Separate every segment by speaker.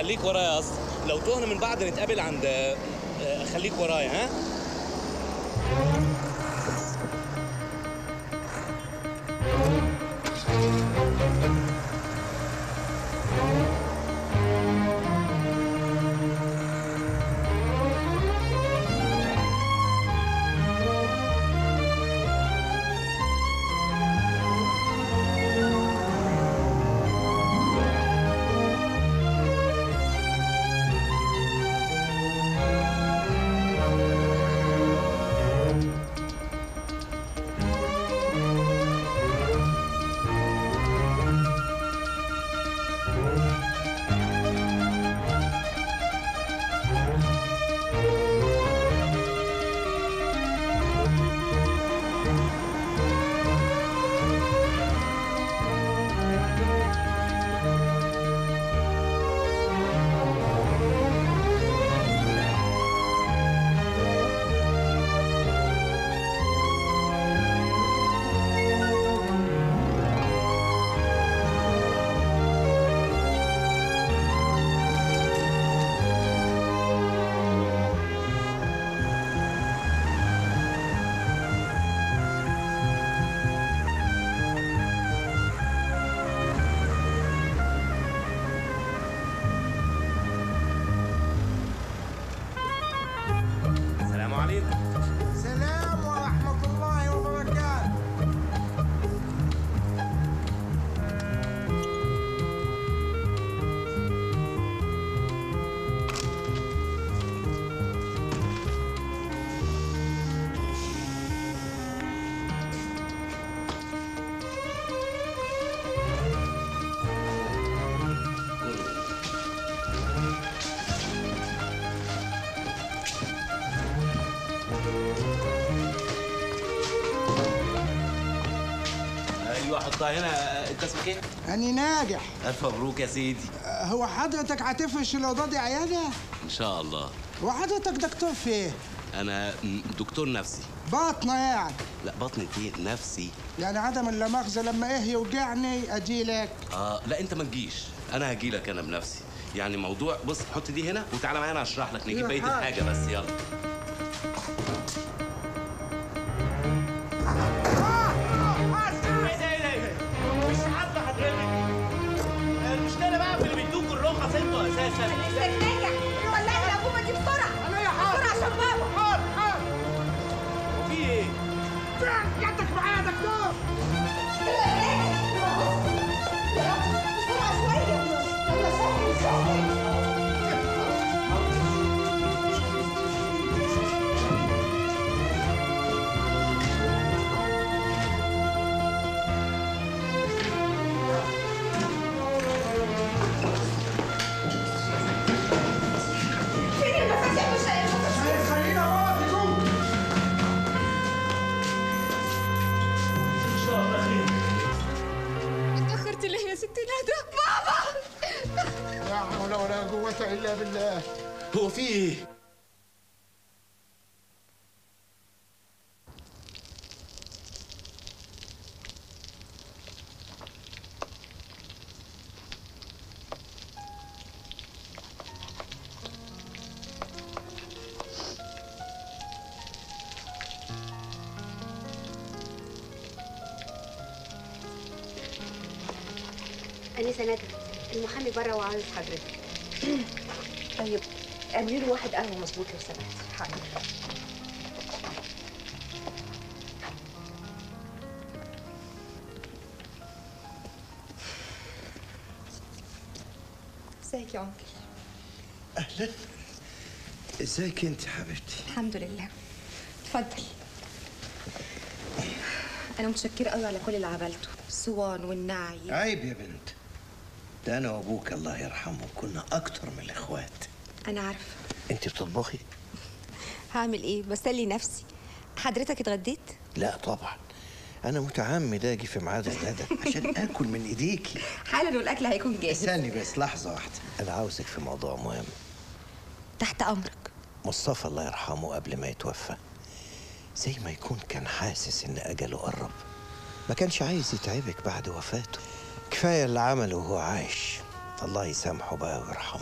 Speaker 1: خليك ورايا يا اسطى، لو تهنا من بعض نتقابل عند خليك ورايا ها.
Speaker 2: سلام ورحمة الله وبركاته.
Speaker 1: ايوه حطها هنا. انت اسمك ايه؟
Speaker 2: أنا ناجح.
Speaker 1: الف مبروك يا سيدي.
Speaker 2: هو حضرتك هتفرش الأوضة دي عيادة؟
Speaker 1: ان شاء الله.
Speaker 2: وحضرتك دكتور في إيه؟
Speaker 1: انا دكتور نفسي.
Speaker 2: باطنة يعني؟
Speaker 1: لا بطني ايه، نفسي.
Speaker 2: يعني عدم اللامؤاخذة لما إيه يوجعني أجيلك؟
Speaker 1: لا انت ما تجيش، انا هجيلك انا بنفسي. يعني موضوع، بص حط دي هنا وتعالى معايا انا اشرح لك، نجيب بقيه الحاجه بس. يلا.
Speaker 3: مش عارفه حضرتك المشكله بقى في اللي بيدوكوا الرخص انتوا اساسا.
Speaker 4: لسه ناجح ولع العجوبه دي بسرعه.
Speaker 2: أنا يا حاضر.
Speaker 4: بسرعه عشان بابا.
Speaker 2: حاضر.
Speaker 3: وفي ايه؟
Speaker 2: يدك معايا يا دكتور.
Speaker 4: بسرعه شويه. يلا سهل.
Speaker 5: اتأخرت ليه يا ست ندى؟ بابا!
Speaker 2: لا حول ولا قوة إلا بالله.
Speaker 1: هو في ايه؟
Speaker 6: أنسة ندى، المحامي بره وعاوز حضرتك. طيب اعملي له واحد قهوة مظبوط لو سمحتي. حاضر.
Speaker 5: ازيك يا انكل؟
Speaker 7: اهلا. ازيك انت حبيبتي؟
Speaker 5: الحمد لله. اتفضل. انا متشكره قوي على كل اللي عملته، الصوان والنعي.
Speaker 7: عيب يا بنت، ده انا وابوك الله يرحمه كنا اكتر من الاخوات.
Speaker 5: انا عارفه.
Speaker 7: انت بتطبخي؟
Speaker 5: هعمل ايه؟ بسلي نفسي. حضرتك اتغديت؟
Speaker 7: لا طبعا، انا متعمد اجي في ميعاد الغدا عشان اكل من ايديكي.
Speaker 5: حالا والاكل هيكون جاهز.
Speaker 7: استني بس لحظه واحده، انا عاوزك في موضوع مهم.
Speaker 5: تحت امرك.
Speaker 7: مصطفى الله يرحمه قبل ما يتوفى زي ما يكون كان حاسس ان اجله قرب، ما كانش عايز يتعبك بعد وفاته. كفايه اللي عمله وهو عايش، الله يسامحه بقى ويرحمه.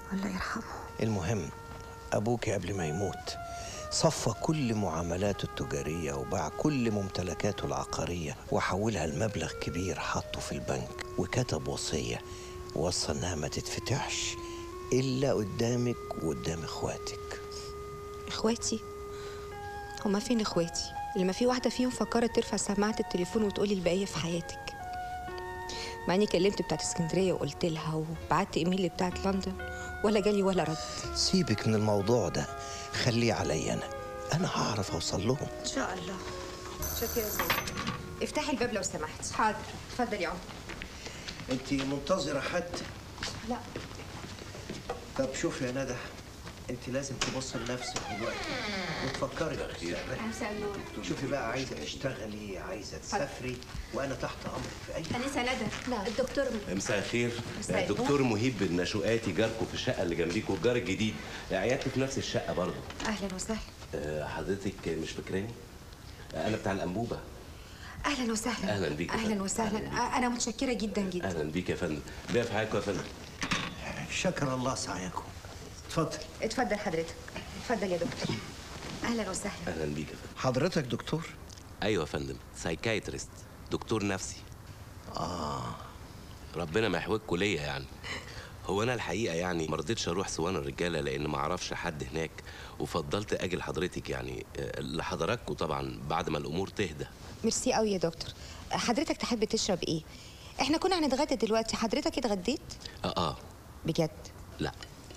Speaker 5: الله يرحمه.
Speaker 7: المهم أبوك قبل ما يموت صفى كل معاملاته التجارية وباع كل ممتلكاته العقارية وحولها لمبلغ كبير حطه في البنك، وكتب وصية ووصى إنها ما تتفتحش إلا قدامك وقدام إخواتك.
Speaker 5: اخواتي؟ هما فين اخواتي؟ اللي ما في واحدة فيهم فكرت ترفع سماعة التليفون وتقولي البقية في حياتك. مع اني كلمت بتاعت اسكندرية وقلت لها وبعت ايميل بتاعت لندن ولا جالي ولا رد.
Speaker 7: سيبك من الموضوع ده، خليه عليا أنا هعرف أوصل لهم.
Speaker 5: ان شاء الله. شكرا يا زينب. افتحي الباب لو سمحت. حاضر. اتفضل يا عمر.
Speaker 7: أنت منتظرة حد؟
Speaker 5: لا.
Speaker 7: طب شوفي يا ندى، انت لازم تبص لنفسك دلوقتي وتفكري في شوفي بقى، عايزه تشتغلي، عايزه تسافري، وانا تحت امرك في اي حاجه.
Speaker 6: أنسة ندى، الدكتور
Speaker 1: مساء الخير. دكتور مهيب النشوقاتي جاركم في الشقه اللي جنبيكم، الجار الجديد، عيادتي في نفس الشقه برضه.
Speaker 5: اهلا وسهلا.
Speaker 1: حضرتك مش فاكراني؟ انا بتاع الانبوبه.
Speaker 5: اهلا وسهلا.
Speaker 1: اهلا بيك.
Speaker 5: اهلا وسهلا. انا متشكره جدا جدا.
Speaker 1: اهلا بيك يا فندم. بيها في حياتكم يا فندم.
Speaker 7: شكر الله سعيكم. اتفضل.
Speaker 5: اتفضل حضرتك. اتفضل يا دكتور. اهلا وسهلا.
Speaker 1: اهلا بيك يا فندم.
Speaker 7: حضرتك دكتور؟
Speaker 1: ايوه يا فندم، سايكايترست، دكتور نفسي. ربنا ما يحوجكوا ليا يعني. هو انا الحقيقه يعني ما رضيتش اروح سوان الرجاله لان ما اعرفش حد هناك، وفضلت اجي لحضرتك يعني لحضراتكم طبعا بعد ما الامور تهدى.
Speaker 5: ميرسي قوي يا دكتور. حضرتك تحب تشرب ايه؟ احنا كنا هنتغدى دلوقتي، حضرتك اتغديت؟ بجد؟
Speaker 1: لا.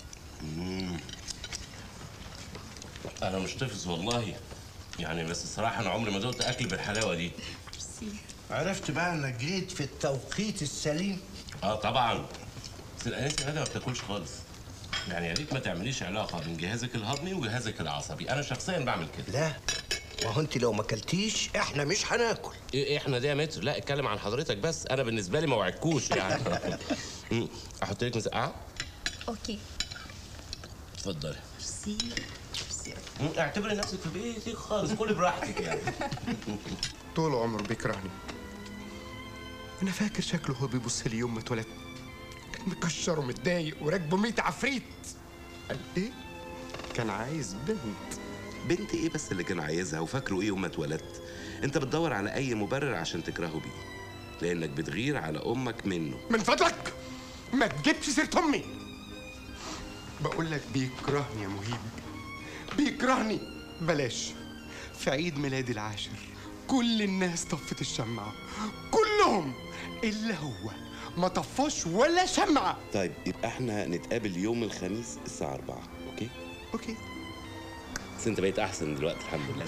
Speaker 1: انا مش طفز والله يعني، بس الصراحه انا عمري ما دقت اكل بالحلاوه دي.
Speaker 2: عرفت بقى انك جيت في التوقيت السليم.
Speaker 1: طبعا. بس الانسه ندى ما بتاكلش خالص يعني، يا ريت ما تعمليش علاقه بين جهازك الهضمي وجهازك العصبي، انا شخصيا بعمل كده.
Speaker 7: لا، ما هو انت لو ما اكلتيش احنا مش هناكل.
Speaker 1: ايه احنا دي يا متر؟ لا اتكلم عن حضرتك بس، انا بالنسبه لي ما وعدكوش يعني. احط لك مسقعه؟
Speaker 5: اوكي.
Speaker 1: اتفضلي.
Speaker 5: ميرسي.
Speaker 1: اعتبري نفسك في بيتك خالص، كلي براحتك يعني.
Speaker 8: طول عمره بيكرهني. انا فاكر شكله هو بيبص لي يوم ما اتولدت، كان مكشر ومتضايق وراكبه 100 عفريت. قال ايه؟ كان عايز بنت.
Speaker 1: بنت ايه بس اللي كان عايزها وفاكره ايه يوم ما اتولدت؟ انت بتدور على اي مبرر عشان تكرهه بيه، لانك بتغير على امك منه.
Speaker 8: من فضلك ما تجيبش سيره امي. بقول لك بيكرهني يا مهيب، بيكرهني. بلاش. في عيد ميلادي العاشر كل الناس طفت الشمعة، كلهم إلا هو ما طفاش ولا شمعة.
Speaker 1: طيب يبقى احنا نتقابل يوم الخميس الساعة 4، اوكي؟
Speaker 8: اوكي.
Speaker 1: بس انت بقيت احسن دلوقتي الحمد لله.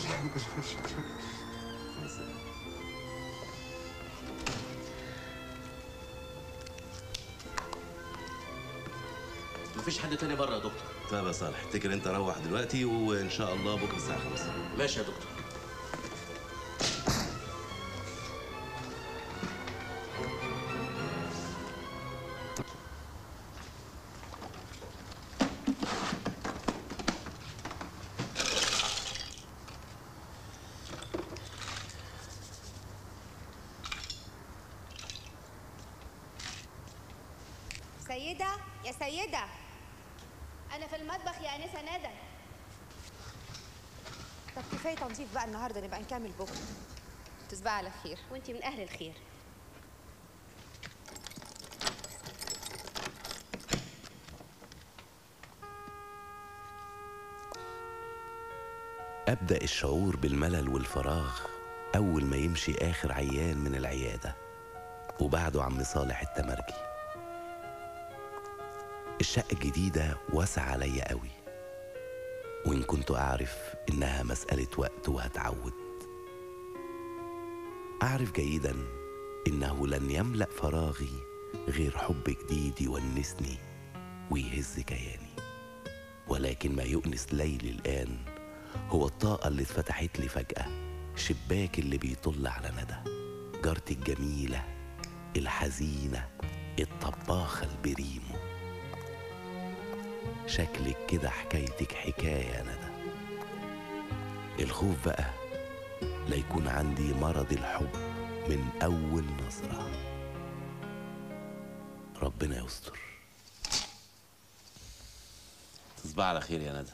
Speaker 3: مفيش حد تاني بره يا دكتور.
Speaker 1: طيب يا صالح، افتكر انت روح دلوقتي وان شاء الله بكره الساعة 5.
Speaker 3: ماشي يا دكتور.
Speaker 4: سيدة يا سيدة، أنا في المطبخ يا أنسة ندى.
Speaker 5: طب كفايه تنظيف بقى النهارده، نبقى نكمل بكره. تصبحي على خير.
Speaker 6: وأنتي من أهل الخير.
Speaker 1: أبدأ الشعور بالملل والفراغ أول ما يمشي آخر عيان من العيادة، وبعده عم صالح التمرجي. الشقة الجديدة واسعة عليا قوي، وإن كنت أعرف إنها مسألة وقت وهتعود. أعرف جيدا إنه لن يملأ فراغي غير حب جديد يونسني ويهز كياني. ولكن ما يؤنس ليلي الآن هو الطاقة اللي اتفتحت لي فجأة، شباك اللي بيطل على ندى، جارتي الجميلة الحزينة الطباخة البريمو. شكلك كده حكايتك حكاية يا ندى. الخوف بقى لا يكون عندي مرض الحب من أول نظرة. ربنا يستر. تصبح على خير يا ندى.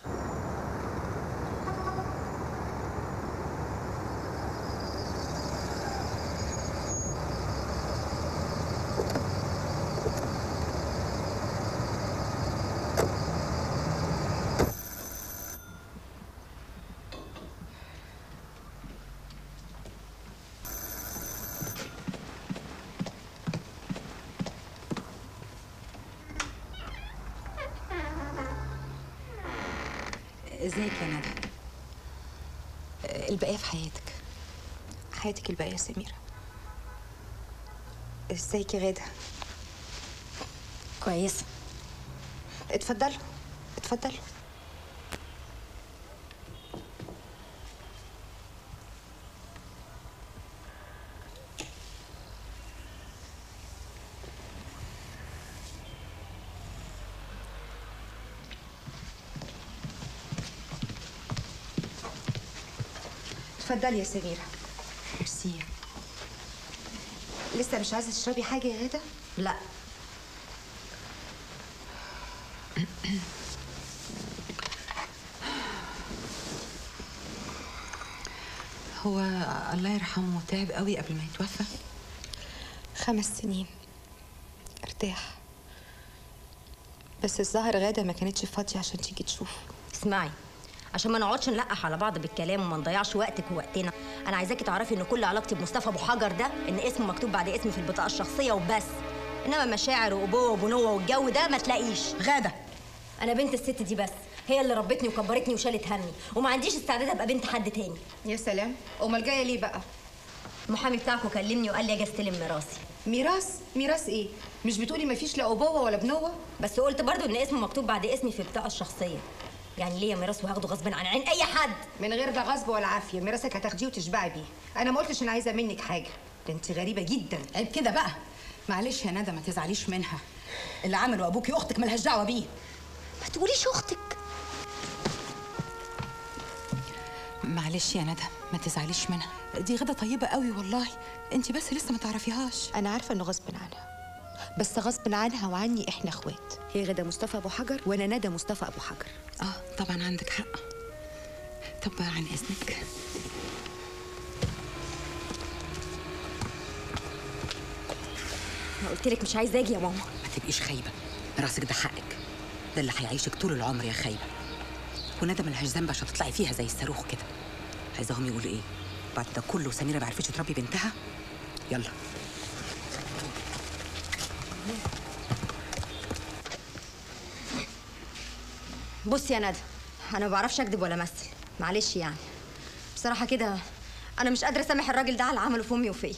Speaker 9: ازيك يا ندى؟
Speaker 5: البقية في حياتك، حياتك الباقية يا سميرة. ازيك يا غادة؟
Speaker 9: كويسة.
Speaker 5: اتفضلوا اتفضلوا. اتفضلي يا سميرة.
Speaker 9: ميرسي.
Speaker 5: لسه مش عايزة تشربي حاجة يا غادة؟
Speaker 9: لا. هو الله يرحمه تعب قوي قبل ما يتوفى.
Speaker 5: 5 سنين ارتاح، بس الظاهر غادة ما كانتش فاضية عشان تيجي تشوف.
Speaker 10: اسمعي، عشان ما نقعدش نلقح على بعض بالكلام وما نضيعش وقتك ووقتنا، انا عايزاكي تعرفي ان كل علاقتي بمصطفى ابو حجر ده ان اسمه مكتوب بعد اسمي في البطاقه الشخصيه وبس، انما مشاعر وابوه وبنوه والجو ده ما تلاقيش.
Speaker 9: غادة،
Speaker 10: انا بنت الست دي بس، هي اللي ربتني وكبرتني وشالت همي، وما عنديش استعداد ابقى بنت حد تاني.
Speaker 5: يا سلام، امال جايه ليه بقى؟
Speaker 10: المحامي بتاعكم كلمني وقال لي اجي استلم ميراثي.
Speaker 5: ميراث؟ ميراث ايه؟ مش بتقولي مفيش لا ابوه ولا بنوه؟
Speaker 10: بس قلت برضو ان اسمه مكتوب بعد اسمي في البطاقه الشخصيه، يعني ليا ميراث وهاخده غصب عن عين اي حد.
Speaker 5: من غير ده غصب ولا عافيه، ميراثك هتاخديه وتشبعي بيه. انا ما قلتش انا عايزه منك حاجه، ده انت غريبه جدا.
Speaker 9: عيب كده بقى. معلش يا ندى ما تزعليش منها، اللي عمله ابوكي اختك ملهاش دعوه بيه.
Speaker 10: ما تقوليش اختك.
Speaker 9: معلش يا ندى ما تزعليش منها، دي غدا طيبه قوي والله، انت بس لسه ما تعرفيهاش.
Speaker 5: انا عارفه انه غصب عنها، بس غصب عنها وعني احنا اخوات.
Speaker 6: هي غدا مصطفى ابو حجر وانا ندى مصطفى ابو حجر.
Speaker 9: طبعا عندك حق. طب عن اذنك.
Speaker 10: انا قلت لك مش عايزه اجي يا ماما.
Speaker 9: ما تبقيش خايبه، راسك ده حقك، ده اللي هيعيشك طول العمر يا خايبه. وندى ملهاش ذنب عشان تطلعي فيها زي الصاروخ كده. عايزاهم يقولوا ايه بعد ده كله؟ سميره ما عرفتش تربي بنتها. يلا.
Speaker 10: بصي يا ندى، انا ما بعرفش اكذب ولا امثل، معلش يعني بصراحه كده انا مش قادره اسامح الراجل ده على اللي عمله في امي وفيا.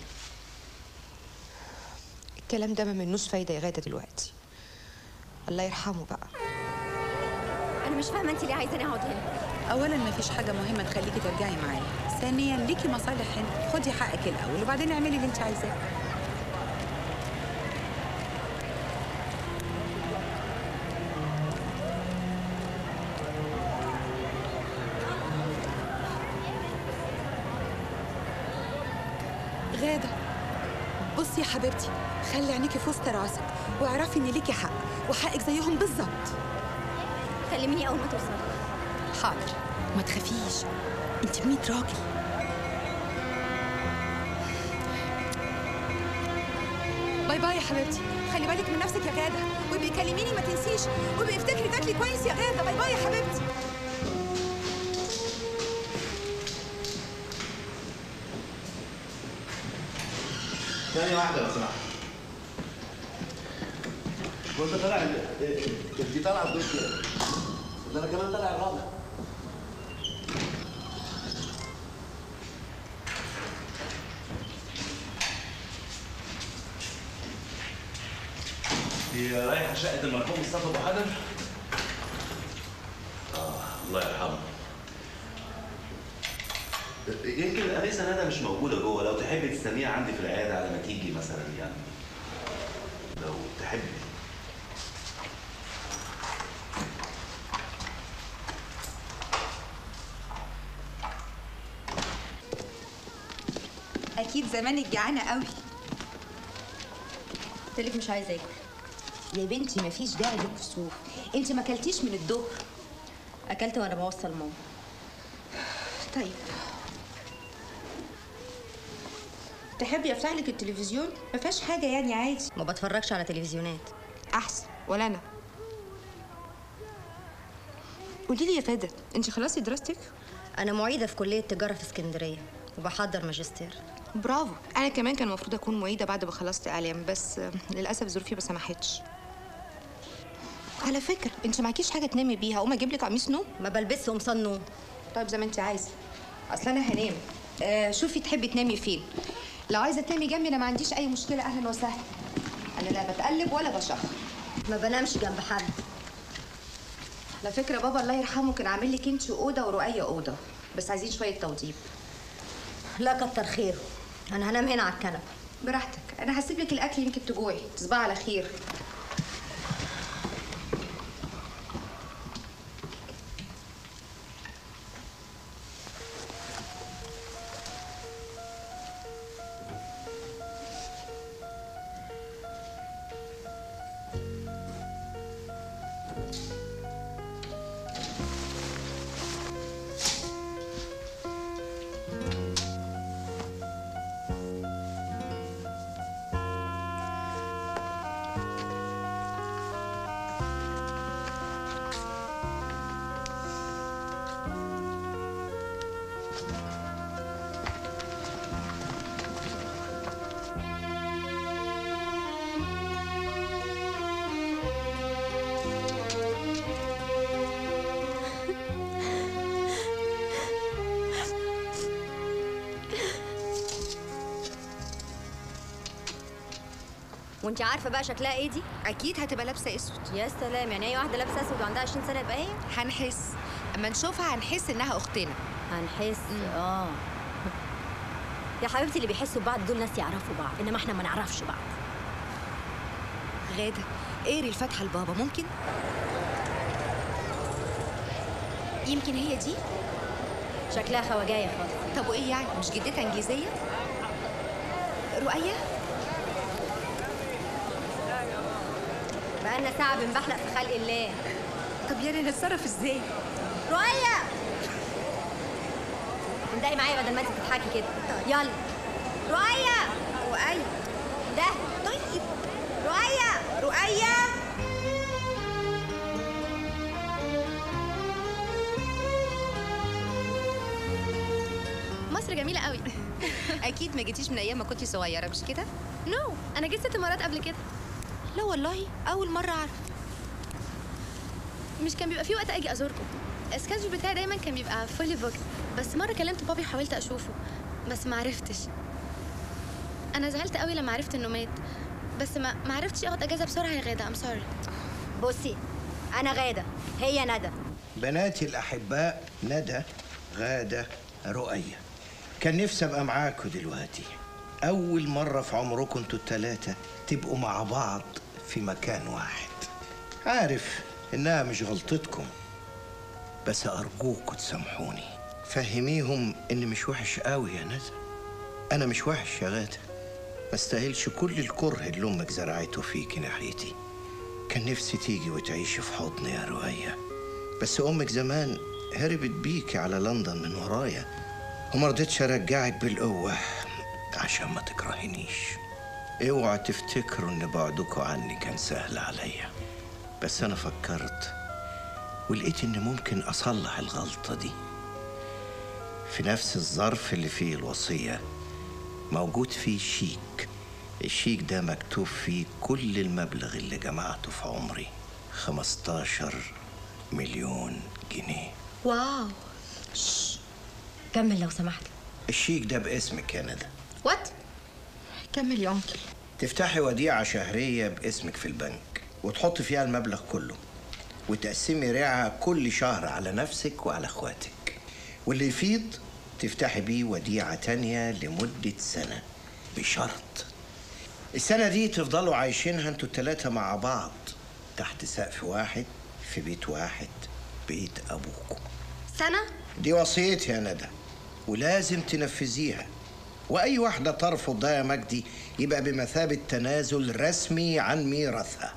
Speaker 5: الكلام ده ما منوش فايده يا غاده دلوقتي، الله يرحمه بقى.
Speaker 10: انا مش فاهمه انت ليه عايزاني اقعد هنا.
Speaker 9: اولا ما فيش حاجه مهمه تخليكي ترجعي معايا، ثانيا ليكي مصالح هنا، خدي حقك الاول وبعدين اعملي اللي انت عايزاه. غادة، بصي يا حبيبتي، خلي عينيكي في وسط راسك واعرفي ان ليكي حق وحقك زيهم بالظبط.
Speaker 10: كلميني اول ما توصلي.
Speaker 9: حاضر، ما تخافيش، انت ب100 راجل. باي باي يا حبيبتي، خلي بالك من نفسك يا غادة، وابقي كلميني ما تنسيش، وابقي افتكري تاكلي كويس يا غادة. باي باي يا حبيبتي.
Speaker 3: ثانية واحدة لو سمحت. وانت طالع دي طالعة الدور كده. ده انا كمان طالع الرابع.
Speaker 1: هي رايحة شقة المرحوم مصطفى أبو حجر؟ الله يرحمه. يمكن الأنسة ندى مش موجودة جوه، لو تحبي تستنيها عندي في العيادة على ما تيجي مثلا يعني. لو تحبي.
Speaker 9: اكيد زمانك جعانه قوي.
Speaker 10: قلت لك مش عايزه اكل.
Speaker 5: يا بنتي مفيش داعي للكسوف، انت ما اكلتيش من الظهر.
Speaker 10: اكلت وانا بوصل ماما.
Speaker 5: طيب تحبي افتح لك التلفزيون؟ ما فيهاش حاجه يعني، عادي.
Speaker 10: ما بتفرجش على تلفزيونات.
Speaker 5: احسن. ولا انا. قولي لي يا فاده، انت خلصتي دراستك؟
Speaker 10: انا معيده في كليه تجاره في اسكندريه وبحضر ماجستير.
Speaker 5: برافو. انا كمان كان المفروض اكون معيده بعد ما خلصت اعلام، بس للاسف ظروفي ما سمحتش. على فكره انت معكيش حاجه تنامي بيها، اقوم اجيب لك قميص نوم؟
Speaker 10: ما بلبسش قمصان نوم.
Speaker 5: طيب زي ما انت عايزه، اصل انا هنام. شوفي تحبي تنامي فين. لو عايزه تنامي جنبي انا ما عنديش اي مشكله، اهلا وسهلا. انا لا بتقلب ولا بشخر.
Speaker 10: ما بنامش جنب حد.
Speaker 5: على فكره بابا الله يرحمه كان عامل لك انت اوضه ورؤيه اوضه، بس عايزين شويه توضيب.
Speaker 10: لا كتر خيره، انا هنام هنا على الكنبه.
Speaker 5: براحتك، انا هسيب لك الاكل يمكن تجوعي. تصبحي على خير.
Speaker 10: وانت عارفه بقى شكلها ايه دي؟
Speaker 5: اكيد هتبقى لابسه اسود.
Speaker 10: يا سلام، يعني اي واحده لابسه اسود وعندها 20 سنه يبقى هي؟
Speaker 5: هنحس اما نشوفها، هنحس انها اختنا.
Speaker 10: هنحس. يا حبيبتي اللي بيحسوا ببعض دول ناس يعرفوا بعض، انما احنا ما نعرفش بعض.
Speaker 5: غاده اقري الفاتحه لبابا ممكن؟ يمكن هي دي.
Speaker 10: شكلها خواجايه خالص.
Speaker 5: طب وايه يعني، مش جدتها انجليزيه؟ رؤيه
Speaker 10: بقالنا ساعه بنبحلق في خلق الله.
Speaker 5: طب يعني نتصرف ازاي؟
Speaker 10: رؤيه اندقي معايا بدل ما انت بتضحكي كده. يلا رؤيه.
Speaker 5: رؤيه
Speaker 10: ده
Speaker 5: طيب.
Speaker 10: رؤيه. رؤيه
Speaker 11: مصر جميلة قوي.
Speaker 5: اكيد ما جيتيش من ايام ما كنتي صغيره مش كده؟
Speaker 11: نو انا جيت 6 مرات قبل كده.
Speaker 5: لا والله اول مره اعرف.
Speaker 11: مش كان بيبقى في وقت اجي ازوركم، السكادجول بتاعي دايما كان بيبقى فولي بوكس، بس مره كلمت بابي حاولت اشوفه بس ما عرفتش. انا زعلت قوي لما عرفت انه مات، بس ما عرفتش اخد اجازه بسرعه يا غاده. ام سوري.
Speaker 10: بصي انا غاده، هي ندى.
Speaker 7: بناتي الاحباء ندى، غاده، رؤيه. كان نفسي ابقى معاكم دلوقتي. اول مره في عمركم انتوا التلاته تبقوا مع بعض في مكان واحد. عارف انها مش غلطتكم، بس ارجوكوا تسامحوني. فهميهم ان مش وحش قوي يا ندى. انا مش وحش يا غاده، ما استاهلش كل الكره اللي امك زرعته فيكي ناحيتي. كان نفسي تيجي وتعيشي في حضني يا رؤيه، بس امك زمان هربت بيكي على لندن من ورايا، وما رضيتش ارجعك بالقوه عشان ما تكرهنيش. اوعوا تفتكروا ان بعدكوا عني كان سهل عليا، بس انا فكرت ولقيت ان ممكن اصلح الغلطه دي. في نفس الظرف اللي فيه الوصيه موجود فيه شيك. الشيك ده مكتوب فيه كل المبلغ اللي جمعته في عمري، 15 مليون جنيه.
Speaker 10: واو. كمل لو سمحت.
Speaker 7: الشيك ده باسمك يا ندى.
Speaker 5: وات؟ كمل يا انكل.
Speaker 7: تفتحي وديعة شهرية باسمك في البنك وتحطي فيها المبلغ كله، وتقسمي ريعها كل شهر على نفسك وعلى اخواتك، واللي يفيض تفتحي بيه وديعة تانية لمدة سنة، بشرط السنة دي تفضلوا عايشينها انتوا التلاتة مع بعض تحت سقف واحد في بيت واحد، بيت أبوكم.
Speaker 10: سنة؟
Speaker 7: دي وصيتي يا ندى ولازم تنفذيها، وأي واحدة ترفض ده يا مجدي يبقى بمثابة تنازل رسمي عن ميراثها.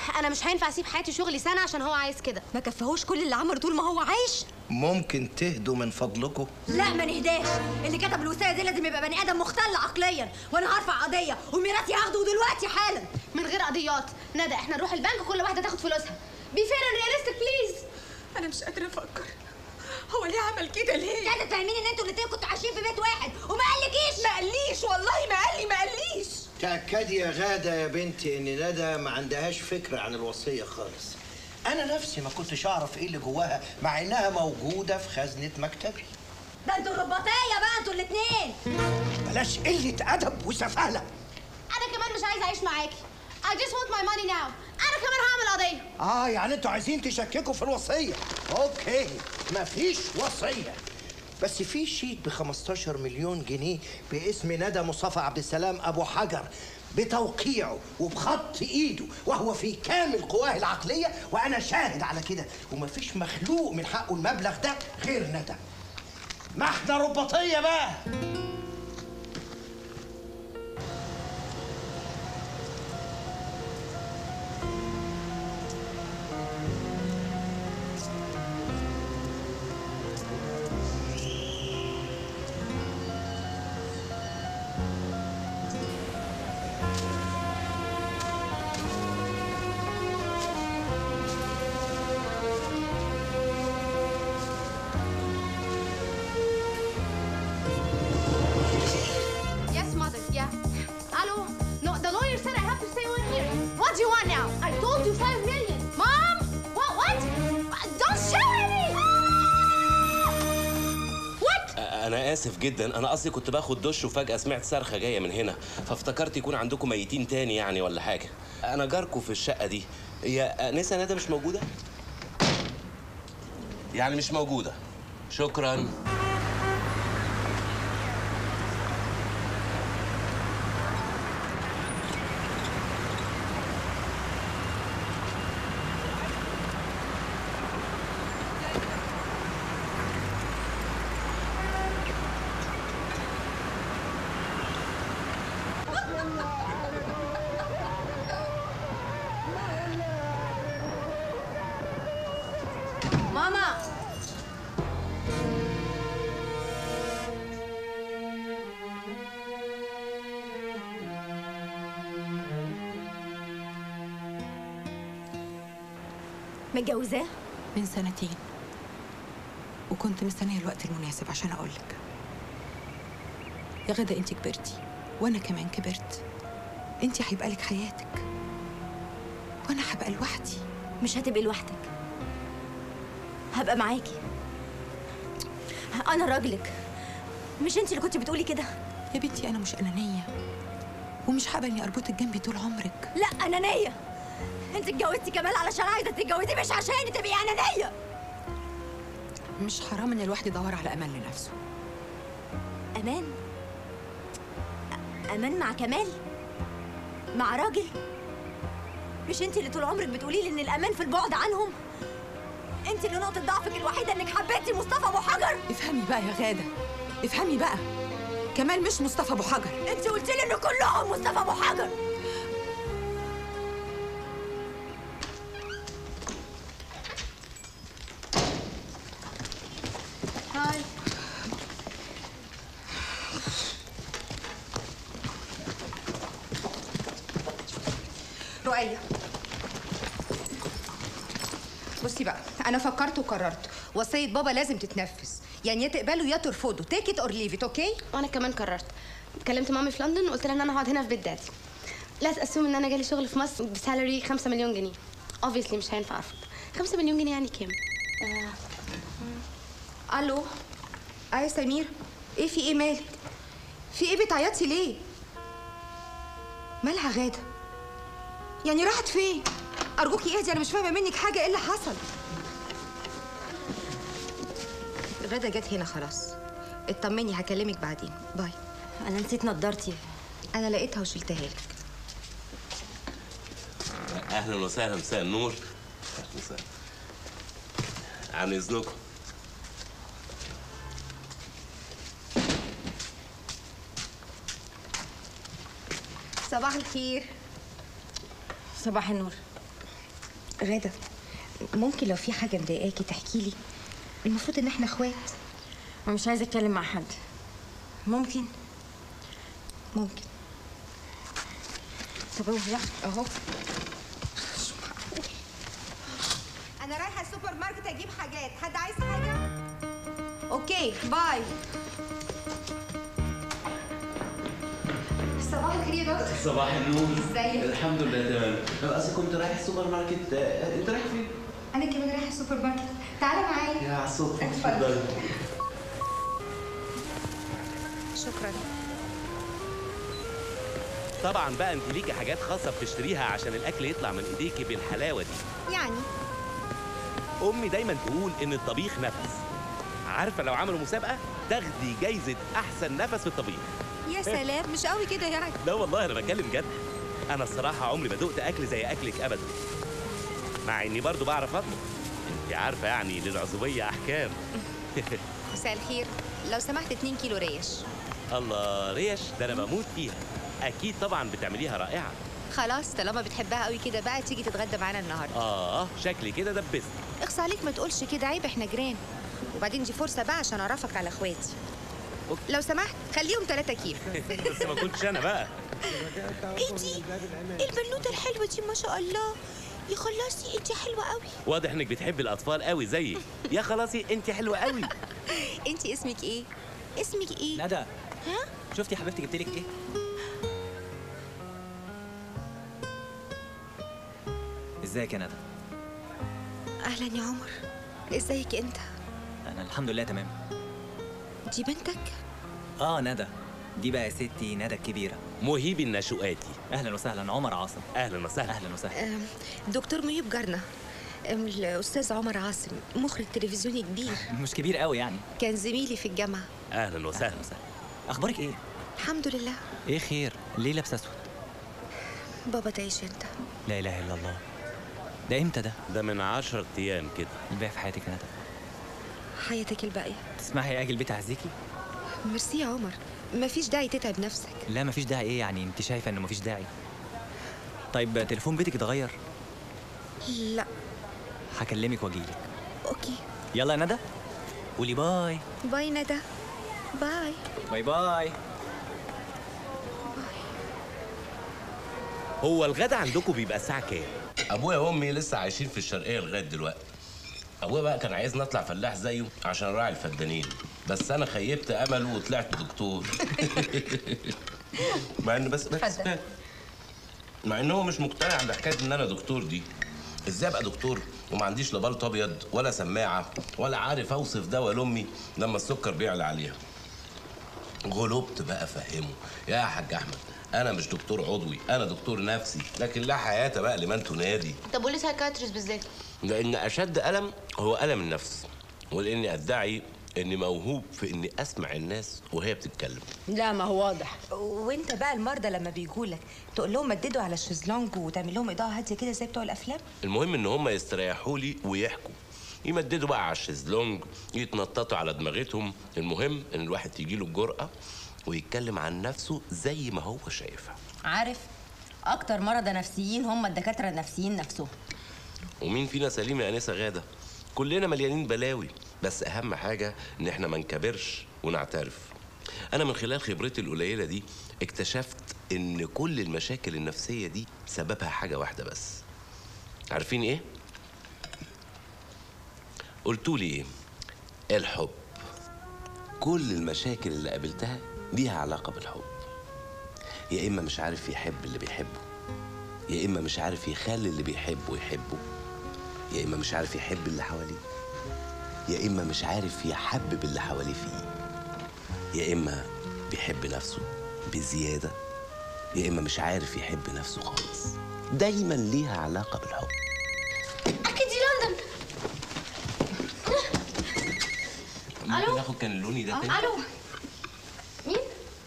Speaker 11: انا مش هينفع اسيب حياتي وشغلي سنه عشان هو عايز كده.
Speaker 10: ما كفاهوش كل اللي عمله طول ما هو عايش؟
Speaker 7: ممكن تهدوا من فضلكم؟
Speaker 10: لا ما نهداش. اللي كتب الوصيه دي لازم يبقى بني ادم مختل عقليا، وانا هرفع قضيه وميراثي هاخده دلوقتي حالا.
Speaker 11: من غير قضيات ندى، احنا نروح البنك وكل واحده تاخد فلوسها. بي فير اند ريالستيك بليز.
Speaker 10: انا مش قادره افكر هو ليه عمل كده ليه؟ قاعده تفهميني ان انتوا الاتنين كنتوا عايشين في بيت واحد وما قالكيش؟ ما قاليش والله، ما قاليش.
Speaker 7: تأكدي يا غادة يا بنتي ان ندى ما عندهاش فكرة عن الوصية خالص. انا نفسي ما كنتش اعرف ايه اللي جواها مع انها موجودة في خزنة مكتبي.
Speaker 10: ده انتوا رباطيه بقى انتوا الاتنين.
Speaker 7: بلاش قلة ادب وسفالة.
Speaker 11: انا كمان مش عايزه اعيش معاكي. I just want my money now. انا كمان هعمل قضيه.
Speaker 7: يعني انتوا عايزين تشككوا في الوصية. اوكي، مفيش وصية، بس في شيك ب 15 مليون جنيه باسم ندى مصطفى عبد السلام ابو حجر بتوقيعه وبخط ايده وهو في كامل قواه العقليه، وانا شاهد على كده، ومفيش مخلوق من حقه المبلغ ده غير ندى. ما احنا رباطيه بقى.
Speaker 1: أنا آسف جدا، أنا قصدي كنت باخد دش وفجأة سمعت صرخة جاية من هنا، فافتكرت يكون عندكم ميتين تاني يعني ولا حاجة. أنا جاركم في الشقة دي. هي أنسة ندى مش موجودة؟ يعني مش موجودة. شكرا.
Speaker 10: ماما متجوزاه
Speaker 9: من سنتين، وكنت مستنيه الوقت المناسب عشان اقولك. يا غدا انت كبرتي وانا كمان كبرت. انت هيبقى لك حياتك وانا هبقى لوحدي.
Speaker 10: مش هتبقي لوحدك، هبقى معاكي. انا راجلك، مش انت اللي كنت بتقولي كده؟
Speaker 9: يا بنتي انا مش انانيه، ومش هقبل اني اربطك جنبي طول عمرك.
Speaker 10: لا انانيه. انت اتجوزتي كمال علشان عايزه تتجوزي، مش عشان تبقي انانيه.
Speaker 9: مش حرام ان الواحد يدور على امان لنفسه.
Speaker 10: امان؟ امان مع كمال؟ مع راجل؟ مش انت اللي طول عمرك بتقولي لي ان الامان في البعد عنهم؟ انت اللي نقطه ضعفك الوحيده انك حبيتي مصطفى ابو حجر.
Speaker 9: افهمي بقى يا غاده، افهمي بقى، كمال مش مصطفى ابو حجر.
Speaker 10: انت قلت لي ان كلهم مصطفى ابو حجر.
Speaker 11: هاي.
Speaker 5: رؤية، بصي بقى، أنا فكرت وقررت، وصية بابا لازم تتنفذ، يعني يا تقبلوا يا ترفضوا، تيك ات اور ليف ات، اوكي؟
Speaker 11: وانا كمان قررت. كلمت مامي في لندن وقلت لها ان انا هقعد هنا في بيت دادي. لا تأسوم ان انا جالي شغل في مصر بسالري 5 مليون جنيه. اوبفيسلي مش هينفع ارفض. 5 مليون جنيه يعني كام؟
Speaker 5: الو. يا سمير، ايه في ايه مالك؟ في ايه بتعيطي ليه؟ مالها غاده؟ يعني راحت فين؟ ارجوكي اهدي، انا مش فاهمه منك حاجه، ايه اللي حصل؟ غاده جت هنا خلاص. اطمني، هكلمك بعدين. باي.
Speaker 10: انا نسيت نضارتي.
Speaker 5: انا لقيتها وشلتها لك.
Speaker 1: اهلا وسهلا، مساء النور. اهلا وسهلا. عن اذنكم.
Speaker 5: صباح الخير.
Speaker 10: صباح النور.
Speaker 5: غادة، ممكن لو في حاجة مضايقاكي تحكي لي؟ المفروض ان احنا اخوات.
Speaker 10: ومش عايزة اتكلم مع حد. ممكن؟
Speaker 5: ممكن.
Speaker 10: طب يلا اهو.
Speaker 5: انا رايحة السوبر ماركت اجيب حاجات، حد عايز حاجة؟ اوكي باي. صباح الخير يا دكتور.
Speaker 1: صباح النور.
Speaker 5: ازيك؟
Speaker 1: الحمد لله تمام. اصل كنت رايح السوبر ماركت. انت رايح فين؟
Speaker 5: انا كمان رايحة السوبر ماركت، تعالى معايا.
Speaker 1: يا عالصدفة.
Speaker 5: اتفضل. شكرا.
Speaker 3: طبعا بقى انت ليكي حاجات خاصه بتشتريها عشان الاكل يطلع من ايديكي بالحلاوه دي.
Speaker 5: يعني
Speaker 3: امي دايما تقول ان الطبيخ نفس. عارفه لو عملوا مسابقه تاخدي جايزه احسن نفس في الطبيخ.
Speaker 5: يا سلام، مش قوي كده يعني.
Speaker 3: لا والله انا بتكلم جد. انا الصراحه عمري ما دقت اكل زي اكلك ابدا، مع اني برضو بعرف اطبخ. انت عارفه يعني للعزوبيه احكام.
Speaker 5: مساء الخير، لو سمحت 2 كيلو ريش.
Speaker 3: الله، ريش ده انا بموت فيها. اكيد طبعا بتعمليها رائعه.
Speaker 5: خلاص طالما بتحبها قوي كده بقى تيجي تتغدى معانا النهارده.
Speaker 3: شكلي كده دبست.
Speaker 5: اخص عليك ما تقولش كده، عيب، احنا جيران. وبعدين دي فرصه بقى عشان اعرفك على اخواتي. لو سمحت خليهم 3 كيلو.
Speaker 3: بس ما كنتش انا بقى.
Speaker 5: ايه دي؟ ايه البنوته الحلوه دي ما شاء الله؟ يا خلاصي انت حلوه قوي.
Speaker 3: واضح انك بتحبي الاطفال قوي زيي. يا خلاصي انت حلوه قوي.
Speaker 5: انت اسمك ايه؟ اسمك ايه؟
Speaker 12: ندى.
Speaker 5: ها؟
Speaker 12: شفتي يا حبيبتي جبتلك ايه؟ ازيك يا ندى؟
Speaker 5: اهلا يا عمر، ازيك انت؟
Speaker 12: انا الحمد لله تمام.
Speaker 5: دي بنتك؟
Speaker 12: ندى، دي بقى يا ستي ندى الكبيره.
Speaker 3: مهيب النشؤاتي.
Speaker 12: اهلا وسهلا. عمر عاصم.
Speaker 3: اهلا وسهلا.
Speaker 12: اهلا وسهلا.
Speaker 5: دكتور مهيب جارنا. الاستاذ عمر عاصم مخرج تلفزيوني كبير.
Speaker 12: مش كبير قوي يعني.
Speaker 5: كان زميلي في الجامعه.
Speaker 3: اهلا وسهلا.
Speaker 12: اخبارك ايه؟
Speaker 5: الحمد لله.
Speaker 12: ايه خير؟ ليه لابسه اسود؟
Speaker 5: بابا تعيش انت.
Speaker 12: لا اله الا الله. ده امتى ده؟
Speaker 3: ده من 10 ايام كده.
Speaker 12: الباقي في حياتك يا ندى.
Speaker 5: حياتك الباقيه.
Speaker 12: تسمحي اجي البيت اعزيكي؟
Speaker 5: ميرسي يا عمر، مفيش داعي تتعب نفسك.
Speaker 12: لا مفيش داعي. ايه يعني؟ انت شايفه انه مفيش داعي؟ طيب تليفون بيتك اتغير؟
Speaker 5: لا.
Speaker 12: هكلمك واجيلك.
Speaker 5: اوكي.
Speaker 12: يلا يا ندى قولي باي.
Speaker 5: باي ندى. باي.
Speaker 12: باي باي.
Speaker 3: هو الغدا عندكم بيبقى الساعه كام؟
Speaker 1: ابويا وامي لسه عايشين في الشرقيه لغايه دلوقتي. ابويا بقى كان عايزني اطلع فلاح زيه عشان راعي الفدانين، بس انا خيبت امله وطلعت دكتور. مع ان بس مع ان هو مش مقتنع بحكايه ان انا دكتور دي. ازاي ابقى دكتور وما عنديش لا بلط ابيض ولا سماعه ولا عارف اوصف دواء لامي لما السكر بيعلى عليها؟ غلبت بقى افهمه يا حاج احمد، انا مش دكتور عضوي، انا دكتور نفسي، لكن لا حياه بقى لمن تنادي.
Speaker 11: طب وليه سايكاتريست بالذات؟
Speaker 1: لان اشد الم هو الم النفس، ولاني ادعي اني موهوب في اني اسمع الناس وهي بتتكلم.
Speaker 5: لا ما هو واضح. وانت بقى المرضى لما بيجولك تقول لهم مددوا على الشезлونج وتعمل لهم اضاءه هاديه كده زي بتوع الافلام؟
Speaker 1: المهم ان هم يستريحوا لي ويحكوا، يمددوا بقى على الشезлونج، يتنططوا على دماغتهم. المهم ان الواحد يجيله الجرأه ويتكلم عن نفسه زي ما هو شايفها.
Speaker 10: عارف، اكتر مرضى نفسيين هم الدكاتره النفسيين نفسهم.
Speaker 1: ومين فينا سليم يا انسه غاده؟ كلنا مليانين بلاوي، بس اهم حاجه ان احنا ما نكبرش ونعترف. انا من خلال خبرتي القليله دي اكتشفت ان كل المشاكل النفسيه دي سببها حاجه واحده بس. عارفين ايه؟ قلتولي ايه؟ الحب. كل المشاكل اللي قابلتها ليها علاقه بالحب. يا اما مش عارف يحب اللي بيحبه، يا اما مش عارف يخلي اللي بيحبه يحبه، يا اما مش عارف يحب اللي حواليه، يا اما مش عارف يحبب اللي حواليه فيه، يا اما بيحب نفسه بزياده، يا اما مش عارف يحب نفسه خالص. دايما ليها علاقه بالحب.
Speaker 11: اكيد دي لندن.
Speaker 1: ممكن ناخد كانلوني ده تاني؟
Speaker 11: الو، مين؟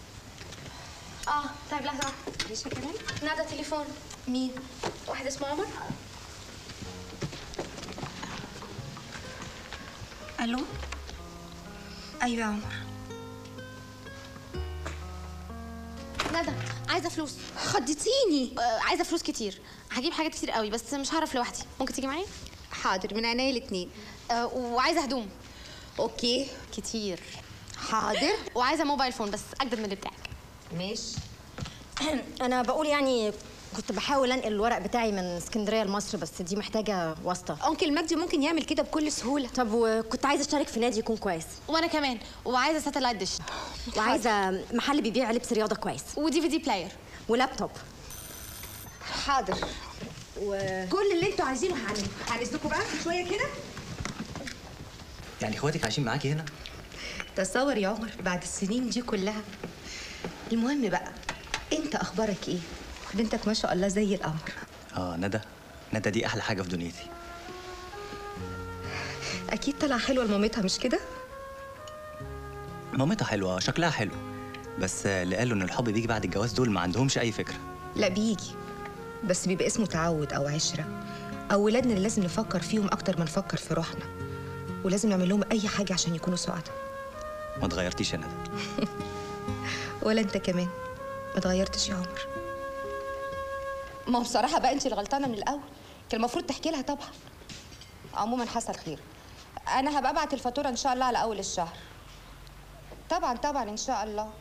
Speaker 11: طيب لحظه واحده.
Speaker 5: ليش كمان؟
Speaker 11: نادى تليفون.
Speaker 5: مين؟
Speaker 11: واحد اسمه عمر.
Speaker 5: الو. ايوه يا عمر.
Speaker 11: ندى عايزه فلوس.
Speaker 5: خضتيني.
Speaker 11: عايزه فلوس كتير، هجيب حاجات كتير قوي بس مش هعرف لوحدي، ممكن تيجي معايا؟
Speaker 5: حاضر، من عينيا الاتنين.
Speaker 11: وعايزه هدوم.
Speaker 5: اوكي
Speaker 11: كتير.
Speaker 5: حاضر.
Speaker 11: وعايزه موبايل فون بس اجدد من اللي بتاعك.
Speaker 10: ماشي. انا بقول يعني كنت بحاول انقل الورق بتاعي من اسكندريه لمصر بس دي محتاجه واسطه.
Speaker 5: انكل مجدي ممكن يعمل كده بكل سهوله.
Speaker 10: طب وكنت عايزه اشترك في نادي يكون كويس.
Speaker 11: وانا كمان، وعايزه ساتلايت ديش،
Speaker 10: وعايزه محل بيبيع لبس رياضه كويس،
Speaker 11: ودي في دي بلاير،
Speaker 10: ولابتوب.
Speaker 5: حاضر. كل اللي انتوا عايزينه هعمله. هنزلكوا بقى شويه كده.
Speaker 12: يعني اخواتك عايشين معاكي هنا؟
Speaker 5: تصور يا عمر بعد السنين دي كلها. المهم بقى، انت اخبارك ايه؟ بنتك ما شاء الله زي القمر.
Speaker 12: ندى دي احلى حاجه في دنيتي.
Speaker 5: اكيد طالعه حلوه لمامتها مش كده؟
Speaker 12: مامتها حلوه، شكلها حلو، بس اللي قالوا ان الحب بيجي بعد الجواز دول ما عندهمش اي فكره.
Speaker 5: لا بيجي، بس بيبقى اسمه تعود او عشره. اولادنا اللي لازم نفكر فيهم اكتر ما نفكر في روحنا، ولازم نعمل لهم اي حاجه عشان يكونوا سعداء.
Speaker 12: ما اتغيرتيش يا ندى.
Speaker 5: ولا انت كمان ما اتغيرتش يا عمر. ما هو بصراحه بقى انت اللي غلطانه من الاول، كان المفروض تحكي لها طبعا. عموما حصل خير، انا هبقى ابعت الفاتوره ان شاء الله على اول الشهر. طبعا طبعا ان شاء الله.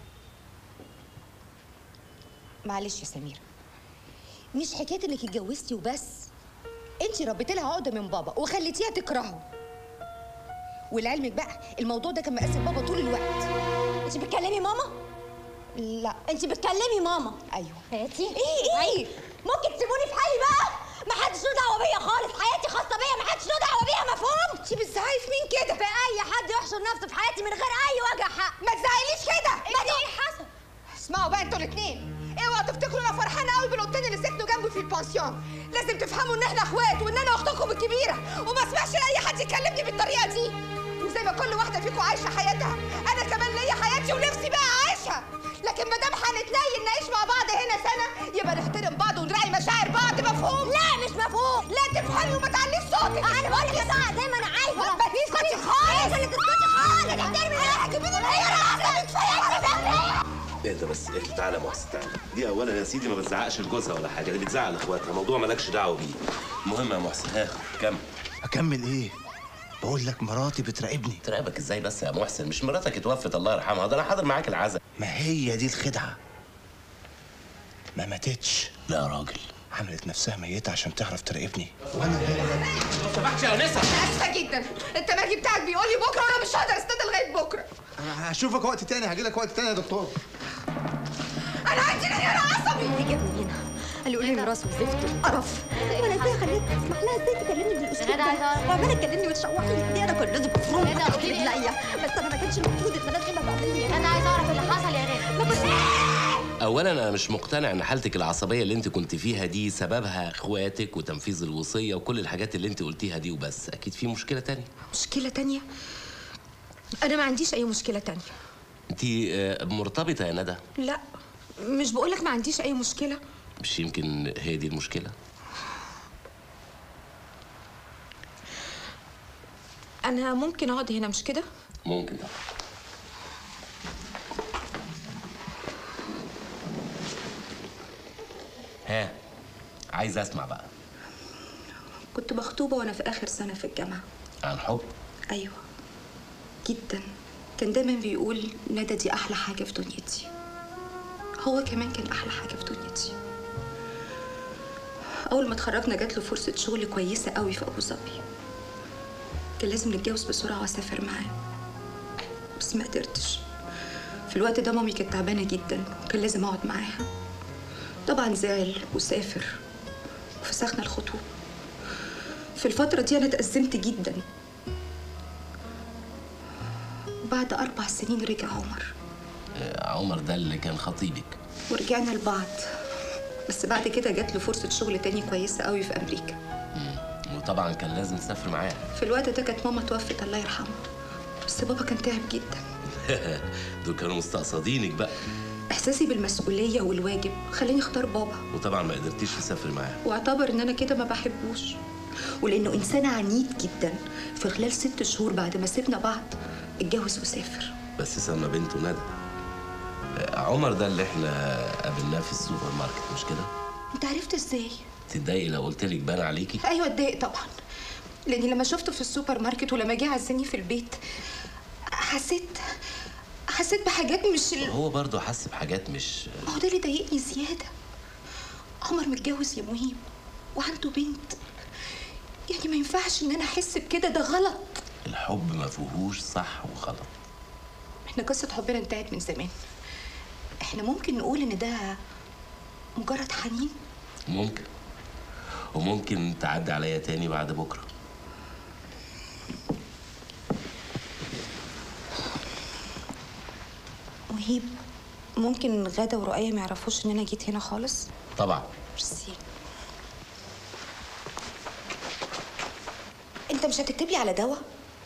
Speaker 5: معلش يا سميره، مش حكايه انك اتجوزتي وبس، انت ربيتي لها عقده من بابا وخليتيها تكرهه. ولعلمك بقى الموضوع ده كان مقاسم بابا طول الوقت.
Speaker 10: انت بتكلمي ماما؟
Speaker 5: لا
Speaker 10: انت بتكلمي ماما.
Speaker 5: ايوه.
Speaker 10: حياتي
Speaker 5: ايه
Speaker 10: ممكن تسيبوني في حالي بقى؟ ما حدش له دعوه بيا خالص، حياتي خاصه بيا، ما حدش له دعوه بيا، مفهوم؟
Speaker 5: انت بتزعقي في مين كده؟
Speaker 10: في اي حد يحشر نفسه في حياتي من غير اي وجه حق.
Speaker 5: ما تزعقليش كده.
Speaker 10: ايه حصل؟
Speaker 5: اسمعوا بقى انتوا الاثنين، اوعوا تفتكروا انا فرحانه قوي بالقطين اللي سكنوا جنبي في البانسيون. لازم تفهموا ان احنا اخوات وان انا اختكم الكبيره، وما اسمحش لاي حد يكلمني بالطريقه دي. وزي ما كل واحده فيكم عايشه حياتها، انا كمان ليا حياتي ونفسي بقى اعيشها. لكن ما دام هنتنيل نعيش مع بعض هنا سنه، يبقى نحترم بعض ونراعي مشاعر بعض. مفهوم؟
Speaker 10: لا مش مفهوم.
Speaker 5: لا تفهمي وما تعليش صوتك.
Speaker 10: انا بقول لك اسمع زي ما انا عايزه.
Speaker 5: ما تسكتي خالص.
Speaker 10: انت اللي تسكتي خالص. تحترمي
Speaker 3: اهدى بس، اهدى. تعالى يا محسن تعالى. دي اولا يا سيدي ما بتزعقش لجوزها ولا حاجه، دي بتزعق لاخواتها، موضوع مالكش دعوه بيه. المهم يا محسن، كمل.
Speaker 7: اكمل ايه؟ بقول لك مراتي بتراقبني.
Speaker 3: تراقبك ازاي بس يا محسن؟ مش مراتك اتوفت الله يرحمها، ده انا حاضر معاك العزاء.
Speaker 7: ما هي دي الخدعه، ما ماتتش.
Speaker 3: لا يا راجل،
Speaker 7: عملت نفسها ميته عشان تعرف تراقبني.
Speaker 8: وانا
Speaker 3: ما سمحتش يا انسه.
Speaker 5: اسفه جدا، التمرجي بتاعك بيقول لي بكره وانا مش هقدر استنى لغايه بكره.
Speaker 8: هشوفك وقت تاني، هاجي لك وقت تاني يا دكتور.
Speaker 5: انا عندي انهيار عصبي.
Speaker 10: جابني هنا قالوا لي راس وزفت وقرف. انا ازاي خليت اسمح لها ازاي تكلمني بالاسلوب ده؟ وعماله تكلمني وتشوح لي دي. انا كنت لازم افرم رجليا، بس انا ما كانش المفروض ان انا كده بعمل لي.
Speaker 11: انا عايزه اعرف اللي حصل يا غالي.
Speaker 10: ما كنتش.
Speaker 3: اولا انا مش مقتنع ان حالتك العصبيه اللي انت كنت فيها دي سببها اخواتك وتنفيذ الوصيه وكل الحاجات اللي انت قلتيها دي وبس. اكيد في مشكله تانية.
Speaker 5: مشكله تانية؟ انا ما عنديش اي مشكله تانية.
Speaker 3: انت مرتبطه يا ندى؟
Speaker 5: لا مش بقولك ما عنديش اي مشكله.
Speaker 3: مش يمكن هي دي المشكله؟
Speaker 5: انا ممكن اقعد هنا مش كده؟
Speaker 3: ممكن. عايز اسمع بقى.
Speaker 5: كنت مخطوبه وانا في اخر سنه في الجامعه.
Speaker 3: عن حب؟
Speaker 5: ايوه جدا. كان دايما بيقول ندى دي احلى حاجه في دنيتي. هو كمان كان احلى حاجه في دنيتي. اول ما اتخرجنا جات له فرصه شغل كويسه قوي في ابو ظبي. كان لازم نتجوز بسرعه واسافر معاه، بس ما قدرتش. في الوقت ده مامي كانت تعبانه جدا وكان لازم اقعد معاها. طبعا زعل وسافر وفسخنا الخطوبه. في الفتره دي انا اتأزمت جدا. بعد 4 سنين رجع عمر.
Speaker 3: عمر ده اللي كان خطيبك؟
Speaker 5: ورجعنا لبعض، بس بعد كده جات له فرصه شغل تاني كويسه قوي في امريكا.
Speaker 3: وطبعا كان لازم تسافر معاه.
Speaker 5: في الوقت ده كانت ماما توفت الله يرحمها، بس بابا كان تعب جدا.
Speaker 3: دول كانوا مستقصدينك بقى.
Speaker 5: احساسي بالمسؤوليه والواجب خلاني اختار بابا،
Speaker 3: وطبعا ما قدرتيش تسافر معاه.
Speaker 5: واعتبر ان انا كده ما بحبوش، ولانه انسان عنيد جدا في خلال 6 شهور بعد ما سيبنا بعض اتجوز وسافر.
Speaker 3: بس سمى بنته ندى.
Speaker 1: عمر ده اللي احنا قابلناه في السوبر ماركت مش كده؟
Speaker 5: انت عرفت ازاي؟
Speaker 1: تتضايقي لو قلت لك بان عليكي؟
Speaker 5: ايوه اتضايق طبعا، لاني لما شفته في السوبر ماركت ولما جه عزني في البيت حسيت بحاجات مش
Speaker 1: هو برضه حس بحاجات مش.
Speaker 5: ما هو ده اللي ضايقني زياده. عمر متجوز يا مهيب وعنده بنت، يعني ما ينفعش ان انا احس بكده، ده غلط.
Speaker 1: الحب ما فيهوش صح وغلط.
Speaker 5: احنا قصه حبنا انتهت من زمان. احنا ممكن نقول ان ده مجرد حنين.
Speaker 1: ممكن، وممكن تعدي عليا تاني بعد بكره.
Speaker 5: مهيب، ممكن غادة ورؤية ما يعرفوش ان انا جيت هنا خالص؟
Speaker 1: طبعا.
Speaker 5: ميرسي. انت مش هتكتب لي على دواء؟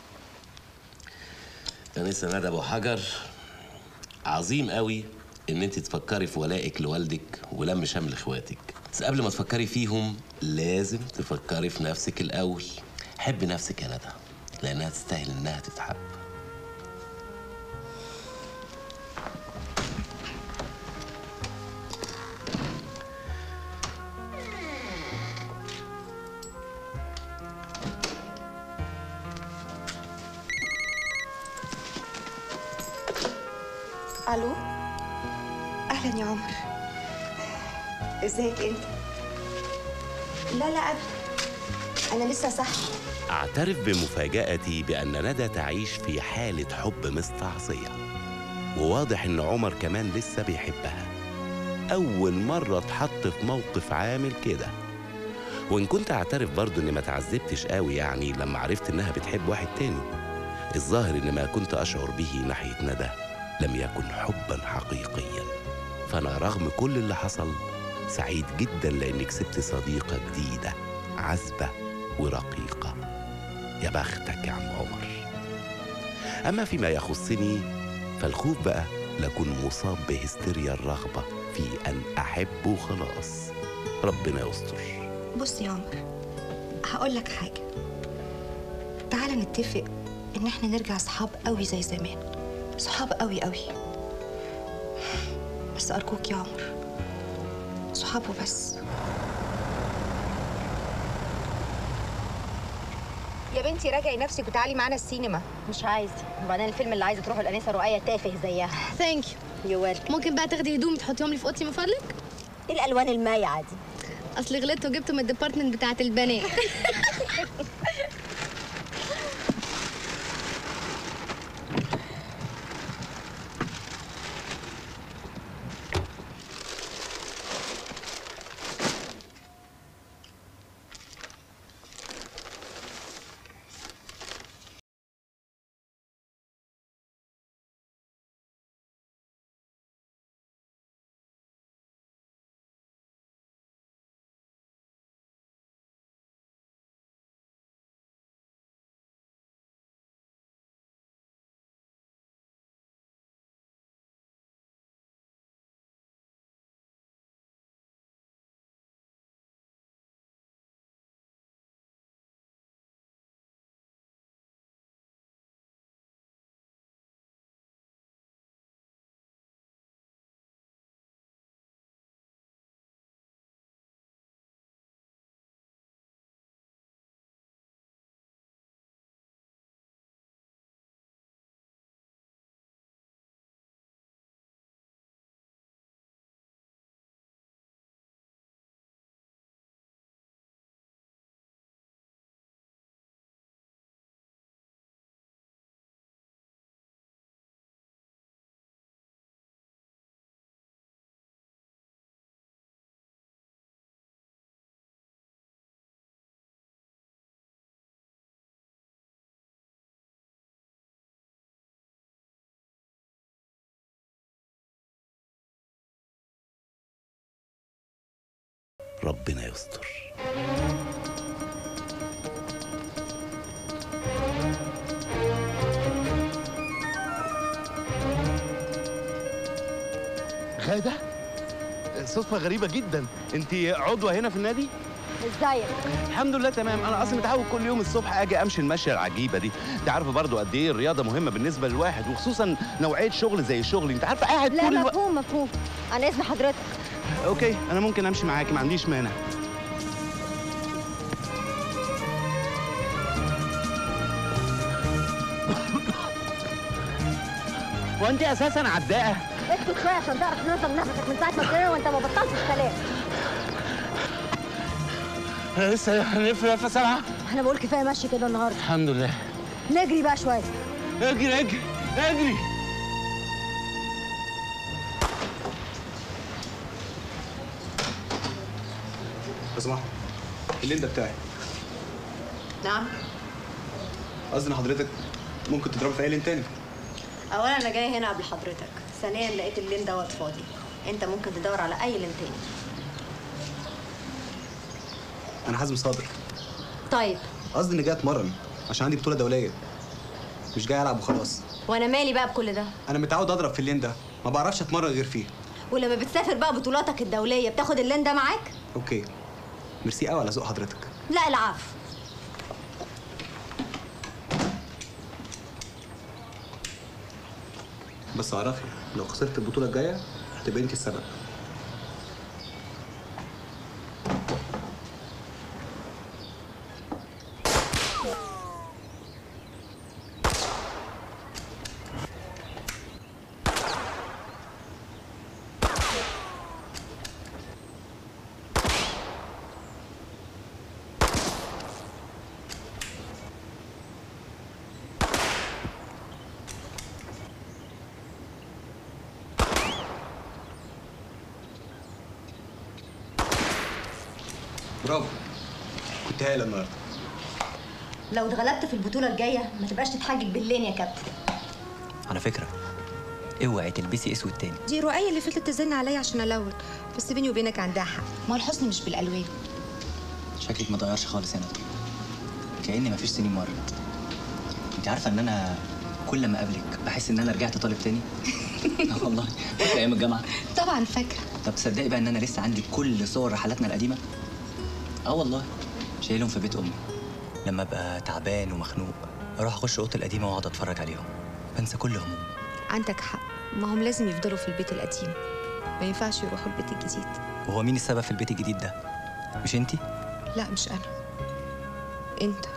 Speaker 1: أنسة ندى أبو حجر، عظيم قوي إن أنت تفكري في ولائك لوالدك ولم شمل إخواتك، بس قبل ما تفكري فيهم لازم تفكري في نفسك الأول. حبي نفسك يا ندى، لأنها تستاهل إنها تتحب.
Speaker 5: الو، اهلا يا عمر، ازيك انت؟ لا ابدا، انا لسه صاحي.
Speaker 1: اعترف بمفاجأتي بأن ندى تعيش في حالة حب مستعصية، وواضح إن عمر كمان لسه بيحبها. أول مرة اتحط في موقف عامل كده. وإن كنت أعترف برضه إني ما تعذبتش قوي يعني لما عرفت إنها بتحب واحد تاني. الظاهر إن ما كنت أشعر به ناحية ندى لم يكن حبا حقيقيا. فأنا رغم كل اللي حصل سعيد جدا لأني كسبت صديقة جديدة عذبة ورقيقة. يا بختك يا عم عمر. أما فيما يخصني فالخوف بقى لأكون مصاب بهستيريا الرغبة في أن أحب وخلاص. ربنا يستر.
Speaker 5: بص يا عمر، هقول لك حاجة. تعالى نتفق إن احنا نرجع صحاب قوي زي زمان، صحاب قوي قوي. بس أرجوك يا عمر، صحاب وبس. يا بنتي راجعي نفسك وتعالي معانا السينما.
Speaker 10: مش عايزه، وبعدين الفيلم اللي عايزه تروحوا الانسه رؤية تافه زيها.
Speaker 11: ثانك يو.
Speaker 10: يو ويلكم.
Speaker 11: ممكن بقى تاخدي هدومي تحطيهم لي في اوضتي من فضلك؟
Speaker 10: ايه الالوان المايعه دي؟
Speaker 11: اصل غلطت وجبته من الديبارتمنت بتاعت البنات.
Speaker 1: ربنا يستر.
Speaker 3: غادة؟ صدفة غريبة جدا. انت عضوة هنا في النادي؟
Speaker 10: ازيك؟
Speaker 13: الحمد لله تمام. انا اصلا متعود كل يوم الصبح اجي امشي المشيه العجيبه دي. انت عارفه برضو قد ايه الرياضه مهمه بالنسبه للواحد، وخصوصا نوعيه شغل زي شغلي. انت عارفه قاعد
Speaker 10: لا
Speaker 13: طول الوقت.
Speaker 10: مفهوم. انا اذن حضرتك.
Speaker 13: اوكي، انا ممكن امشي معاكي، ما عنديش مانع. وانت اساسا عداءه.
Speaker 10: اسكت شويه عشان تعرف تنظم نفسك من ساعه ما ابتدينا وانت ما بطلتش كلام.
Speaker 13: انا لسه هنلف سبعه.
Speaker 10: انا بقول كفايه ماشي كده النهارده.
Speaker 13: الحمد لله.
Speaker 10: نجري بقى شويه.
Speaker 13: اجري اجري اجري.
Speaker 14: لو سمحت، الليندا بتاعي.
Speaker 10: نعم.
Speaker 14: قصدي ان حضرتك ممكن تضربي في اي لين تاني.
Speaker 10: اولا انا جاي هنا قبل حضرتك، ثانيا لقيت اللين دوت فاضي. انت ممكن تدور على اي لين تاني.
Speaker 14: انا حازم صادق.
Speaker 10: طيب.
Speaker 14: قصدي اني جاي اتمرن عشان عندي بطوله دوليه، مش جاي العب وخلاص.
Speaker 10: وانا مالي بقى بكل ده؟
Speaker 14: انا متعود اضرب في اللين ده، ما بعرفش اتمرن غير فيه.
Speaker 10: ولما بتسافر بقى بطولاتك الدوليه بتاخد اللين ده معاك؟
Speaker 14: اوكي، ميرسي قوي على ذوق حضرتك.
Speaker 10: لا العفو.
Speaker 14: بس اعرفي لو خسرت البطوله الجايه هتبقى انت السبب. برافو، كنت هايله النهارده.
Speaker 10: لو اتغلبت في البطوله الجايه ما تبقاش تتحجج باللين يا كابتن.
Speaker 12: على فكره اوعي تلبسي اسود تاني.
Speaker 5: دي رؤية اللي فضلت تزن عليا عشان الون، بس بيني وبينك عندها حق، ما الحسن مش بالالوان.
Speaker 12: شكلك ما اتغيرش خالص يا ندى، كأني ما فيش سنين مرت. انت عارفه ان انا كل ما اقابلك بحس ان انا رجعت طالب تاني. والله فاكره ايام الجامعه؟
Speaker 5: طبعا فاكره.
Speaker 12: طب تصدقي بقى ان انا لسه عندي كل صور رحلاتنا القديمه؟ والله شايلهم في بيت امي. لما ابقى تعبان ومخنوق اروح اخش اوضتي القديمه واقعد اتفرج عليهم، بنسى كل همومي.
Speaker 5: عندك حق، ما هم لازم يفضلوا في البيت القديم، ما ينفعش يروحوا البيت الجديد.
Speaker 12: وهو مين السبب في البيت الجديد ده؟ مش انتي؟
Speaker 5: لا مش انا، انت.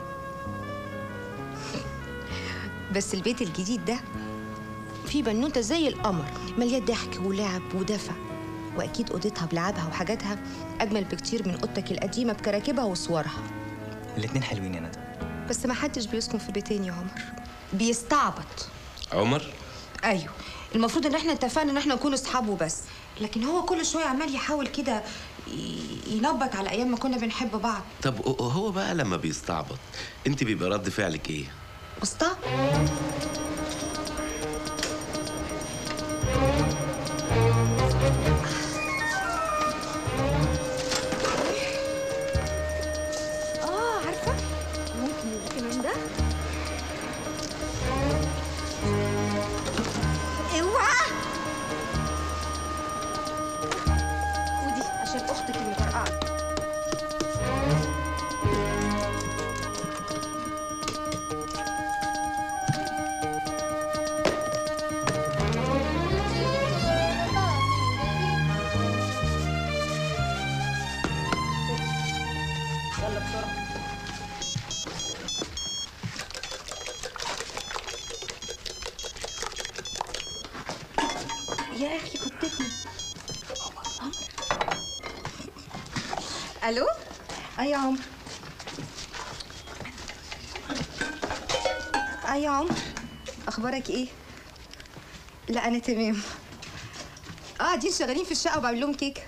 Speaker 5: بس البيت الجديد ده فيه بنوته زي القمر، مليان ضحك ولعب ودفى، واكيد اوضتها بلعبها وحاجاتها اجمل بكتير من اوضتك القديمه بكراكيبها وصورها.
Speaker 12: الاتنين حلوين يا ندى.
Speaker 5: بس ما حدش بيسكن في بيتين يا عمر، بيستعبط.
Speaker 1: عمر؟
Speaker 5: ايوه، المفروض ان احنا اتفقنا ان احنا نكون اصحاب وبس، لكن هو كل شويه عمال يحاول كده ينبط على ايام ما كنا بنحب بعض.
Speaker 1: طب هو بقى لما بيستعبط انت بيبقى رد فعلك ايه؟
Speaker 5: استعبط. عارفه ممكن يبقى كمان ده. اوعى. ودي عشان اختك اللي فرقعت. يلا بسرعه. يا اخي خطتني. الو. اي يا عمر. اي يا عمر، اخبارك ايه؟ لا انا تمام. دي شغالين في الشقه وبعمل لهم كيك.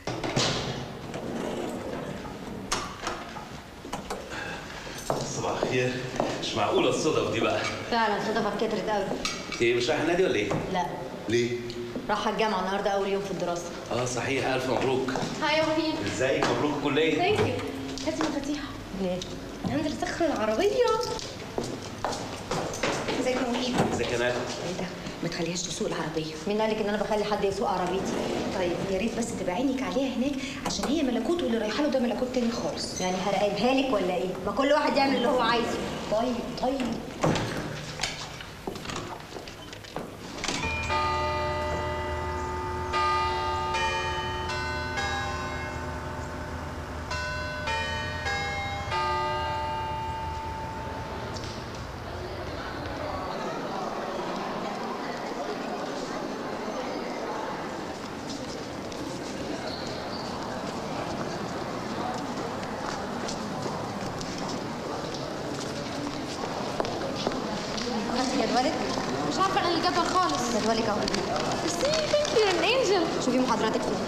Speaker 3: صباح الخير. مش معقوله الصدف دي بقى.
Speaker 10: فعلا صدفك كترت قوي.
Speaker 3: ايه مش رايح النادي ولا ايه؟
Speaker 10: لا.
Speaker 3: ليه؟
Speaker 10: رايحه الجامعه النهارده اول يوم في الدراسه.
Speaker 3: صحيح، الف مبروك.
Speaker 11: هاي يا وهيب.
Speaker 3: ازيك؟ مبروك الكليه.
Speaker 11: ثانك يو. هاتي مفاتيح.
Speaker 10: ليه؟
Speaker 11: هنزل اسخن العربيه. ازيك يا وهيب؟
Speaker 3: ازيك يا ندى؟
Speaker 5: ايه ده؟ ما تخليهاش تسوق العربيه.
Speaker 10: مين قالك ان انا بخلي حد يسوق عربيتي؟
Speaker 5: طيب يا ريت بس تبقى عينك عليها هناك، عشان هي ملكوت واللي رايحه له ده ملكوت تاني خالص.
Speaker 10: يعني هراقبها لك ولا ايه؟ ما كل واحد يعمل اللي هو عايزه.
Speaker 5: طيب جدولك؟
Speaker 11: مش عارفه انا الجدول خالص.
Speaker 10: جدولك اهو.
Speaker 11: ميرسي، ثانك يو ان انجل.
Speaker 10: شوفي محاضراتك فين.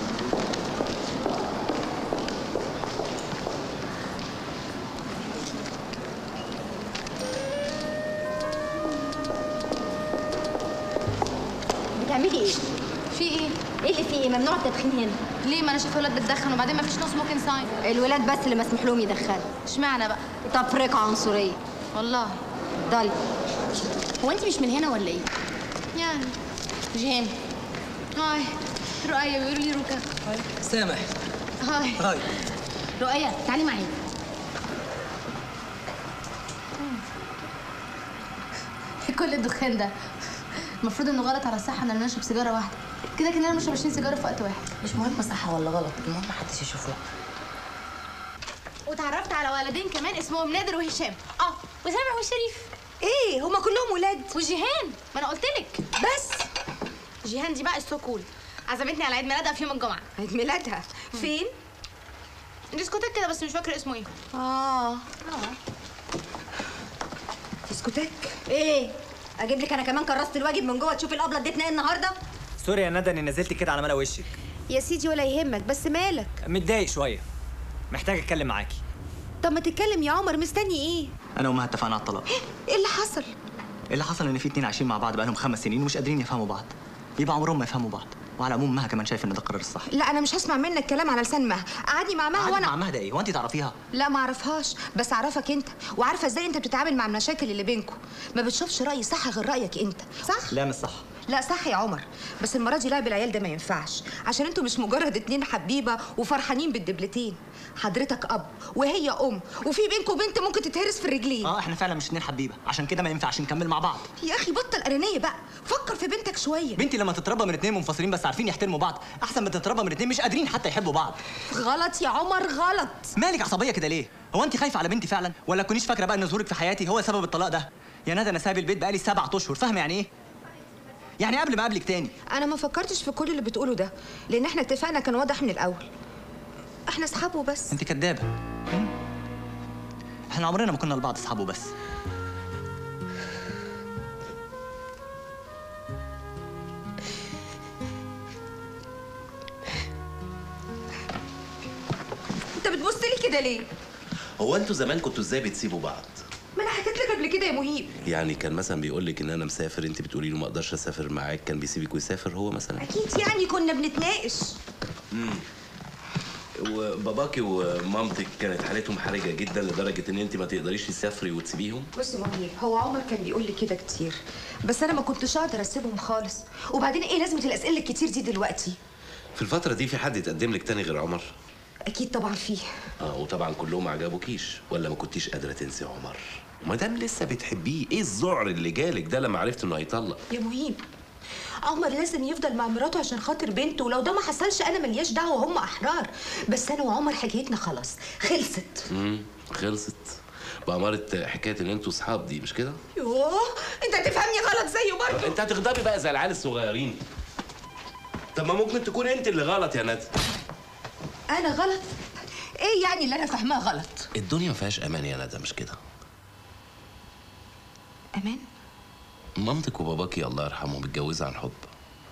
Speaker 10: بتعملي ايه؟
Speaker 11: في ايه؟
Speaker 10: ايه اللي فيه ايه؟ ممنوع التدخين هنا.
Speaker 11: ليه؟ ما انا شايفه ولاد بتدخن وبعدين ما فيش نو سموكينج ساين.
Speaker 10: الولاد بس اللي مسموح لهم يدخنوا.
Speaker 11: اشمعنى بقى؟
Speaker 10: تفرقه عنصريه.
Speaker 11: والله.
Speaker 10: ضل.
Speaker 11: هو انت مش من هنا ولا ايه؟ يعني جيهان. هاي رؤية، بيقولوا لي روكا.
Speaker 15: سامح.
Speaker 11: هاي رؤية، تعالي معايا. في كل الدخان ده المفروض انه غلط على الصحه ان انا اشرب سيجاره واحده، كده كده انا بشرب 20 سيجاره في وقت واحد.
Speaker 10: مش مهم صح ولا غلط، المهم محدش يشوفوها.
Speaker 11: واتعرفت على ولدين كمان اسمهم نادر وهشام. وسامح وشريف.
Speaker 5: ايه هما كلهم ولاد؟
Speaker 11: وجيهان، ما انا قلت لك.
Speaker 5: بس
Speaker 11: جيهان دي بقى السو كول، عزمتني على عيد ميلادها في يوم الجمعه.
Speaker 5: عيد ميلادها فين؟
Speaker 11: ديسكوتيك كده بس مش فاكره اسمه ايه.
Speaker 5: ديسكوتيك؟
Speaker 10: ايه؟ اجيب لك انا كمان كراسه الواجب من جوه تشوفي الابله اديتنا ايه النهارده؟
Speaker 15: سوري يا ندى اني نزلت كده على ملا وشك.
Speaker 5: يا سيدي ولا يهمك، بس مالك؟
Speaker 15: متضايق شويه، محتاج اتكلم معاكي.
Speaker 5: طب ما تتكلم يا عمر، مستني ايه؟
Speaker 12: انا وما اتفقنا على الطلاق.
Speaker 5: ايه اللي حصل؟
Speaker 12: اللي حصل ان في اتنين عايشين مع بعض بقالهم 5 سنين ومش قادرين يفهموا بعض، يبقى عمرهم ما يفهموا بعض. وعلى العموم مها كمان شايف ان ده القرار الصح.
Speaker 5: لا انا مش هسمع منك كلام على لسان مها. قعدي مع مها وانا
Speaker 12: مع مها ده ايه؟ وانت تعرفيها؟
Speaker 5: لا ما اعرفهاش، بس اعرفك انت وعارفه ازاي انت بتتعامل مع المشاكل اللي بينكم. ما بتشوفش راي صح غير رايك انت، صح؟
Speaker 12: لا مش صح.
Speaker 5: لا صح يا عمر، بس المره دي لعب العيال ده ما ينفعش، عشان انتوا مش مجرد اتنين حبيبه وفرحانين بالدبلتين. حضرتك اب وهي ام، وفي بينكم بنت ممكن تتهرس في الرجلين.
Speaker 12: احنا فعلا مش اتنين حبيبه، عشان كده ما ينفعش نكمل مع بعض.
Speaker 5: يا اخي بطل انانيه بقى، فكر في بنتك شويه.
Speaker 12: بنتي لما تتربى من اتنين منفصلين بس عارفين يحترموا بعض احسن ما تتربى من اتنين مش قادرين حتى يحبوا بعض.
Speaker 5: غلط يا عمر، غلط.
Speaker 12: مالك عصبيه كده ليه؟ هو انت خايفه على بنتي فعلا ولا تكونيش فاكره بقى ان ظهورك في حياتي هو سبب الطلاق ده؟ يا ندى انا سايب البيت بقالي 7 اشهر، فاهمه يعني ايه؟ يعني قبل ما اقابلك تاني.
Speaker 5: انا ما فكرتش في كل اللي بتقوله ده، لان احنا اتفقنا كان واضح من الاول، احنا اصحاب وبس.
Speaker 12: انت كدابه. احنا عمرنا ما كنا لبعض اصحاب وبس.
Speaker 5: انت بتبص لي كده ليه؟
Speaker 1: هو انتوا زمان كنتوا ازاي بتسيبوا بعض؟
Speaker 5: ما انا حكيت لك قبل كده يا مهيب.
Speaker 1: يعني كان مثلا بيقول لك ان انا مسافر، انت بتقولي له ما اقدرش اسافر معاك، كان بيسيبك ويسافر هو مثلا؟
Speaker 5: اكيد يعني كنا بنتناقش.
Speaker 1: وباباكي ومامتك كانت حالتهم حرجه جدا لدرجه ان انت ما تقدريش تسافري وتسيبيهم؟
Speaker 5: بص يا مهيب، هو عمر كان بيقول لي كده كتير، بس انا ما كنتش اقدر اسيبهم خالص. وبعدين ايه لازمه الاسئله الكتير دي دلوقتي؟
Speaker 1: في الفتره دي في حد يتقدم لك تاني غير عمر؟
Speaker 5: اكيد طبعا فيه.
Speaker 1: وطبعا كلهم ما عجبوكيش ولا ما كنتيش قادره تنسي عمر؟ ما دام لسه بتحبيه، ايه الذعر اللي جالك ده لما عرفت انه هيطلق؟
Speaker 5: يا مهيب، عمر لازم يفضل مع مراته عشان خاطر بنته، ولو ده ما حصلش انا ملياش دعوه، هم احرار. بس انا وعمر حكايتنا خلاص خلصت.
Speaker 1: خلصت بأمارة حكايه ان انتوا اصحاب دي، مش كده؟
Speaker 5: يوه انت هتفهمني غلط زيه برضه.
Speaker 1: انت هتغضبي بقى زي العيال الصغيرين. طب ما ممكن تكون انت اللي غلط يا ندى.
Speaker 5: انا غلط؟ ايه يعني اللي انا فاهماه غلط؟
Speaker 1: الدنيا ما فيهاش امان يا ندى، مش كده؟
Speaker 5: امان؟
Speaker 1: مامتك وباباكي الله يرحمهم اتجوزوا عن حب.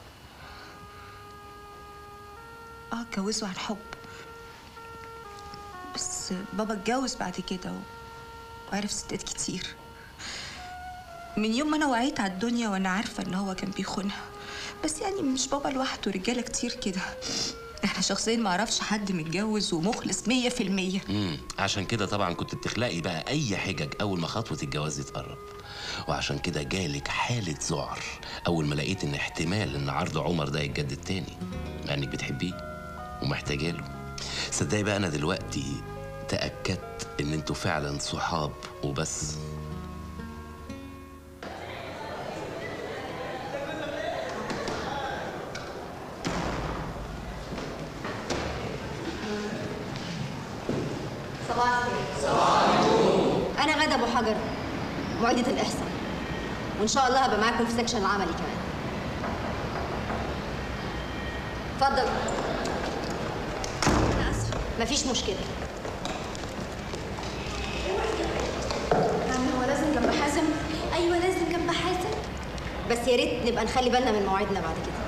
Speaker 5: اتجوزوا عن حب، بس بابا اتجوز بعد كده وعرف ستات كتير. من يوم ما انا وعيت على الدنيا وانا عارفه ان هو كان بيخونها، بس يعني مش بابا لوحده، رجاله كتير كده. انا شخصيا ما اعرفش حد متجوز ومخلص 100%.
Speaker 1: عشان كده طبعا كنت بتخلقي بقى اي حجج اول ما خطوه الجواز تقرب، وعشان كده جالك حاله ذعر اول ما لقيت ان احتمال ان عرض عمر ده يتجدد تاني، مع انك بتحبيه ومحتاجه له. صدقي بقى انا دلوقتي تاكدت ان انتوا فعلا صحاب وبس.
Speaker 10: انا غادة ابو حجر، معيدة الاحصاء، وان شاء الله هبقى معاكم في السكشن العملي كمان. اتفضل. انا اسفه. مفيش مشكله.
Speaker 11: يعني هو لازم جنب حازم؟ ايوه لازم جنب حازم.
Speaker 10: بس يا ريت نبقى نخلي بالنا من مواعيدنا بعد كده.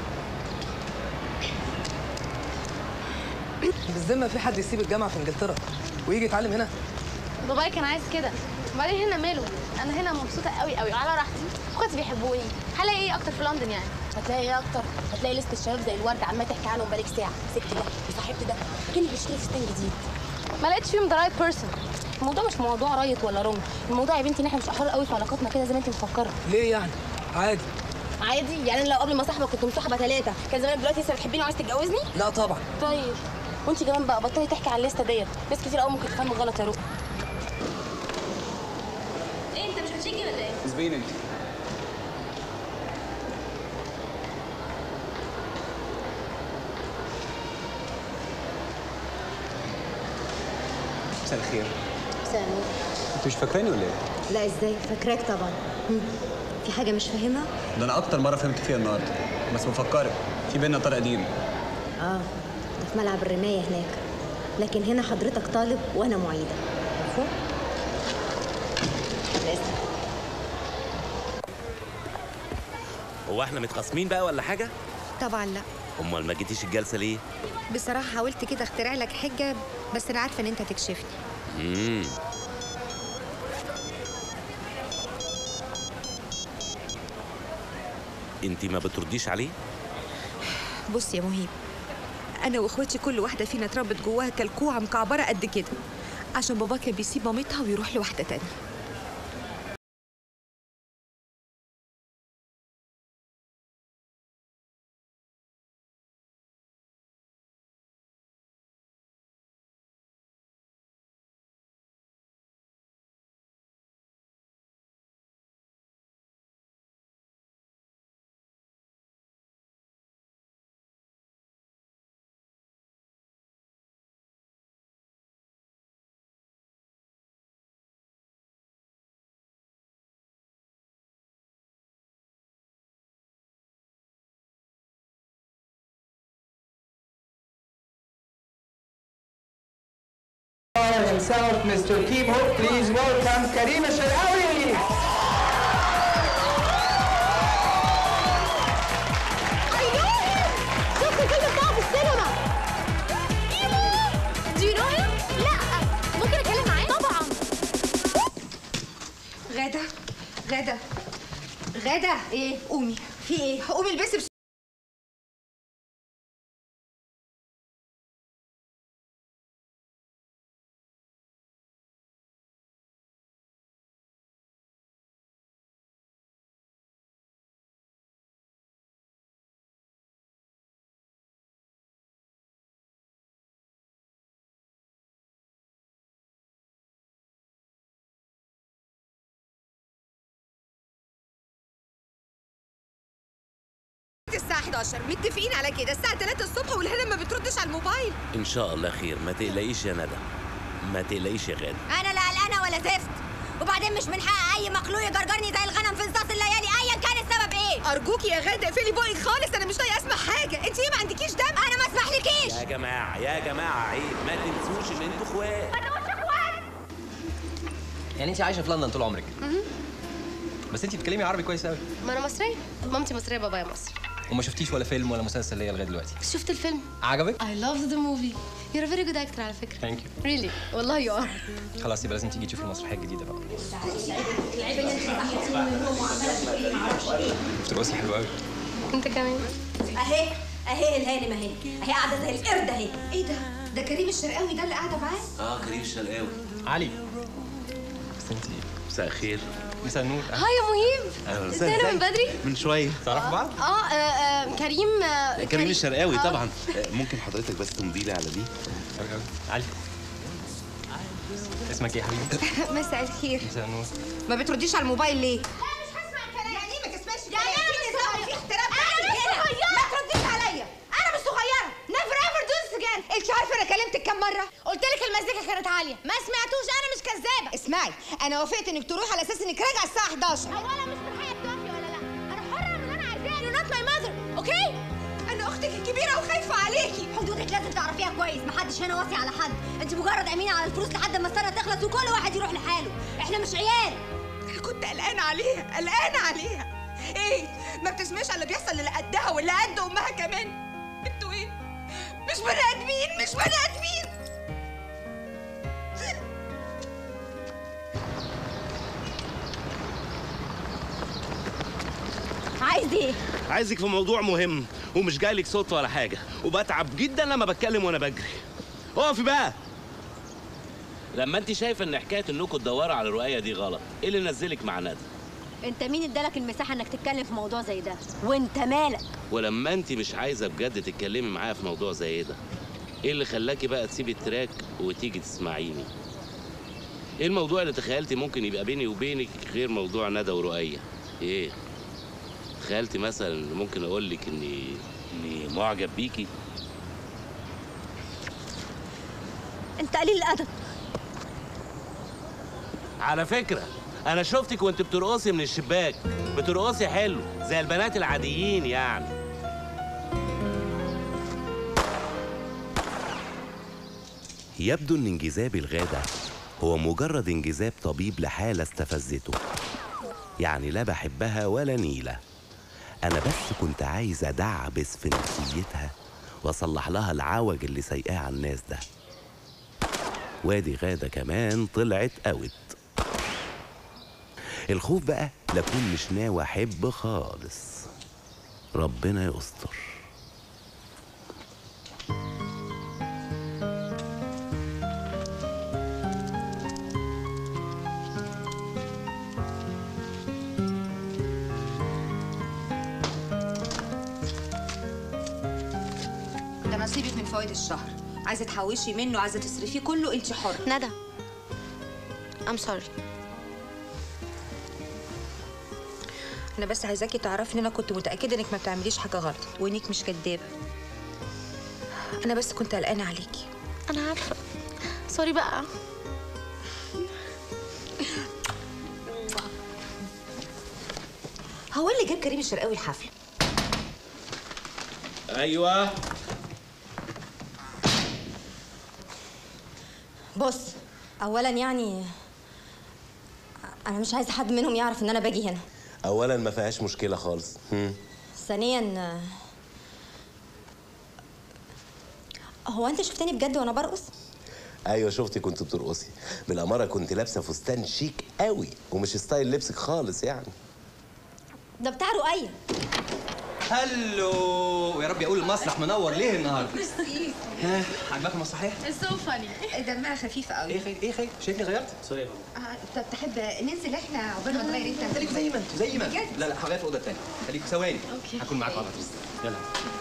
Speaker 16: بالذمه في حد يسيب الجامعه في انجلترا ويجي يتعلم هنا؟
Speaker 11: بابايا كان عايز كده، وبعدين هنا ماله؟ انا هنا مبسوطه قوي قوي وعلى راحتي، اخواتي بيحبوني. هلاقي ايه اكتر في لندن يعني؟
Speaker 17: هتلاقي ايه اكتر؟ هتلاقي لسه الشباب زي الورد عماله تحكي عنهم بقالك ساعه، سبت ده وصاحبت ده كاني بشتري فستان جديد.
Speaker 11: ما لقيتش فيهم ذا رايت بيرسون.
Speaker 17: الموضوع مش موضوع رايت ولا رمل، الموضوع يا بنتي ان احنا مش احرار قوي في علاقاتنا كده زي ما انت مفكره.
Speaker 16: ليه يعني؟ عادي.
Speaker 17: عادي؟ يعني انا لو قبل ما صاحبك كنت مصاحبه 3 كان زمان دلوقتي لسه بتحبيني وعايز تتجوزني؟
Speaker 16: لا طبعا.
Speaker 17: طيب وانت كمان بقى بطلي تحكي على الليسته ديت، ناس كتير قوي ممكن تفهمك غلط يا رؤى.
Speaker 11: ايه انت مش هتيجي ولا ايه؟
Speaker 14: اسبقيني انت. مساء الخير.
Speaker 10: مساء النور.
Speaker 14: انت مش فاكراني ولا ايه؟
Speaker 10: لا ازاي؟ فاكراك طبعا. في حاجه مش فاهمها؟
Speaker 14: ده انا اكتر مره فهمت فيها النهارده، بس بفكرك في بينا طريق قديم.
Speaker 10: ده في ملعب الرمايه هناك، لكن هنا حضرتك طالب وانا معيده. مفهوم؟
Speaker 3: هو احنا متخاصمين بقى ولا حاجه؟
Speaker 5: طبعا لا.
Speaker 3: امال ما جيتيش الجلسه ليه؟
Speaker 5: بصراحه حاولت كده اخترع لك حجه، بس انا عارفه ان انت تكشفني.
Speaker 3: انتي ما بترديش عليه؟
Speaker 5: بص يا مهيب، انا واخواتي كل واحده فينا اتربت جواها كلكوعه مكعبره قد كده، عشان بابا كان بيسيب مامتها ويروح لواحده تانية.
Speaker 18: himself, Mr. Kibo, please welcome Karim Sharawi.
Speaker 11: I know him. شفت الفيلم بتاعه في السينما. Do you know him? لا. ممكن اتكلم معاه؟ طبعا.
Speaker 5: غادة ايه؟ قومي. في ايه؟ قومي البسي بسرعة. الساعة 11 متفقين على كده، الساعة 3 الصبح والهنا ما بتردش على الموبايل.
Speaker 3: ان شاء الله خير، ما تقلقيش يا ندى، ما تقلقيش يا غادة.
Speaker 10: انا لا قلقانه ولا زفت، وبعدين مش من حق اي مخلوق يجرجرني زي الغنم في نصاص الليالي ايا كان السبب ايه.
Speaker 5: ارجوكي يا غادة اقفلي بوقك خالص، انا مش طايقه اسمع حاجه. انت ايه ما عندكيش دم؟
Speaker 10: انا ما اسمحلكيش.
Speaker 3: يا جماعة عيب، ما تنسوش ان انتوا اخوات.
Speaker 14: يعني انت عايشه في لندن طول عمرك؟ بس انت بتتكلمي عربي كويس قوي.
Speaker 11: ما انا مصرية، مامتي مصرية بابايا مصري.
Speaker 14: وما شفتيش ولا فيلم ولا مسلسل ليا لغايه دلوقتي؟
Speaker 11: شفت الفيلم؟
Speaker 14: عجبك؟
Speaker 11: I loved the movie. You're a very good actor على فكرة.
Speaker 14: Thank you.
Speaker 11: Really والله you are.
Speaker 14: خلاص يبقى لازم تيجي تشوفي المسرحيه الجديده بقى. شفت الوصل حلو قوي.
Speaker 11: انت كمان.
Speaker 10: اهي اهي الهانم اهي قاعده زي القرد اهي.
Speaker 5: ايه ده كريم الشرقاوي ده اللي قاعده معاه؟
Speaker 12: كريم الشرقاوي.
Speaker 14: علي بس انت
Speaker 1: مساء الخير.
Speaker 14: مساء النور.
Speaker 11: هاي يا مهيب، ازينا من بدري؟
Speaker 1: من شويه.
Speaker 14: تعرفوا بعض؟
Speaker 11: كريم
Speaker 1: كريم الشرقاوي طبعا. ممكن حضرتك بس تمضي لي على دي؟
Speaker 14: علي اسمك ايه يا حبيبي؟
Speaker 5: مساء الخير.
Speaker 14: مساء النور.
Speaker 5: ما بترديش على الموبايل ليه؟
Speaker 4: يعني ايه ما تسمعش كلامي؟ في نظام، في احترام. انا مش صغيره، ما ترديش عليا، انا مش صغيره. نيفر ايفر دو ذس اجين. انت عارفه انا كلمتك كام مره؟ قلت لك المزيكا كانت عاليه، ما سمعتوش. انا مش كذابه.
Speaker 5: اسمعي، انا وافقت انك تروحي على اساس انك راجعه الساعه 11.
Speaker 4: اولا مش من حقك توافقي ولا لا، انا حره اعمل اللي انا عايزاه. يو نوت ماي ماذر، اوكي؟
Speaker 5: انا اختك الكبيره وخايفه عليكي.
Speaker 10: حدودك لازم تعرفيها كويس، محدش هنا واصي على حد. انت مجرد امينه على الفلوس لحد ما السنه تخلص وكل واحد يروح لحاله. احنا مش عيال.
Speaker 5: انا كنت قلقانه عليها. ايه؟ ما بتسمعش على اللي بيحصل اللي قدها واللي قد امها كمان. انتوا ايه؟ مش بني ادمين.
Speaker 10: عايز ايه؟
Speaker 3: عايزك في موضوع مهم ومش جايلك صوت ولا حاجه، وبتعب جدا لما بتكلم وانا بجري. اقفي بقى. لما انت شايفه ان حكايه انكم تدوروا على الرؤيه دي غلط، ايه اللي نزلك مع ندى؟
Speaker 10: انت مين ادالك المساحه انك تتكلم في موضوع زي ده؟ وانت مالك؟
Speaker 3: ولما انت مش عايزه بجد تتكلمي معايا في موضوع زي ده، ايه اللي خلاكي بقى تسيبي التراك وتيجي تسمعيني؟ ايه الموضوع اللي تخيلتي ممكن يبقى بيني وبينك غير موضوع ندى ورؤيه؟ ايه؟ تخيلتي مثلا ان ممكن اقول لك اني معجب بيكي؟
Speaker 10: انت قليل الادب.
Speaker 3: على فكره انا شفتك وانت بترقصي من الشباك، بترقصي حلو زي البنات العاديين يعني.
Speaker 1: يبدو ان انجذاب الغادة هو مجرد انجذاب طبيب لحالة استفزته، يعني لا بحبها ولا نيلة. أنا بس كنت عايز أدعبس في نفسيتها وأصلح لها العوج اللي سايقاه على الناس ده. وادي غادة كمان طلعت أوت. الخوف بقى لكون مش ناوي أحب خالص. ربنا يستر.
Speaker 5: ده نصيبك من فوائد الشهر. عايزه تحوشي منه، عايزه تصرفيه كله، انت حره.
Speaker 11: ندى I'm sorry.
Speaker 5: انا بس عايزاكي تعرفي ان انا كنت متاكده انك ما بتعمليش حاجه غلط وانك مش كدابه. انا بس كنت قلقانه عليكي.
Speaker 11: انا عارفه، سوري بقى.
Speaker 5: هو اللي جاب كريم الشرقاوي الحفله؟
Speaker 3: ايوه.
Speaker 10: بص، اولا يعني انا مش عايزه حد منهم يعرف ان انا باجي هنا.
Speaker 1: أولاً ما فيهاش مشكلة خالص.
Speaker 10: ثانيا هو انت شفتني بجد وانا برقص؟
Speaker 1: أيوة شفتي كنت بترقصي. بالأمارة كنت لابسة فستان شيك قوي ومش ستايل لبسك خالص يعني.
Speaker 10: ده بتاع رؤية.
Speaker 14: هلو، يا رب يقول المسرح منور ليه النهارده؟
Speaker 5: ميرسي.
Speaker 14: ها، عجباك المسرحيه؟
Speaker 5: It's so funny. دمها خفيف قوي.
Speaker 14: ايه خير؟ شايفني غيرت؟ سوري يا بابا.
Speaker 5: طب تحب ننزل احنا عقبال ما تغير انت؟
Speaker 14: خليك زي ما انت زي ما انت.
Speaker 5: بجد؟
Speaker 14: لا هغير في الاوضه الثانيه، خليك ثواني.
Speaker 11: اوكي.
Speaker 14: هكون معاك على طول. يلا.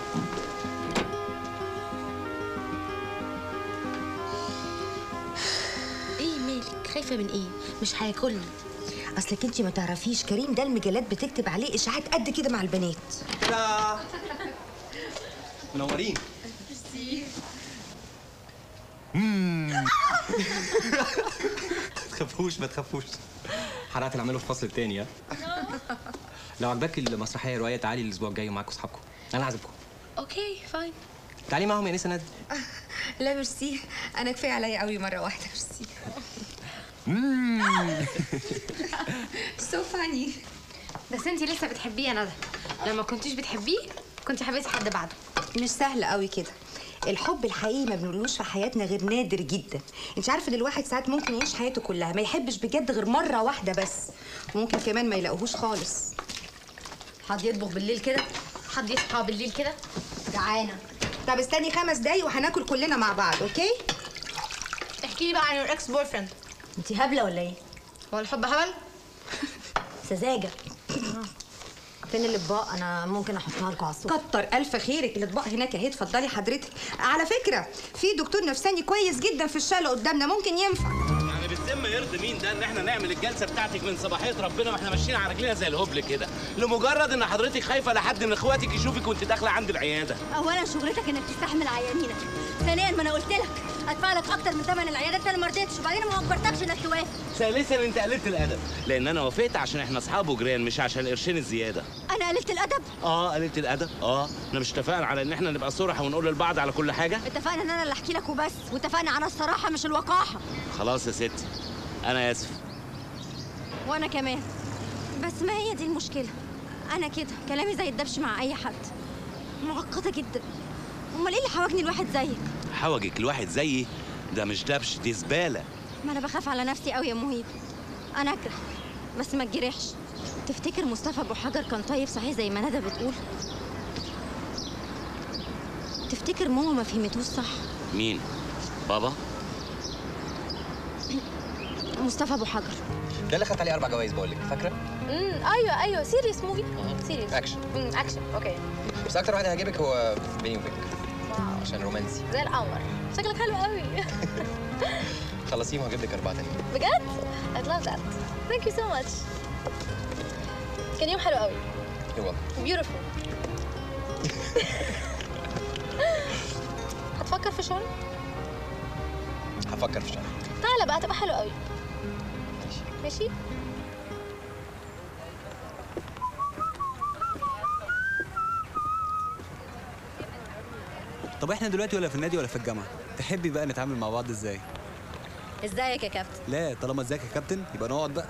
Speaker 11: ايه مالك؟ خايفه من ايه؟ مش هياكلني.
Speaker 5: اصلك انت ما تعرفيش كريم ده المجلات بتكتب عليه اشاعات قد كده مع البنات.
Speaker 14: لا منورين. ما تخافوش. حرقت العمل في الفصل الثاني. ها لو عجبك المسرحيه روايه تعالي الاسبوع الجاي ومعاكم اصحابكم، انا عازمكم.
Speaker 11: اوكي فاين.
Speaker 14: تعالي معاهم يا نسا ندى.
Speaker 5: لا ميرسي، انا كفايه عليا قوي مره واحده. ميرسي. سو فاني.
Speaker 11: بس انتي لسه بتحبيه يا ندى، لما كنتيش بتحبيه كنتي حبيتي حد بعده.
Speaker 5: مش سهل قوي كده. الحب الحقيقي ما بنقولوش في حياتنا غير نادر جدا. انت عارفه ان الواحد ساعات ممكن يعيش حياته كلها ما يحبش بجد غير مره واحده بس، وممكن كمان ما يلاقوهوش خالص.
Speaker 11: حد يطبخ بالليل كده؟ حد يصحى بالليل كده؟
Speaker 5: جعانه. طب استني 5 دقايق وهناكل كلنا مع بعض، اوكي؟
Speaker 11: احكي لي بقى عن your ex boyfriend.
Speaker 10: انت هبله ولا ايه؟
Speaker 11: هو الحب هبل؟
Speaker 10: سذاجه. فين الاطباق؟ انا ممكن احطها لكم على السفره.
Speaker 5: كتر الف خيرك، الاطباق هناك اهي، اتفضلي حضرتك. على فكره في دكتور نفساني كويس جدا في الشارع قدامنا، ممكن ينفع.
Speaker 3: يعني بالذمه يرضي مين ده ان احنا نعمل الجلسه بتاعتك من صباحيه ربنا واحنا ماشيين على رجلينا زي الهبل كده، لمجرد ان حضرتك خايفه لحد من اخواتك يشوفك وانت داخله عند العياده؟
Speaker 10: اولا شغلتك انك تستحمل عيانينك، ثانيا ما انا قلت لك ادفع لك اكتر من ثمن العياده، انت اللي ما رضيتش، وبعدين ما اجبرتكش انك توافق.
Speaker 3: ثالثا انت قللت الادب، لان انا وافقت عشان احنا اصحاب وجيران مش عشان القرشين الزياده.
Speaker 10: انا قللت الادب؟
Speaker 3: قللت الادب. احنا مش اتفقنا على ان احنا نبقى صراحه ونقول لبعض على كل حاجه؟
Speaker 10: اتفقنا ان انا اللي احكي لك وبس، واتفقنا على الصراحه مش الوقاحه.
Speaker 3: خلاص يا ستي، انا اسف.
Speaker 10: وانا كمان، بس ما هي دي المشكله، انا كده كلامي زي الدبش مع اي حد، معقده جدا. امال ايه اللي حوجني الواحد زيك؟
Speaker 3: حوجك الواحد زيي؟ ده مش دبش، دي زباله.
Speaker 10: ما انا بخاف على نفسي قوي يا مهيب، انا اكره بس ما تجرحش. تفتكر مصطفى ابو حجر كان طيب صحيح زي ما ندى بتقول؟ تفتكر ماما ما فهمتوش صح؟
Speaker 3: مين؟ بابا؟
Speaker 10: مصطفى ابو حجر
Speaker 14: ده اللي خدت عليه 4 جوائز بقول لك، فاكره؟
Speaker 11: ايوه سيريس موفي. سيريس
Speaker 14: اكشن.
Speaker 11: اكشن اوكي.
Speaker 14: بس اكتر واحد هيعجبك هو بيني وبينك عشان رومانسي
Speaker 11: زي القمر. شكلك حلو قوي.
Speaker 14: خلصيه وهجيب لك 4 تانيين.
Speaker 11: بجد؟ I'd love that. Thank you so much. كان يوم حلو قوي.
Speaker 14: يلا.
Speaker 11: Beautiful. هتفكر في شغل؟
Speaker 14: هفكر في شغل.
Speaker 11: تعالى بقى هتبقى حلو قوي. ماشي؟
Speaker 19: طب احنا دلوقتي ولا في النادي ولا في الجامعه؟ تحبي بقى نتعامل مع بعض ازاي؟
Speaker 10: ازيك يا كابتن؟
Speaker 19: لا طالما ازيك يا كابتن يبقى نقعد بقى.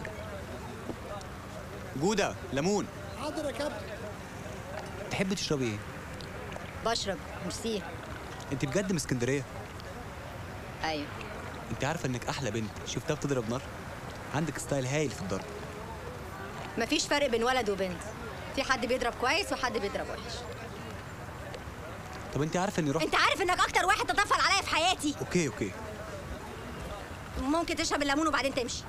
Speaker 19: جوده ليمون.
Speaker 20: حاضر يا كابتن.
Speaker 19: تحبي تشربي ايه؟
Speaker 10: بشرب ميرسي.
Speaker 19: انت بجد من اسكندريه؟
Speaker 10: ايوه.
Speaker 19: انت عارفه انك احلى بنت شفتها بتضرب نار؟ عندك ستايل هايل في الضرب.
Speaker 10: مفيش فرق بين ولد وبنت، في حد بيضرب كويس وحد بيضرب وحش.
Speaker 19: طب انت عارفه اني رحت؟
Speaker 10: انت عارف انك اكتر واحد تطفل عليا في حياتي.
Speaker 19: اوكي
Speaker 10: ممكن تشرب الليمون وبعدين تمشي.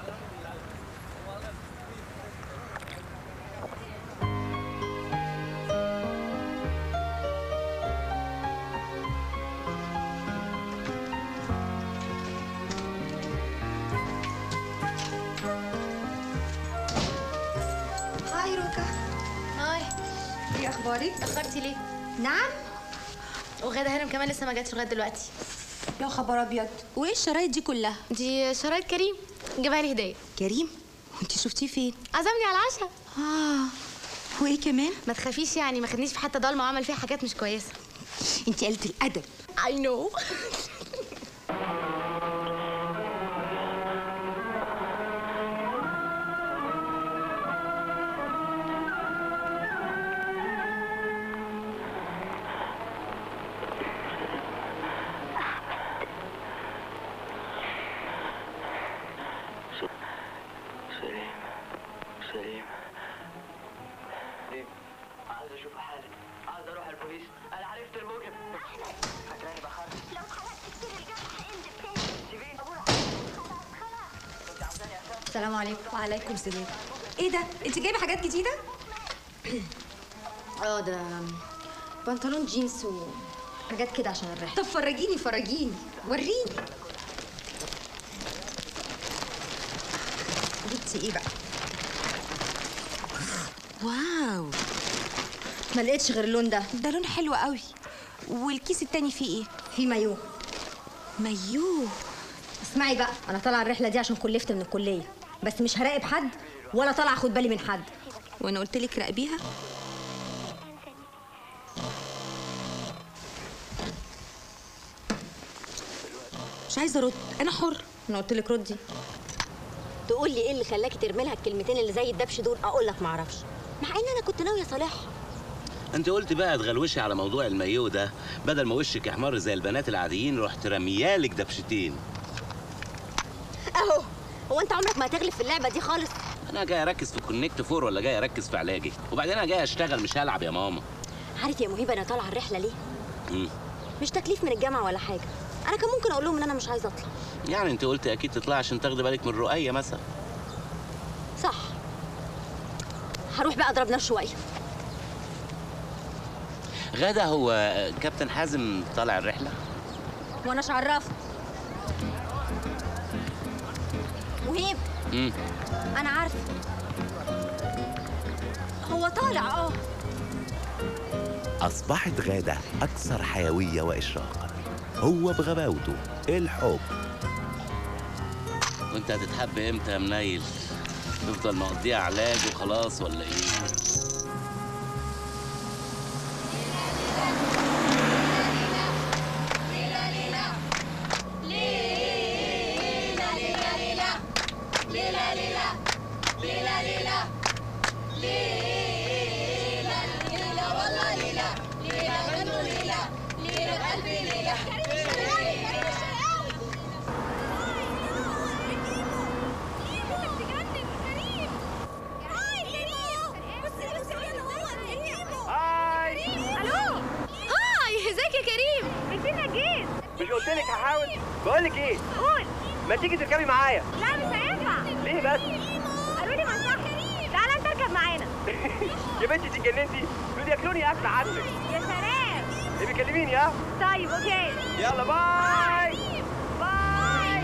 Speaker 5: هاي روكا.
Speaker 11: هاي.
Speaker 5: ايه اخبارك؟
Speaker 11: اتاخرتي ليه؟
Speaker 5: نعم.
Speaker 11: وغاده هانم كمان لسه ما جاتش لغايه دلوقتي.
Speaker 5: يا خبر ابيض، وايه الشرايط دي كلها؟
Speaker 11: دي شرايط كريم، جابها لي هديه.
Speaker 5: كريم؟ وانت شفتيه فين؟
Speaker 11: عزمني على العشاء.
Speaker 5: وايه كمان؟
Speaker 11: ما تخافيش يعني، ما خدنيش في حته ضلمه وعمل فيها حاجات مش كويسه.
Speaker 5: انت قلة الادب.
Speaker 11: I know.
Speaker 21: سليم عايز اشوف حالك، عايز اروح البوليس، انا عرفت الموقف. فاكراني بخرج؟ لو خرجت كتير الجرح انت سيبيني.
Speaker 10: السلام عليكم.
Speaker 5: وعليكم السلام. ايه ده؟ انت جايبه حاجات جديده؟
Speaker 10: ده بنطلون جينز وحاجات كده عشان الريحه.
Speaker 5: طب فرجيني وريني. جبتي ايه بقى؟ واو،
Speaker 10: ما لقيتش غير اللون ده.
Speaker 5: ده لون حلو قوي. والكيس التاني فيه ايه؟
Speaker 10: فيه مايو.
Speaker 5: مايو؟
Speaker 10: اسمعي بقى، انا طالعه الرحله دي عشان كلفت من الكليه، بس مش هراقب حد ولا طالعه اخد بالي من حد.
Speaker 5: وانا قلت لك راقبيها؟ مش عايزه ارد، انا حر.
Speaker 10: انا قلت لك ردي. تقول لي ايه اللي خلاكي ترمي لها الكلمتين اللي زي الدبش دول؟ اقول لك ما اعرفش، مع ان انا كنت ناويه صالحها.
Speaker 3: انت قلت بقى تغلوشي على موضوع المايو ده، بدل ما وشك يحمر زي البنات العاديين رحت رميالك دبشتين.
Speaker 10: اهو، هو انت عمرك ما هتغلب في اللعبه دي خالص.
Speaker 3: انا جاي اركز في الكونكت 4 ولا جاي اركز في علاجي؟ وبعدين انا جاي اشتغل مش هلعب يا ماما.
Speaker 10: عارف يا مهيب انا طالعه الرحله ليه؟ مش تكليف من الجامعه ولا حاجه، انا كان ممكن اقول لهم ان انا مش عايزه اطلع.
Speaker 3: يعني انت قلت اكيد تطلع عشان تاخدي بالك من رؤية مثلا.
Speaker 10: صح. هروح بقى اضرب نار شويه.
Speaker 3: غادة، هو كابتن حازم طالع الرحلة؟
Speaker 10: وانا مش عرفت. مهيب انا عارفه هو طالع.
Speaker 1: أصبحت غادة أكثر حيوية وإشراقا، هو بغباوته الحب.
Speaker 3: وانت هتتحب امتى يا منيل؟ نفضل مقضيها علاج وخلاص ولا ايه؟
Speaker 20: مش قلت لك هحاول؟ بقول لك ايه؟ قول. ما تيجي تركبي معايا؟
Speaker 17: لا مش هينفع.
Speaker 20: ليه بس؟
Speaker 17: قالوا لي ما صح. تعالى انت اركب معانا.
Speaker 20: يا بنتي انت اتجننتي؟ دول ياكلوني اكل عنك.
Speaker 17: يا سلام.
Speaker 20: ايه بيكلميني ها؟
Speaker 17: طيب اوكي.
Speaker 20: يلا باي.
Speaker 17: باي.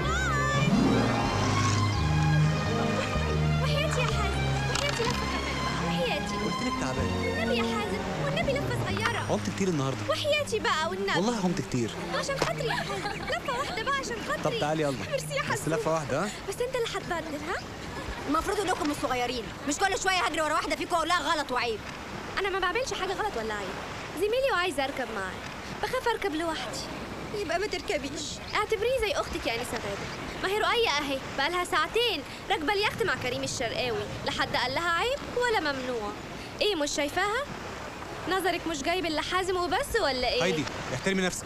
Speaker 17: وحياتي يا حازم، وحياتي لفه كمان، وحياتي.
Speaker 19: قلت لك تعبان.
Speaker 17: والنبي يا حازم، والنبي لفه صغيره.
Speaker 19: عمت كتير النهارده.
Speaker 17: وحياتي بقى والنبي.
Speaker 19: والله عمت كتير.
Speaker 17: عشان خاطري يا حازم، لفه واحده بقى عشان خاطري.
Speaker 19: طب تعالي يلا.
Speaker 17: ميرسي يا حازم.
Speaker 19: بس لفه واحده ها؟
Speaker 17: بس انت اللي هتبدل ها؟
Speaker 10: المفروض انكم الصغيرين مش كل شويه هجري ورا واحده فيكم اقول لها غلط وعيب.
Speaker 17: انا ما بعملش حاجه غلط ولا عيب، زميلي وعايزه اركب معاه، بخاف اركب لوحدي.
Speaker 10: يبقى ما تركبيش.
Speaker 17: اعتبريه زي اختك يعني سغاده. ما هي رؤية اهي بقالها ساعتين راكبه اليخت مع كريم الشرقاوي، لا حد قال لها عيب ولا ممنوع. ايه مش شايفاها؟ نظرك مش جايب الا حازم وبس ولا ايه؟
Speaker 19: هايدي احترمي نفسك.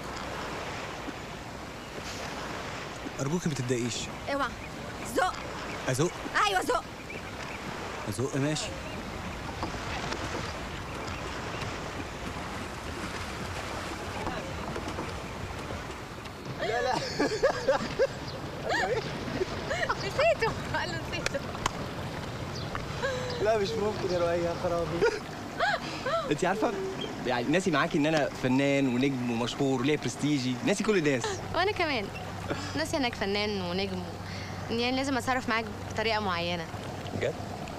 Speaker 19: ارجوكي ما تتضايقيش.
Speaker 10: اوعى. زق.
Speaker 19: ازق؟
Speaker 10: ايوه زق.
Speaker 19: ازق ماشي.
Speaker 20: لا
Speaker 17: نسيته. قال له نسيته.
Speaker 20: لا مش ممكن يا رؤية، يا خرابي. انت عارفه يعني ناسي معاكي ان انا فنان ونجم ومشهور ليه برستيجي، ناسي كل الناس.
Speaker 11: وانا كمان ناسي انك فنان ونجم، يعني لازم اتصرف معاك بطريقه معينه.
Speaker 20: بجد؟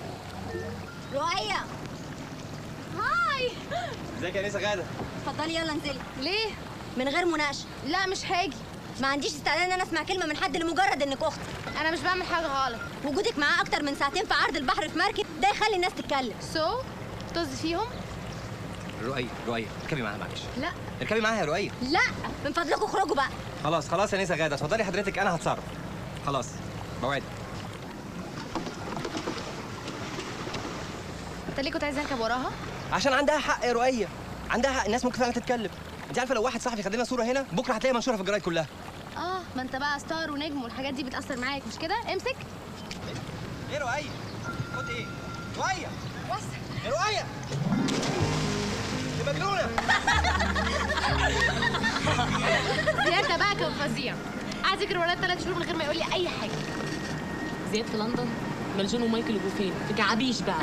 Speaker 10: رؤية. هاي.
Speaker 20: ازيك يا نسا غاده؟
Speaker 10: اتفضلي يلا انزلي.
Speaker 11: ليه؟
Speaker 10: من غير مناقشه.
Speaker 11: لا مش هاجي.
Speaker 10: ما عنديش استعداد ان انا اسمع كلمه من حد لمجرد انك اختي.
Speaker 11: انا مش بعمل حاجه غلط.
Speaker 10: وجودك معاه اكتر من ساعتين في عرض البحر في مركب ده يخلي الناس تتكلم.
Speaker 11: طز فيهم.
Speaker 20: رؤية اركبي معاها معلش.
Speaker 11: لا
Speaker 20: اركبي معاها يا رؤية.
Speaker 10: لا من فضلكم اخرجوا بقى.
Speaker 20: خلاص يا نسا غاده، اتفضلي حضرتك انا هتصرف. خلاص موعد.
Speaker 11: انت ليه كنت عايز اركب وراها؟
Speaker 20: عشان عندها حق يا رؤية، عندها حق، الناس ممكن فعلا تتكلم. انت عارفه لو واحد صاحبي خد لنا صوره هنا بكره هتلاقيها منشوره في الجرايد كلها.
Speaker 11: ما انت بقى ستار ونجم والحاجات دي بتاثر معاك مش كده؟ امسك.
Speaker 20: ايه رؤية؟ خد ايه؟ رؤية وسع يا رؤية يا مجنونة.
Speaker 11: زياد ده بقى كان فظيع، قعد يجري ورايا 3 شهور من غير ما يقول لي اي حاجه.
Speaker 22: زياد في لندن ملجون ومايكل يبقوا فين؟ في كعابيش بقى.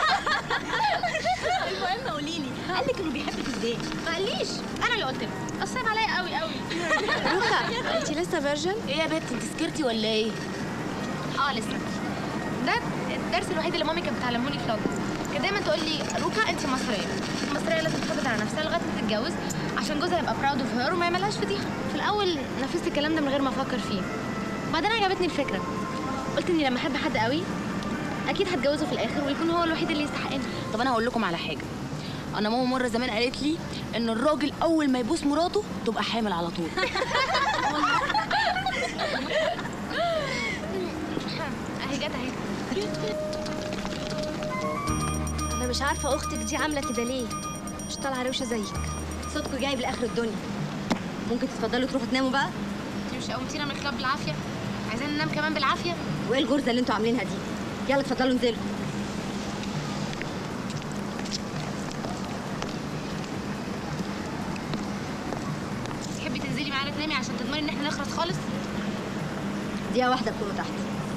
Speaker 10: المهم قولي لي قال لك انه بيحبك ازاي؟
Speaker 11: ما قاليش، انا اللي قلت له. اثر عليا قوي قوي.
Speaker 17: روكا انت لسه فيرجن؟
Speaker 22: ايه يا بنت انت سكرتي ولا ايه؟
Speaker 11: لسه. ده الدرس الوحيد اللي مامي كانت بتعلمهوني في لندن. كانت دايما تقول لي روكا انت مصريه، المصريه لازم تحافظ على نفسها لغايه ما تتجوز عشان جوزها يبقى براود اوف هير وما يعملهاش فضيحه. في الاول نفذت الكلام ده من غير ما افكر فيه، بعدين عجبتني الفكره. قلت اني لما احب حد قوي اكيد هتجوزه في الاخر ويكون هو الوحيد اللي يستحقني.
Speaker 22: طب انا هقول لكم على حاجه. انا ماما مره زمان قالت لي ان الراجل اول ما يبوس مراته تبقى حامل على طول.
Speaker 11: اهي جت اهي.
Speaker 10: انا مش عارفه اختك دي عامله كده ليه، مش طالعه روشه زيك، صوتكوا جايب لاخر الدنيا. ممكن تتفضلوا تروحوا تناموا بقى؟
Speaker 11: انتي مش قومتينا من الكلاب بالعافيه؟ عايزين ننام كمان بالعافيه؟
Speaker 10: وايه الجرزه اللي انتوا عاملينها دي؟ يلا اتفضلوا انزلوا.
Speaker 22: عشان تضمني ان احنا نخرج خالص؟
Speaker 10: دقيقة واحدة تكونوا تحت.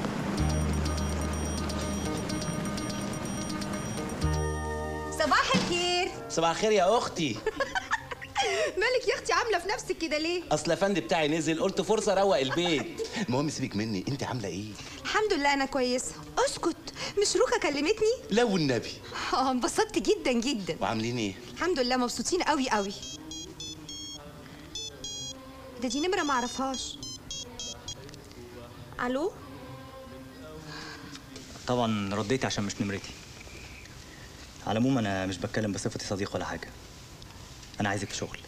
Speaker 5: صباح الخير.
Speaker 1: صباح الخير يا اختي.
Speaker 5: مالك يا اختي عامله في نفسك كده ليه؟
Speaker 1: اصل افندي بتاعي نزل، قلت فرصه اروق البيت. المهم سيبك مني، انت عامله ايه؟
Speaker 5: الحمد لله انا كويسه. اسكت، مش روكا كلمتني؟
Speaker 1: لا والنبي.
Speaker 5: انبسطت جدا جدا.
Speaker 1: وعاملين ايه؟
Speaker 5: الحمد لله مبسوطين قوي قوي. دي نمره ما اعرفهاش. الو؟
Speaker 12: طبعا رديتي عشان مش نمرتي. على العموم انا مش بتكلم بصفتي صديق ولا حاجه. انا عايزك في شغل.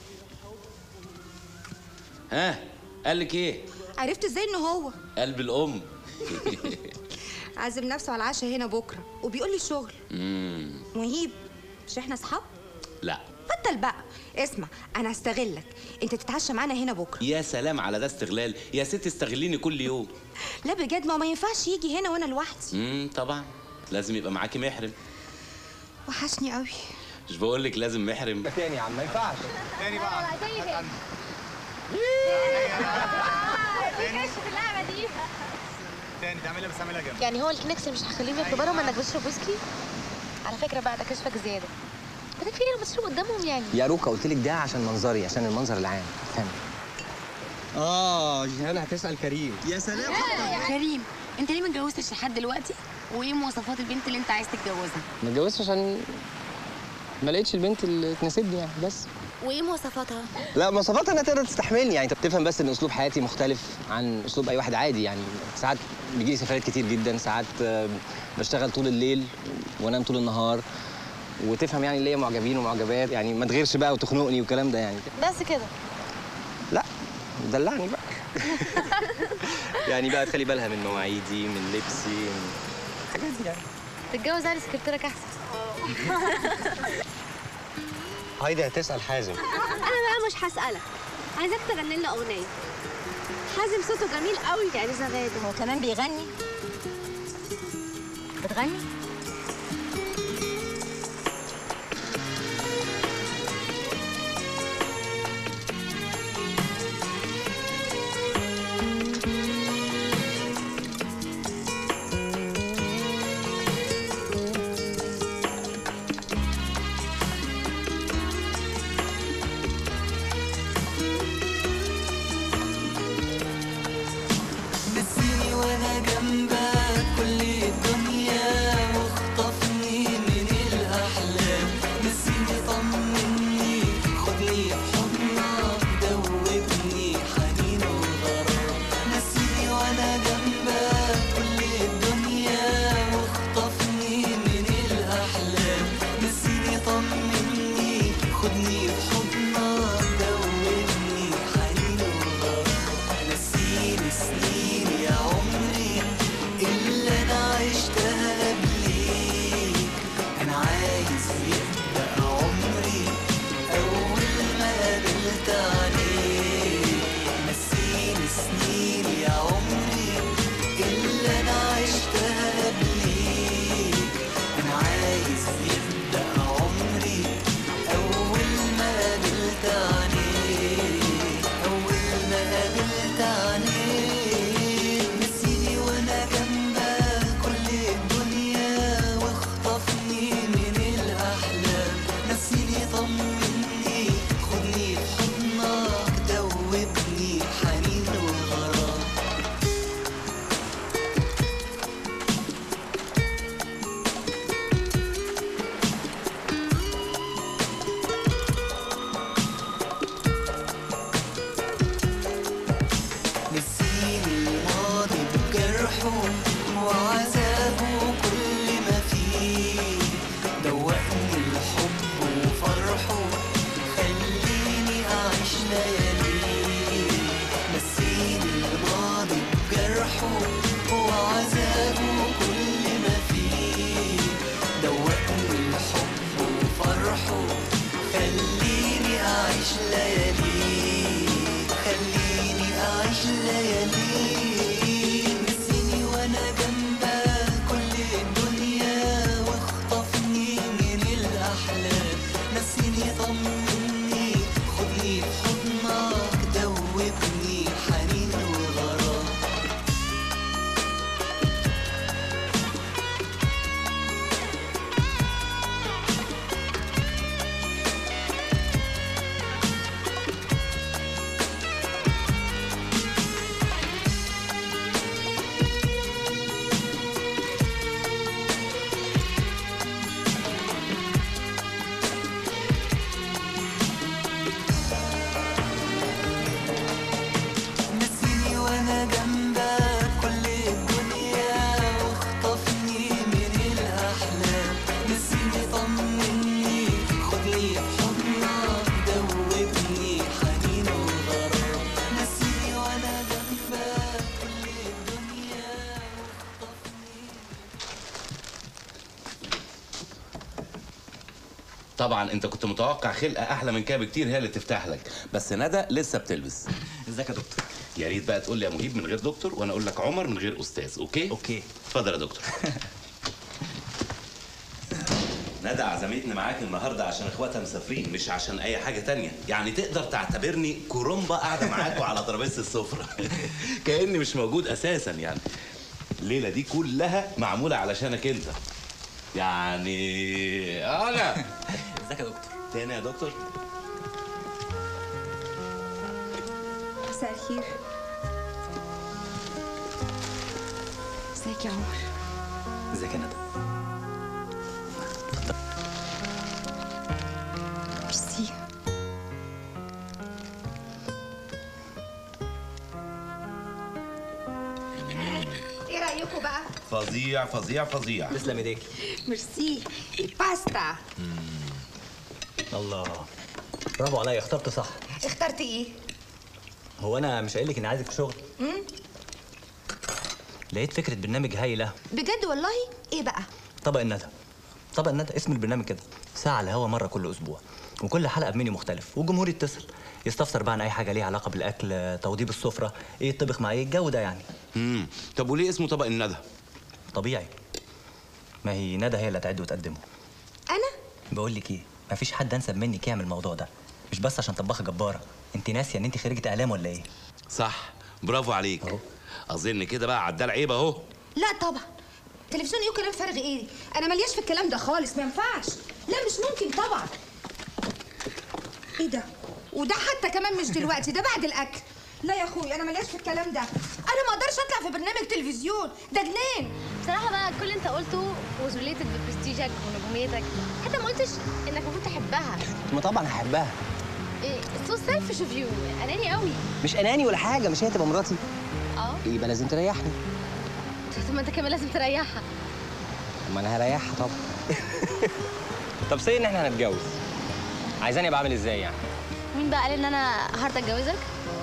Speaker 3: ها قال لك ايه؟
Speaker 5: عرفت ازاي ان هو
Speaker 3: قلب الام.
Speaker 5: عازم نفسه على العشاء هنا بكره وبيقول لي الشغل. مهيب، مش احنا اصحاب؟
Speaker 3: لا
Speaker 5: بطل بقى. اسمع، انا هستغلك، انت تتعشى معانا هنا بكره.
Speaker 3: يا سلام على ده استغلال، يا ست استغليني كل يوم.
Speaker 5: لا بجد، ما ينفعش يجي هنا وانا لوحدي.
Speaker 3: طبعا لازم يبقى معاكي محرم.
Speaker 5: وحشني قوي.
Speaker 3: مش بقول لك لازم محرم؟
Speaker 20: تاني يا عم ما ينفعش.
Speaker 21: تاني بقى. في اللعبه دي.
Speaker 19: تاني تعملها بس اعملها جنب.
Speaker 22: يعني هو الكنكس مش هخليهم ياخدوا بالهم انك بتشرب ويسكي؟ على فكره بقى ده كشفك زياده. بعدين في ايه لما تشرب قدامهم يعني؟
Speaker 20: يا روكا قلت لك ده عشان منظري، عشان المنظر العام، فاهم؟ جيهان هتسال كريم.
Speaker 19: يا سلام.
Speaker 22: كريم، انت ليه ما اتجوزتش لحد دلوقتي؟ وايه مواصفات البنت اللي انت عايز تتجوزها؟
Speaker 20: ما اتجوزتش عشان ما لقيتش البنت اللي تناسبني يعني بس.
Speaker 22: وايه مواصفاتها؟
Speaker 20: لا مواصفاتها انها تقدر تستحملني، يعني انت بتفهم بس ان اسلوب حياتي مختلف عن اسلوب اي واحد عادي، يعني ساعات بيجي لي سفرات كتير جدا، ساعات بشتغل طول الليل وانام طول النهار، وتفهم يعني اللي هي معجبين ومعجبات، يعني ما تغيرش بقى وتخنقني والكلام ده يعني.
Speaker 22: بس كده؟
Speaker 20: لا دلعني بقى. يعني بقى تخلي بالها من مواعيدي، من لبسي، من الحاجات دي يعني.
Speaker 22: تتجوز علي سكرتيرك احسن.
Speaker 20: هايدي هتسال حازم.
Speaker 17: انا بقى مش هسألك، عايزاك تغني لنا اغنيه. حازم صوته جميل قوي يا اليزابيث.
Speaker 10: هو كمان بيغني؟ بتغني؟
Speaker 2: نسيني طمني خدني في حضنك دوبني
Speaker 3: طبعا انت كنت متوقع خلقه احلى من كده بكتير هي اللي تفتح لك، بس ندى لسه بتلبس.
Speaker 15: ازيك يا دكتور؟
Speaker 3: يا ريت بقى تقول لي يا مهيب من غير دكتور، وانا اقول لك عمر من غير استاذ. اوكي؟
Speaker 15: اوكي.
Speaker 3: اتفضل يا دكتور. ندى عزمتني معاك النهارده عشان اخواتها مسافرين، مش عشان اي حاجه تانية. يعني تقدر تعتبرني كرومبا قاعده معاكوا على ترابيزه السفره. كاني مش موجود اساسا. يعني الليله دي كلها معموله علشانك انت. يعني انا
Speaker 15: ازيك يا دكتور؟
Speaker 3: تاني يا دكتور.
Speaker 5: مساء الخير. ازيك يا عمر؟
Speaker 15: ازيك يا ندى؟
Speaker 5: ميرسي.
Speaker 4: ايه رايكم بقى؟
Speaker 3: فظيع فظيع فظيع.
Speaker 15: تسلم ايديكي.
Speaker 4: ميرسي. الباستا.
Speaker 15: الله، برافو عليا، اخترت صح.
Speaker 4: اخترت ايه؟
Speaker 15: هو انا مش قايل لك اني عايزك في شغل؟ لقيت فكره برنامج هايله.
Speaker 4: بجد والله؟ ايه بقى؟
Speaker 15: طبق الندى. طبق الندى اسم البرنامج كده، ساعه على الهوا مره كل اسبوع، وكل حلقه بمنيو مختلف، والجمهور يتصل يستفسر بقى عن اي حاجه ليها علاقه بالاكل، توضيب السفره، ايه يطبخ مع ايه، الجو ده يعني.
Speaker 3: طب وليه اسمه طبق الندى؟
Speaker 15: طبيعي، ما هي ندى هي اللي هتعد وتقدمه.
Speaker 4: انا؟
Speaker 15: بقول لك ايه، مفيش حد انسب منك يعمل الموضوع ده، مش بس عشان طباخه جباره، انت ناسيه ان انت خريجه اعلام ولا ايه؟
Speaker 3: صح، برافو عليك. اظن كده بقى عدال عيب اهو.
Speaker 4: لا طبعا. تلفزيون ايه وكلام فارغ ايه؟ انا ملياش في الكلام ده خالص، ما ينفعش. لا مش ممكن طبعا. ايه ده؟ وده حتى كمان مش دلوقتي، ده بعد الاكل. لا يا اخوي انا ملياش في الكلام ده. انا ما اقدرش اطلع في برنامج تلفزيون، ده جنان.
Speaker 11: بصراحه بقى كل اللي انت قلته was related ببرستيجك ونجوميتك، حتى ما قلتش انك المفروض تحبها.
Speaker 20: ما طبعا هحبها.
Speaker 11: ايه سو سيلفش اوف يو، اناني قوي.
Speaker 20: مش اناني ولا حاجه، مش هي تبقى مراتي؟
Speaker 11: اه
Speaker 20: يبقى لازم تريحني.
Speaker 11: طب ما انت كمان لازم تريحها.
Speaker 20: ما انا هريحها طبعا. طب سي ان احنا هنتجوز، عايزاني ابقى عامل ازاي يعني؟
Speaker 11: مين بقى قال ان انا هارت اتجوزك؟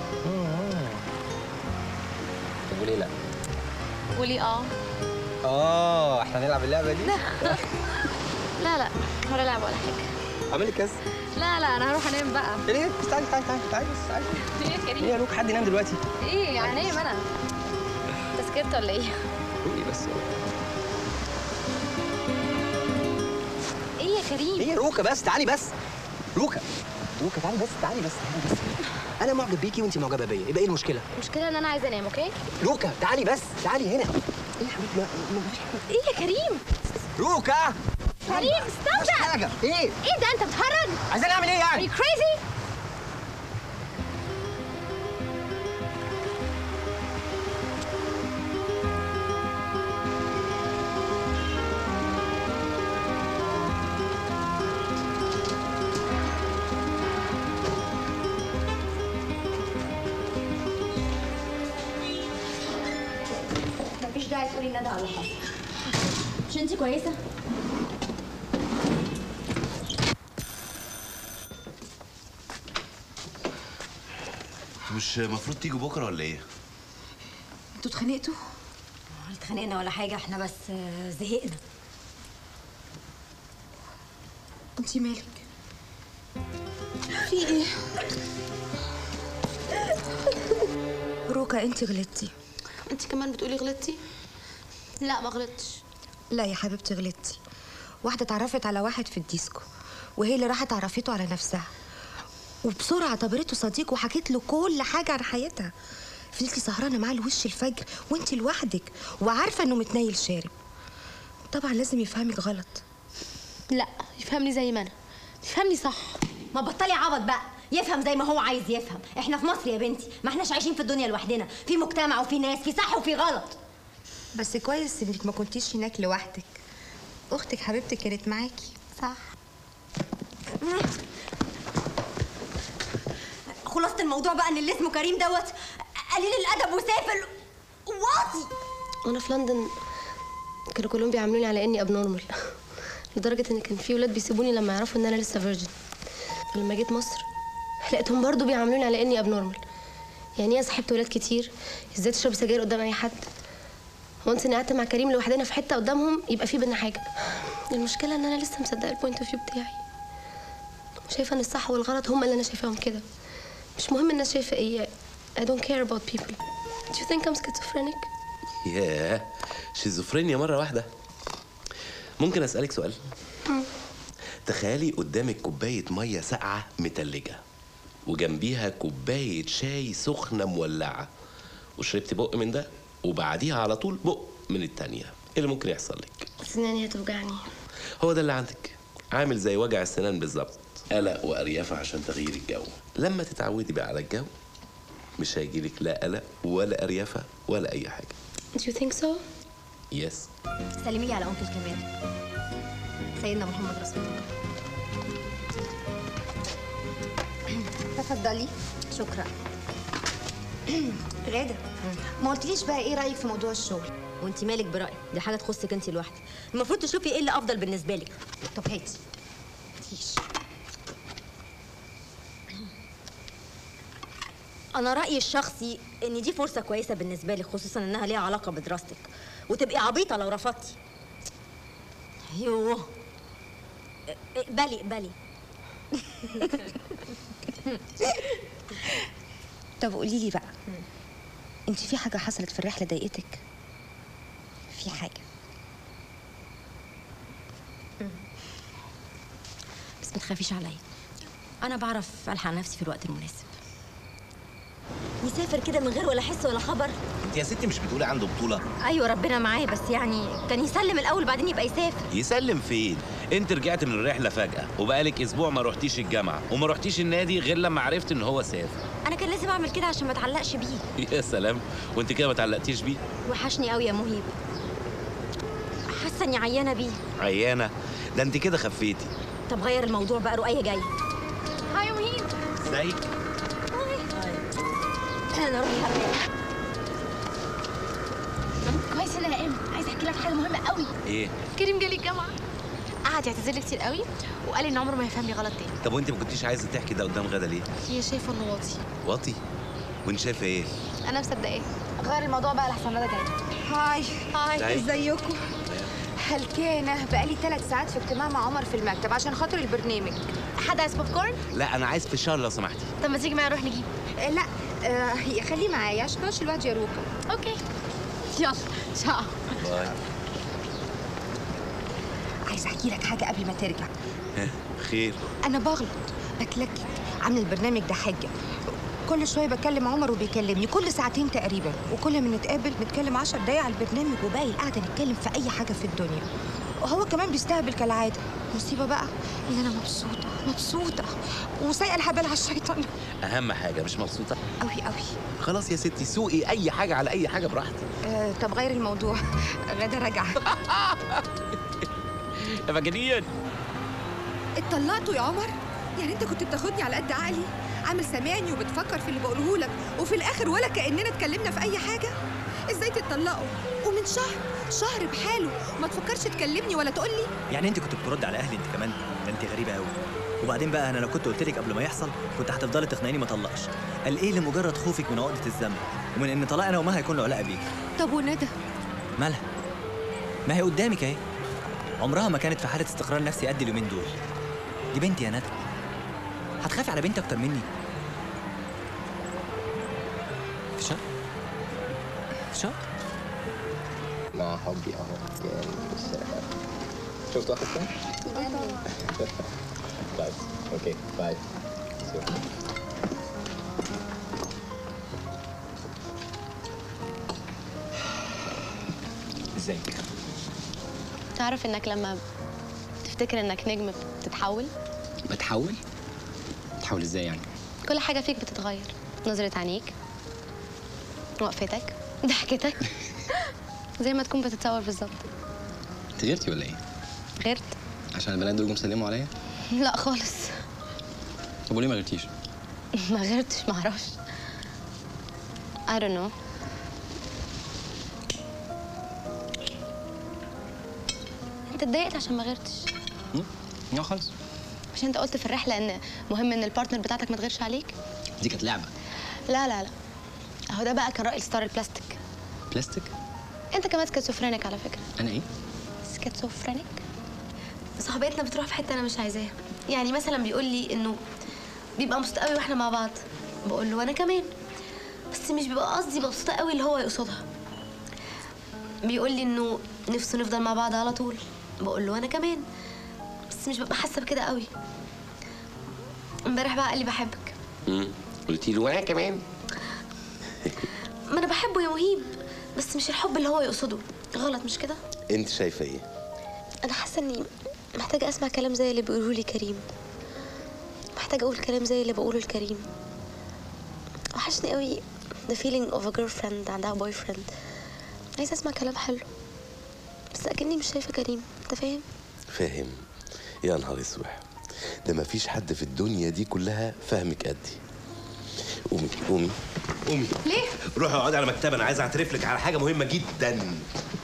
Speaker 20: طب وليه لا؟
Speaker 11: قولي
Speaker 20: احنا هنلعب اللعبه دي؟
Speaker 11: لا ولا لعبه ولا حاجه.
Speaker 20: اعملي كاس.
Speaker 11: لا انا هروح انام بقى.
Speaker 20: ليه؟ تعالي بس تعالي.
Speaker 11: ايه يا كريم؟
Speaker 20: ايه يا لوك، حد ينام دلوقتي؟
Speaker 11: ايه يعني انام انا؟ انت سكرت ولا ايه؟
Speaker 20: روقي بس.
Speaker 11: ايه يا كريم؟
Speaker 20: ايه يا روكا بس تعالي بس. روكا تعالي بس. انا معجب بيكي وانت معجبه بيا، يبقى ايه المشكله؟
Speaker 11: المشكله ان انا عايزه انام. اوكي
Speaker 20: روكا تعالي بس، تعالي هنا. ايه يا حبيبي؟ مفيش حاجه.
Speaker 11: ايه يا كريم؟
Speaker 20: روكا
Speaker 11: كريم ستوب ذات.
Speaker 20: حاجه. ايه
Speaker 11: ده انت بتهرج؟
Speaker 20: عايزين اعمل ايه يعني؟
Speaker 11: Are you crazy؟
Speaker 10: مفيش داعي تقولي ندى على حاجه. مش انتي كويسه؟
Speaker 3: مش المفروض تيجوا بكره ولا ايه؟
Speaker 10: انتوا اتخانقتوا؟ ولا اتخانقنا ولا حاجه، احنا بس زهقنا.
Speaker 4: انتي مالك؟ في ايه؟
Speaker 5: روكا انتي غلطتي.
Speaker 11: انت كمان بتقولي غلطتي؟ لا ما غلطتش.
Speaker 5: لا يا حبيبتي غلطتي. واحدة اتعرفت على واحد في الديسكو، وهي اللي راحت عرفته على نفسها، وبسرعة اعتبرته صديق وحكيت له كل حاجة عن حياتها. فضلتي سهرانة معاه لوش الفجر وانتي لوحدك وعارفة انه متنيل شارب. طبعا لازم يفهمك غلط.
Speaker 11: لا يفهمني زي ما انا، يفهمني صح.
Speaker 10: ما بطلي عبط بقى، يفهم زي ما هو عايز يفهم. احنا في مصر يا بنتي، ما احناش عايشين في الدنيا لوحدنا، في مجتمع وفي ناس، في صح وفي غلط.
Speaker 5: بس كويس انك ما كنتيش هناك لوحدك، اختك حبيبتك كانت معاكي.
Speaker 10: صح. خلاصة الموضوع بقى ان اللي اسمه كريم دوت قليل الادب وسافل واطي.
Speaker 11: وانا في لندن كانوا كلهم بيعاملوني على اني ابنورمال، لدرجه ان كان في ولاد بيسيبوني لما يعرفوا ان انا لسه فيرجن. فلما جيت مصر لقيتهم برضو بيعاملوني على اني ابنورمال. يعني ايه صاحبت ولاد كتير، ازاي تشربي سجاير قدام اي حد، وانس اني قعدت مع كريم لوحدنا في حته قدامهم يبقى في بينا حاجه. المشكله ان انا لسه مصدقه البوينت اوف فيو بتاعي.
Speaker 2: شايفه ان الصح والغلط هما اللي انا شايفاهم كده. مش مهم الناس شايفه ايه. I don't care about people. Do you think I'm schizophrenic?
Speaker 1: ياه، شيزوفرينيا مرة واحدة. ممكن أسألك سؤال؟ تخيلي قدامك كوباية مية ساقعة متلجة وجنبيها كوباية شاي سخنة مولعة، وشربتي بق من ده وبعديها على طول بق من التانية، ايه اللي ممكن يحصل لك؟
Speaker 2: سناني هتوجعني.
Speaker 1: هو ده اللي عندك، عامل زي وجع السنان بالظبط، قلق وأريافة عشان تغيير الجو. لما تتعودي بقى على الجو مش هيجيلك لا قلق ولا أريافة ولا أي حاجة.
Speaker 2: Do you think so?
Speaker 1: يس.
Speaker 10: سلمي لي على أنكل كمال. سيدنا محمد رسول الله. تفضلي. شكرا.
Speaker 5: غادة، ما قلتليش بقى ايه رايك في موضوع الشغل؟
Speaker 10: وانت مالك برأيك؟ دي حاجه تخصك انت لوحدك. المفروض تشوفي ايه اللي افضل بالنسبه لك.
Speaker 5: طب هاتي. مفيش.
Speaker 10: انا رايي الشخصي ان دي فرصه كويسه بالنسبه لك، خصوصا انها ليها علاقه بدراستك، وتبقي عبيطه لو رفضتي. يوه، اقبلي اقبلي.
Speaker 5: طب قولي لي بقى، انت في حاجه حصلت في الرحله ضايقتك؟ في حاجه؟
Speaker 10: بس ما تخافيش عليا، انا بعرف الحق نفسي في الوقت المناسب. يسافر كده من غير ولا حس ولا خبر.
Speaker 1: انت يا ستي مش بتقولي عنده بطولة؟
Speaker 10: ايوه ربنا معاه، بس يعني كان يسلم الاول بعدين يبقى يسافر.
Speaker 1: يسلم فين؟ انت رجعت من الرحلة فجأة وبقالك اسبوع ما رحتيش الجامعة وما رحتيش النادي غير لما عرفت ان هو سافر.
Speaker 10: انا كان لازم اعمل كده عشان ما اتعلقش بيه.
Speaker 1: يا سلام، وانت كده ما اتعلقتيش بيه؟
Speaker 10: وحشني قوي يا مهيب، حاسه اني عيانه بيه.
Speaker 1: عيانة؟ ده انت كده خفيتي.
Speaker 10: طب غير الموضوع بقى، رؤية جايه.
Speaker 11: هاي يا مهيب.
Speaker 1: ازيك؟
Speaker 10: انا روحي هرجع.
Speaker 11: كويس انا يا ام، عايزه احكي لك حاجه مهمه قوي.
Speaker 1: ايه؟
Speaker 11: كريم جالي الجامعه، قعد يعتذر لي كتير قوي وقال ان عمره ما هيفهمني غلط تاني.
Speaker 1: طب وانت ما كنتيش عايزة تحكي ده قدام غدا ليه؟
Speaker 11: هي شايفه انه واطي.
Speaker 1: واطي؟ وانت شايفة ايه؟
Speaker 11: انا مصدقاه. غير الموضوع بقى لحسن ندى جايه.
Speaker 5: هاي.
Speaker 1: هاي.
Speaker 5: ازيكم؟ هلكانه، بقالي 3 ساعات في اجتماع مع عمر في المكتب عشان خاطر البرنامج.
Speaker 11: حد عايز بوب كورن؟
Speaker 1: لا انا عايز فشار لو سمحتي.
Speaker 11: طب ما تيجي معايا نروح نجيب.
Speaker 5: لا خليه معايا عشان ماشي الواد يا روكا.
Speaker 11: اوكي يلا شاء.
Speaker 1: باي.
Speaker 5: عايزه احكي لك حاجه قبل ما ترجع.
Speaker 1: خير.
Speaker 5: انا بغلط، بتلكك، عامله البرنامج ده حاجه. كل شويه بكلم عمر وبيكلمني كل ساعتين تقريبا، وكل ما نتقابل نتكلم 10 دقايق على البرنامج وباقي القعده نتكلم في اي حاجه في الدنيا. وهو كمان بيستهبل كالعاده. مصيبه بقى ان انا مبسوطه وسايقه الهبل على الشيطان.
Speaker 1: اهم حاجه مش مبسوطه
Speaker 5: قوي قوي.
Speaker 1: خلاص يا ستي سوقي اي حاجه على اي حاجه براحتك.
Speaker 5: طب غير الموضوع. غدا راجعه.
Speaker 1: يا مجانين.
Speaker 6: اتطلقتوا يا عمر؟ يعني انت كنت بتاخدني على قد عقلي، عامل سامعني وبتفكر في اللي بقوله لك، وفي الاخر ولا كاننا اتكلمنا في اي حاجه؟ ازاي تتطلقوا ومن شهر بحاله ما تفكرش تكلمني ولا تقول لي؟
Speaker 12: يعني انت كنت بترد على اهلي انت كمان؟ ده انت غريبه قوي. وبعدين بقى انا لو كنت قلت لك قبل ما يحصل كنت هتفضلي تقنعيني ما اطلقش. قال ايه لمجرد خوفك من عقده الذنب ومن ان طلاق انا وما هيكون له علاقه بيك.
Speaker 6: طب وندى؟
Speaker 12: مالها؟ ما هي قدامك اهي، عمرها ما كانت في حاله استقرار نفسي قد اليومين دول. دي بنتي يا ندى، هتخافي على بنتي اكتر مني؟ فشار
Speaker 20: مع حبي اهو كان شفتوا اخر كام؟ باي. اوكي باي.
Speaker 12: ازيك؟
Speaker 11: تعرف انك لما تفتكر انك نجم بتتحول؟
Speaker 20: بتحول؟ بتحول ازاي يعني؟
Speaker 11: كل حاجه فيك بتتغير، نظره عينيك، وقفتك، ضحكتك، زي ما تكون بتتصور بالظبط.
Speaker 20: انت غيرتي ولا ايه؟
Speaker 11: غيرت؟
Speaker 20: عشان البنات دول جم سلموا عليا؟
Speaker 11: لا خالص.
Speaker 20: طب وليه ما غيرتيش؟
Speaker 11: ما غيرتش، ما اعرفش. I don't know. انت اتضايقت عشان ما غيرتش؟
Speaker 20: لا خالص.
Speaker 11: مش انت قلت في الرحله ان مهم ان البارتنر بتاعتك ما تغيرش عليك؟
Speaker 20: دي كانت لعبه.
Speaker 11: لا لا لا، اهو ده بقى كان رأي الستار البلاستيك.
Speaker 20: بلاستيك؟
Speaker 11: انت كمان سكيزوفرينيك على فكره.
Speaker 20: انا ايه؟
Speaker 11: سكيزوفرينيك. صاحبتنا بتروح في حته انا مش عايزاها.
Speaker 2: يعني مثلا بيقول لي انه بيبقى مبسوط قوي واحنا مع بعض، بقول له وانا كمان، بس مش بيبقى قصدي مبسوطه قوي اللي هو يقصدها. بيقول لي انه نفسه نفضل مع بعض على طول، بقول له وانا كمان، بس مش ببقى حاسه بكده قوي. امبارح بقى قال لي بحبك.
Speaker 1: قلتي له وانا كمان؟
Speaker 2: ما انا بحبه يا مهيب، بس مش الحب اللي هو يقصده. غلط مش كده؟
Speaker 1: انت شايفه ايه؟
Speaker 2: انا حاسه اني محتاجه اسمع كلام زي اللي بيقوله لي كريم، محتاجه اقول كلام زي اللي بقوله لكريم. وحشني قوي the feeling of a girlfriend عندها boyfriend. عايزه اسمع كلام حلو، بس اكني مش شايفه كريم. انت فاهم؟
Speaker 1: فاهم. يا نهار اسود، ده مفيش حد في الدنيا دي كلها فاهمك قدي. قومي قومي قومي.
Speaker 2: ليه؟
Speaker 1: روحي اقعدي على مكتب، انا عايز اعترف لك على حاجه مهمه جدا.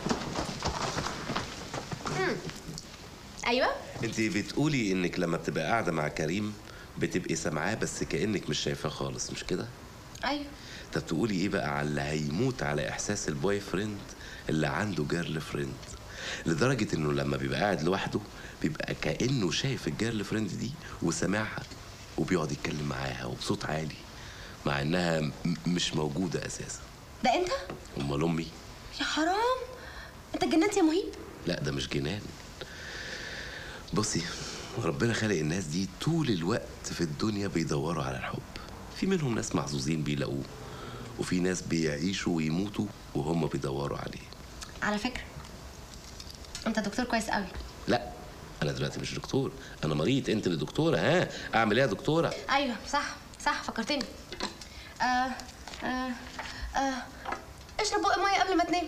Speaker 2: ايوه.
Speaker 1: انت بتقولي انك لما بتبقى قاعده مع كريم بتبقي سامعاه بس كانك مش شايفاه خالص، مش كده؟
Speaker 2: ايوه.
Speaker 1: طب تقولي ايه بقى على اللي هيموت على احساس البوي فريند اللي عنده جيرل فريند، لدرجه انه لما بيبقى قاعد لوحده بيبقى كانه شايف الجيرل فريند دي وسامعها، وبيقعد يتكلم معاها وبصوت عالي مع انها مش موجوده اساسا.
Speaker 2: ده انت؟
Speaker 1: امال امي؟
Speaker 2: يا حرام، انت اتجننت يا مهيب؟
Speaker 1: لا ده مش جنان. بصي، ربنا خلق الناس دي طول الوقت في الدنيا بيدوروا على الحب. في منهم ناس محظوظين بيلاقوه، وفي ناس بيعيشوا ويموتوا وهم بيدوروا عليه.
Speaker 2: على فكره انت دكتور كويس قوي.
Speaker 1: لا انا دلوقتي مش دكتور، انا مريض. انت اللي دكتوره. ها اعمل ايه يا دكتوره؟
Speaker 2: ايوه صح فكرتني. اشرب بق ميه قبل ما تنام.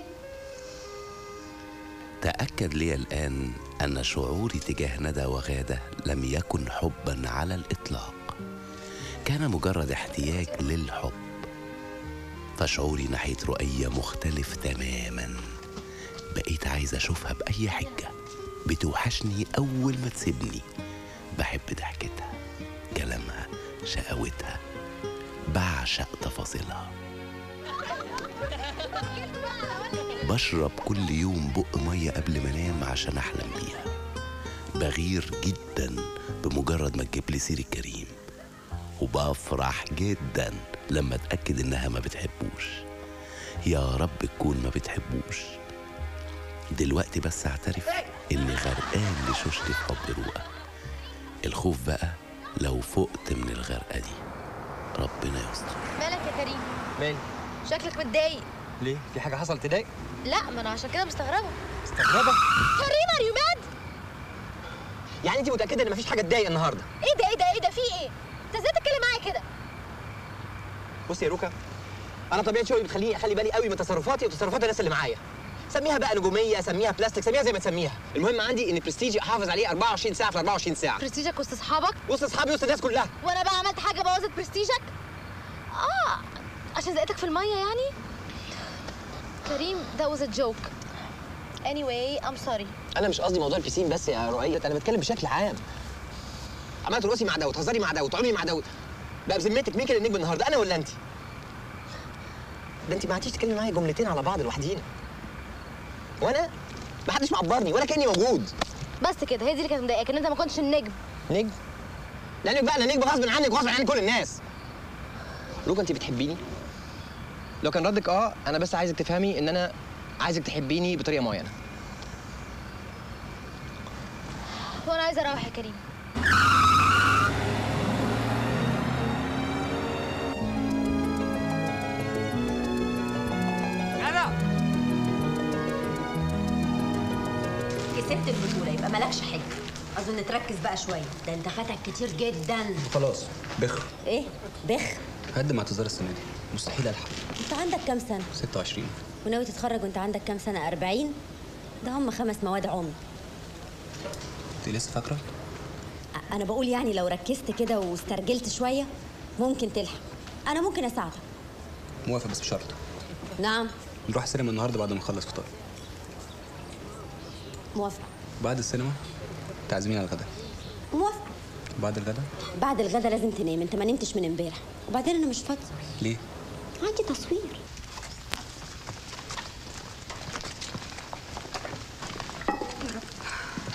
Speaker 1: تأكد لي الآن أن شعوري تجاه ندى وغادة لم يكن حبا على الإطلاق، كان مجرد احتياج للحب. فشعوري ناحية رؤية مختلف تماما. بقيت عايز أشوفها بأي حجة، بتوحشني أول ما تسيبني. بحب ضحكتها، كلامها، شقاوتها، بعشق تفاصيلها. بشرب كل يوم بق مية قبل ما انام عشان احلم بيها. بغير جدا بمجرد ما تجيب لي سيرة كريم، وبفرح جدا لما اتاكد انها ما بتحبوش. يا رب تكون ما بتحبوش. دلوقتي بس اعترف اني غرقان لشوشتي في حب رؤى. الخوف بقى لو فقت من الغرقه دي. ربنا يستر.
Speaker 10: مالك يا كريم؟
Speaker 12: مالي؟
Speaker 10: شكلك متضايق.
Speaker 12: ليه؟ في حاجة حصلت تضايق؟
Speaker 10: لا، ما انا عشان كده مستغربه.
Speaker 12: مستغربة؟
Speaker 10: كريم ار يو ماد؟
Speaker 12: يعني انت متأكدة ان مفيش حاجة تضايق النهاردة؟
Speaker 10: ايه ده في ايه؟ انت ازاي تتكلم معايا كده؟
Speaker 12: بصي يا روكا، انا طبيعة شغلي بتخليني اخلي بالي قوي من تصرفاتي وتصرفات الناس اللي معايا. سميها بقى نجومية، سميها بلاستيك، سميها زي ما تسميها. المهم عندي ان برستيجي احافظ عليه 24 ساعة في 24 ساعة.
Speaker 10: برستيجك وسط اصحابك؟
Speaker 12: وسط اصحابي وسط الناس كلها.
Speaker 10: وانا بقى عملت حاجة بوظت برستيجك؟ عشان زقتك في المية يعني؟ كريم that was a joke. Anyway, I'm sorry.
Speaker 12: انا مش قصدي موضوع البيسين بس يا رؤية، انا بتكلم بشكل عام. عملت رؤوسي مع داود، هزاري مع داود، عمري مع داود. بقى بذمتك مين كان النجم النهارده، انا ولا انت؟ ده انت ما عادتيش تتكلمي معايا جملتين على بعض لوحدينا. وانا ما حدش معبرني ولا كاني موجود.
Speaker 10: بس كده، هي دي اللي كانت مضايقاك، ان انت ما كنتش النجم.
Speaker 12: نجم؟ لانك بقى انا نجم غصب عنك وغصب عن كل الناس. روكا انت بتحبيني؟ لو كان ردك انا بس عايزك تفهمي ان انا عايزك تحبيني بطريقه معينه.
Speaker 10: وانا عايزه اروح يا كريم. كسبت البطوله، يبقى مالكش حاجه. اظن تركز بقى شويه، ده انت فاتك كتير جدا.
Speaker 14: خلاص بخ.
Speaker 10: ايه بخ؟
Speaker 14: هقدم اعتذار السنه دي، مستحيل الحق.
Speaker 10: انت عندك كام سنه؟
Speaker 14: 26.
Speaker 10: وناوي تتخرج وانت عندك كام سنه؟ 40. ده هم 5 مواد عمر.
Speaker 14: انت لسه فاكره؟
Speaker 10: انا بقول يعني لو ركزت كده واسترجلت شويه ممكن تلحق. انا ممكن اساعدك.
Speaker 14: موافق بس بشرط.
Speaker 10: نعم.
Speaker 14: نروح السينما النهارده بعد ما نخلص فطار.
Speaker 10: موافقه.
Speaker 14: بعد السينما تعزمين على الغدا.
Speaker 10: موافقه.
Speaker 14: بعد الغدا؟
Speaker 10: بعد الغدا لازم تنام، انت ما نمتش من امبارح. وبعدين انا مش فاضيه.
Speaker 14: ليه؟
Speaker 10: عندي تصوير.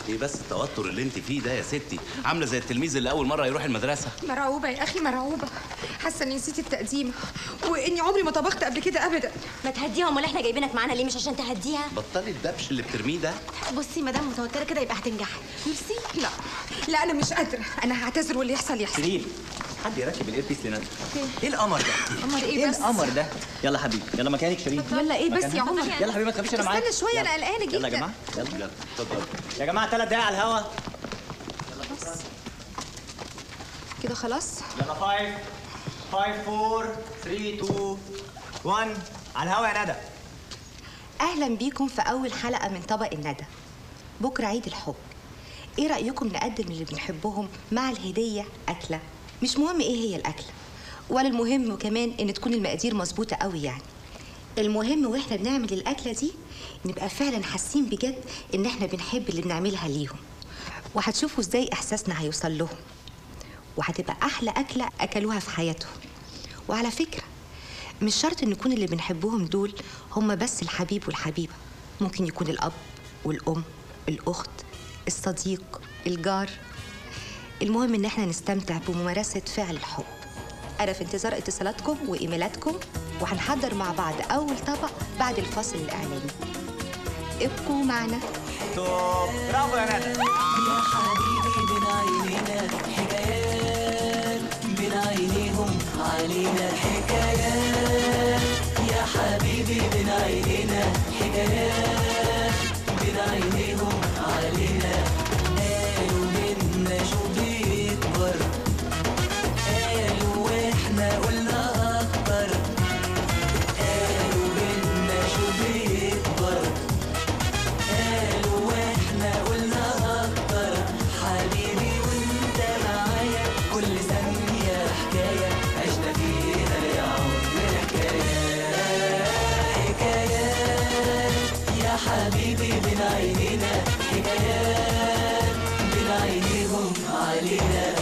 Speaker 1: ايه بس التوتر اللي انت فيه ده يا ستي؟ عامله زي التلميذ اللي اول مره يروح المدرسه.
Speaker 6: مرعوبة يا أخي مرعوبة، حاسة إني نسيت التقديمة وإني عمري ما طبخت قبل كده أبدا.
Speaker 10: ما تهديها، امال احنا جايبينك معانا ليه؟ مش عشان تهديها؟
Speaker 1: بطلي الدبش اللي بترميه ده.
Speaker 2: بصي ما دام متوتره كده يبقى هتنجحي.
Speaker 6: ميرسي. لا أنا مش قادرة، أنا هعتذر واللي يحصل يحصل.
Speaker 12: شيرين، حد يركب الايربيس لندى. ايه القمر ده؟
Speaker 6: قمر إيه بس؟
Speaker 12: القمر ده؟ يلا حبيبي، يلا مكانك شيرين.
Speaker 6: يلا إيه بس يا عمر؟
Speaker 12: يلا حبيبي ما تخافيش انا معاك.
Speaker 6: استنى شوية، أنا قلقانة جدا.
Speaker 12: يلا يا جماعه، يلا
Speaker 1: اتفضل
Speaker 12: يا جماعه. 3 دقايق على الهوا.
Speaker 6: كده خلاص؟
Speaker 12: يلا 5 4 3 2 1 على الهوا يا ندى.
Speaker 5: أهلا بيكم في أول حلقة من طبق الندى. بكرة عيد الحب، إيه رأيكم نقدم اللي بنحبهم مع الهدية أكلة؟ مش مهم إيه هي الأكلة، ولا المهم كمان إن تكون المقادير مظبوطة قوي يعني. المهم وإحنا بنعمل الأكلة دي نبقى فعلا حاسين بجد إن إحنا بنحب اللي بنعملها ليهم، وهتشوفوا إزاي إحساسنا هيوصل لهم، وهتبقى أحلى أكلة أكلوها في حياتهم. وعلى فكرة مش شرط إن يكون اللي بنحبهم دول هم بس الحبيب والحبيبة، ممكن يكون الأب والأم، الأخت، الصديق، الجار. المهم إن احنا نستمتع بممارسة فعل الحب. أنا في انتظار اتصالاتكم وإيميلاتكم، وهنحضر مع بعض أول طبق بعد الفاصل الإعلاني. ابقوا معنا.
Speaker 12: توب، برافو يا ندى.
Speaker 21: يا حبيبي بين عينينا حكايات، بين عينيهم علينا حكايات. يا حبيبي بين عينينا حكايات، بين عينيهم علينا. قالوا منا شو بيكبر، قالوا واحنا قلنا اكتر. قالوا منا شو بيكبر، قالوا واحنا قلنا اكتر. حبيبي وانت معايا كل ثانية حكاية عشنا فيها يا عمر حكايات. حكايات يا حبيبي بين عينينا حكايات، بين عينيهم علينا.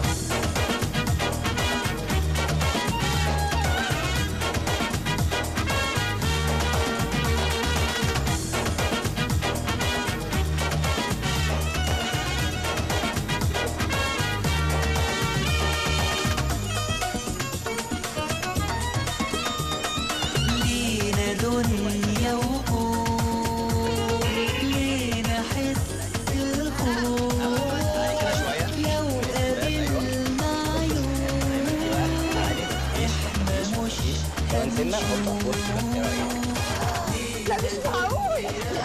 Speaker 21: لينا دنيا وقوم، لينا حس الخوف. لو قابلنا عيون احنا مش
Speaker 6: لا مش معقول.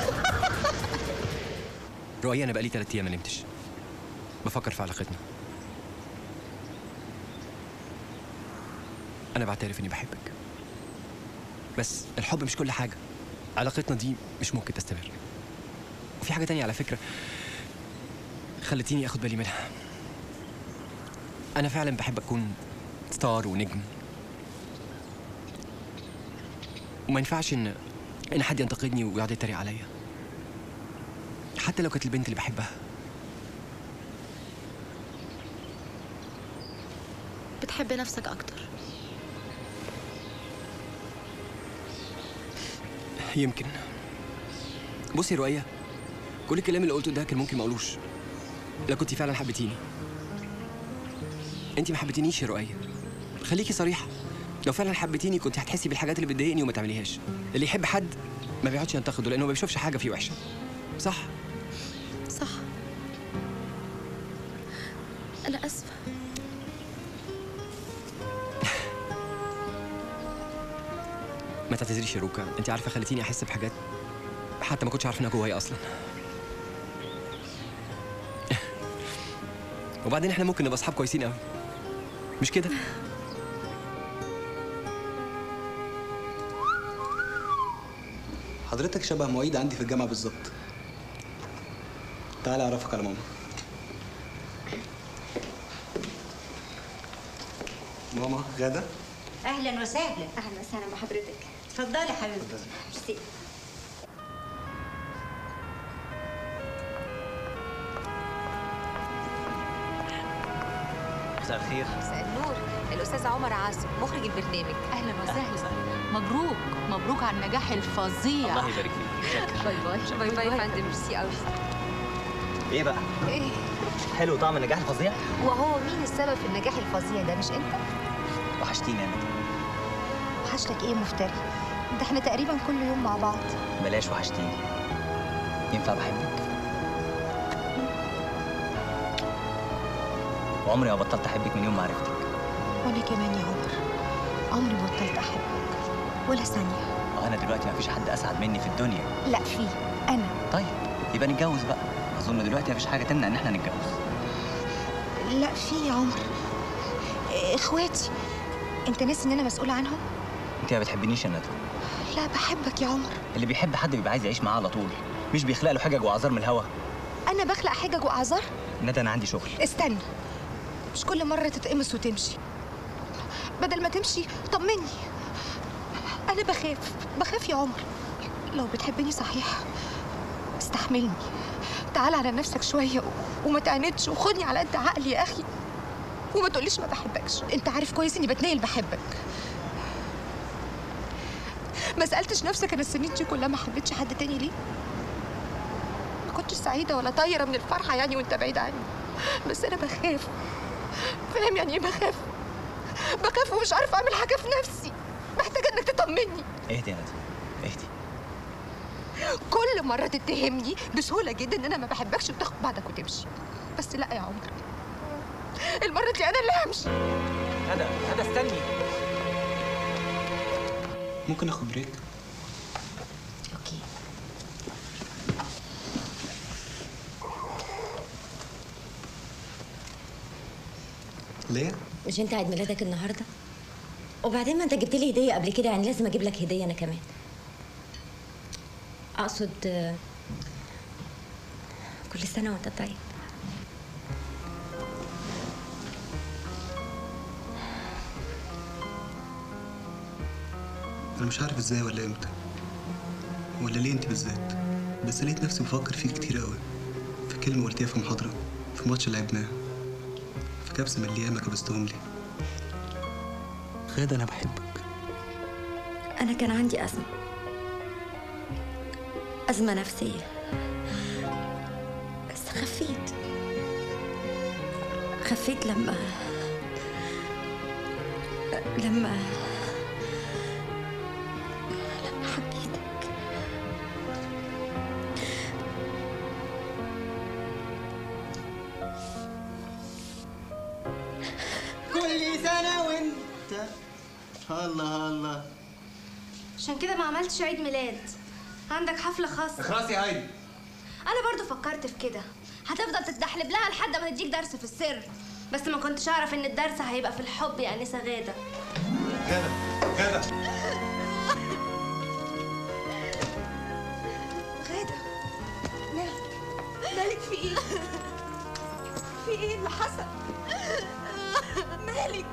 Speaker 14: رؤية، أنا بقالي 3 أيام ما نمتش، بفكر في علاقتنا. أنا بعترف إني بحبك، بس الحب مش كل حاجة. علاقتنا دي مش ممكن تستمر. وفي حاجة تانية على فكرة خلتيني أخد بالي منها. أنا فعلا بحب أكون ستار ونجم، وما ينفعش إن حد ينتقدني ويقعد يتريق عليا، حتى لو كانت البنت اللي بحبها.
Speaker 2: بتحب نفسك اكتر.
Speaker 14: يمكن. بصي يا رؤية، كل الكلام اللي قلته ده كان ممكن ما اقولوش لو كنتي فعلا حبيتيني. انتي ما حبيتينيش يا رؤية، خليكي صريحة. لو فعلا حبيتيني كنت هتحسي بالحاجات اللي بتضايقني وما تعمليهاش. اللي يحب حد ما بيقعدش ينتقده لانه ما بيشوفش حاجة فيه وحشة، صح؟
Speaker 2: صح. انا اسفه.
Speaker 14: ما تعتذريش يا روكا، انت عارفة خليتيني احس بحاجات حتى ما كنتش عارف انها جوايا اصلا. وبعدين احنا ممكن نبقى اصحاب كويسين قوي، مش كده؟
Speaker 19: حضرتك شبه معيد عندي في الجامعة بالظبط. تعالى أعرفك على ماما. ماما غادة.
Speaker 10: اهلا وسهلا.
Speaker 6: اهلا وسهلا بحضرتك.
Speaker 10: اتفضلي يا حبيبتي. ميرسي.
Speaker 12: مساء الخير.
Speaker 5: مساء النور، الأستاذ عمر عاصم مخرج البرنامج.
Speaker 22: اهلا وسهلا. مبروك مبروك على النجاح الفظيع.
Speaker 12: الله يبارك فيك.
Speaker 5: باي باي. باي باي يا فندم، ميرسي قوي.
Speaker 15: ايه بقى؟
Speaker 5: ايه؟
Speaker 15: حلو طعم النجاح الفظيع؟
Speaker 5: وهو مين السبب في النجاح الفظيع ده مش انت؟
Speaker 15: وحشتيني يا ندى.
Speaker 5: وحشتك ايه مفتري؟ ده احنا تقريبا كل يوم مع بعض.
Speaker 15: بلاش وحشتيني. ينفع بحبك؟ وعمري ما بطلت احبك من يوم ما عرفتك.
Speaker 5: وانا كمان يا عمر عمري ما بطلت احبك ولا ثانيه.
Speaker 15: وانا دلوقتي ما فيش حد اسعد مني في الدنيا.
Speaker 5: لا في انا.
Speaker 15: طيب يبقى نتجوز بقى. اظن دلوقتي ما فيش حاجه تمنع ان احنا نتجوز.
Speaker 5: لا في يا عمر. اخواتي انت ناسي ان انا مسؤوله عنهم؟
Speaker 15: انت ما بتحبنيش يا ندى.
Speaker 5: لا بحبك يا عمر.
Speaker 15: اللي بيحب حد بيبقى عايز يعيش معاه على طول، مش بيخلق له حجج واعذار من الهوا.
Speaker 5: انا بخلق حجج واعذار؟
Speaker 15: ندى انا عندي شغل.
Speaker 5: استنى، مش كل مره تتقمص وتمشي. بدل ما تمشي طمني. انا بخاف يا عمر. لو بتحبني صحيح استحملني. تعال على نفسك شويه وما تعاندش وخدني على قد عقلي يا اخي. وما تقوليش ما بحبكش، انت عارف كويس اني بتنيل بحبك. ما سالتش نفسك انا السنين دي كلها ما حبيتش حد تاني ليه؟ ما كنتش سعيده ولا طايره من الفرحه يعني وانت بعيد عني. بس انا بخاف. فاهم يعني ايه بخاف؟ بخاف ومش عارفه اعمل حاجه في نفسي. محتاجه انك تطمني.
Speaker 15: اهدي يا ندى اهدي.
Speaker 5: كل مره تتهمني بسهوله جدا ان انا ما بحبكش وتاخد بعضك وتمشي. بس لا يا عمر، المره دي انا اللي همشي.
Speaker 15: ندى استني.
Speaker 19: ممكن اخد بريك؟
Speaker 5: اوكي.
Speaker 19: ليه؟
Speaker 10: مش انت عيد ميلادك النهارده؟ وبعدين ما انت جبت لي هديه قبل كده، يعني لازم اجيب لك هديه انا كمان. اقصد كل سنه وانت طيب.
Speaker 19: انا مش عارف ازاي ولا امتى ولا ليه انت بالذات، بس لقيت نفسي بفكر فيك كتير قوي. في كلمه قلتيها في محاضره، في ماتش لعبناه، في كبسه من اللي ياما كبستهم لي. غادة انا بحبك.
Speaker 10: انا كان عندي ازمه نفسيه، بس خفيت لما حبيتك.
Speaker 7: كل سنة وانت. الله الله.
Speaker 17: عشان كده ما عملتش عيد ميلاد، عندك حفلة خاصة.
Speaker 7: اخلصي يا هايدي.
Speaker 17: أنا برضو فكرت في كده، هتفضل تتدحلب لها لحد ما تديك درس في السر، بس ما كنتش أعرف إن الدرس هيبقى في الحب يا أنسة غادة.
Speaker 7: غادة
Speaker 5: مالك في ايه؟ في ايه اللي حصل؟ مالك؟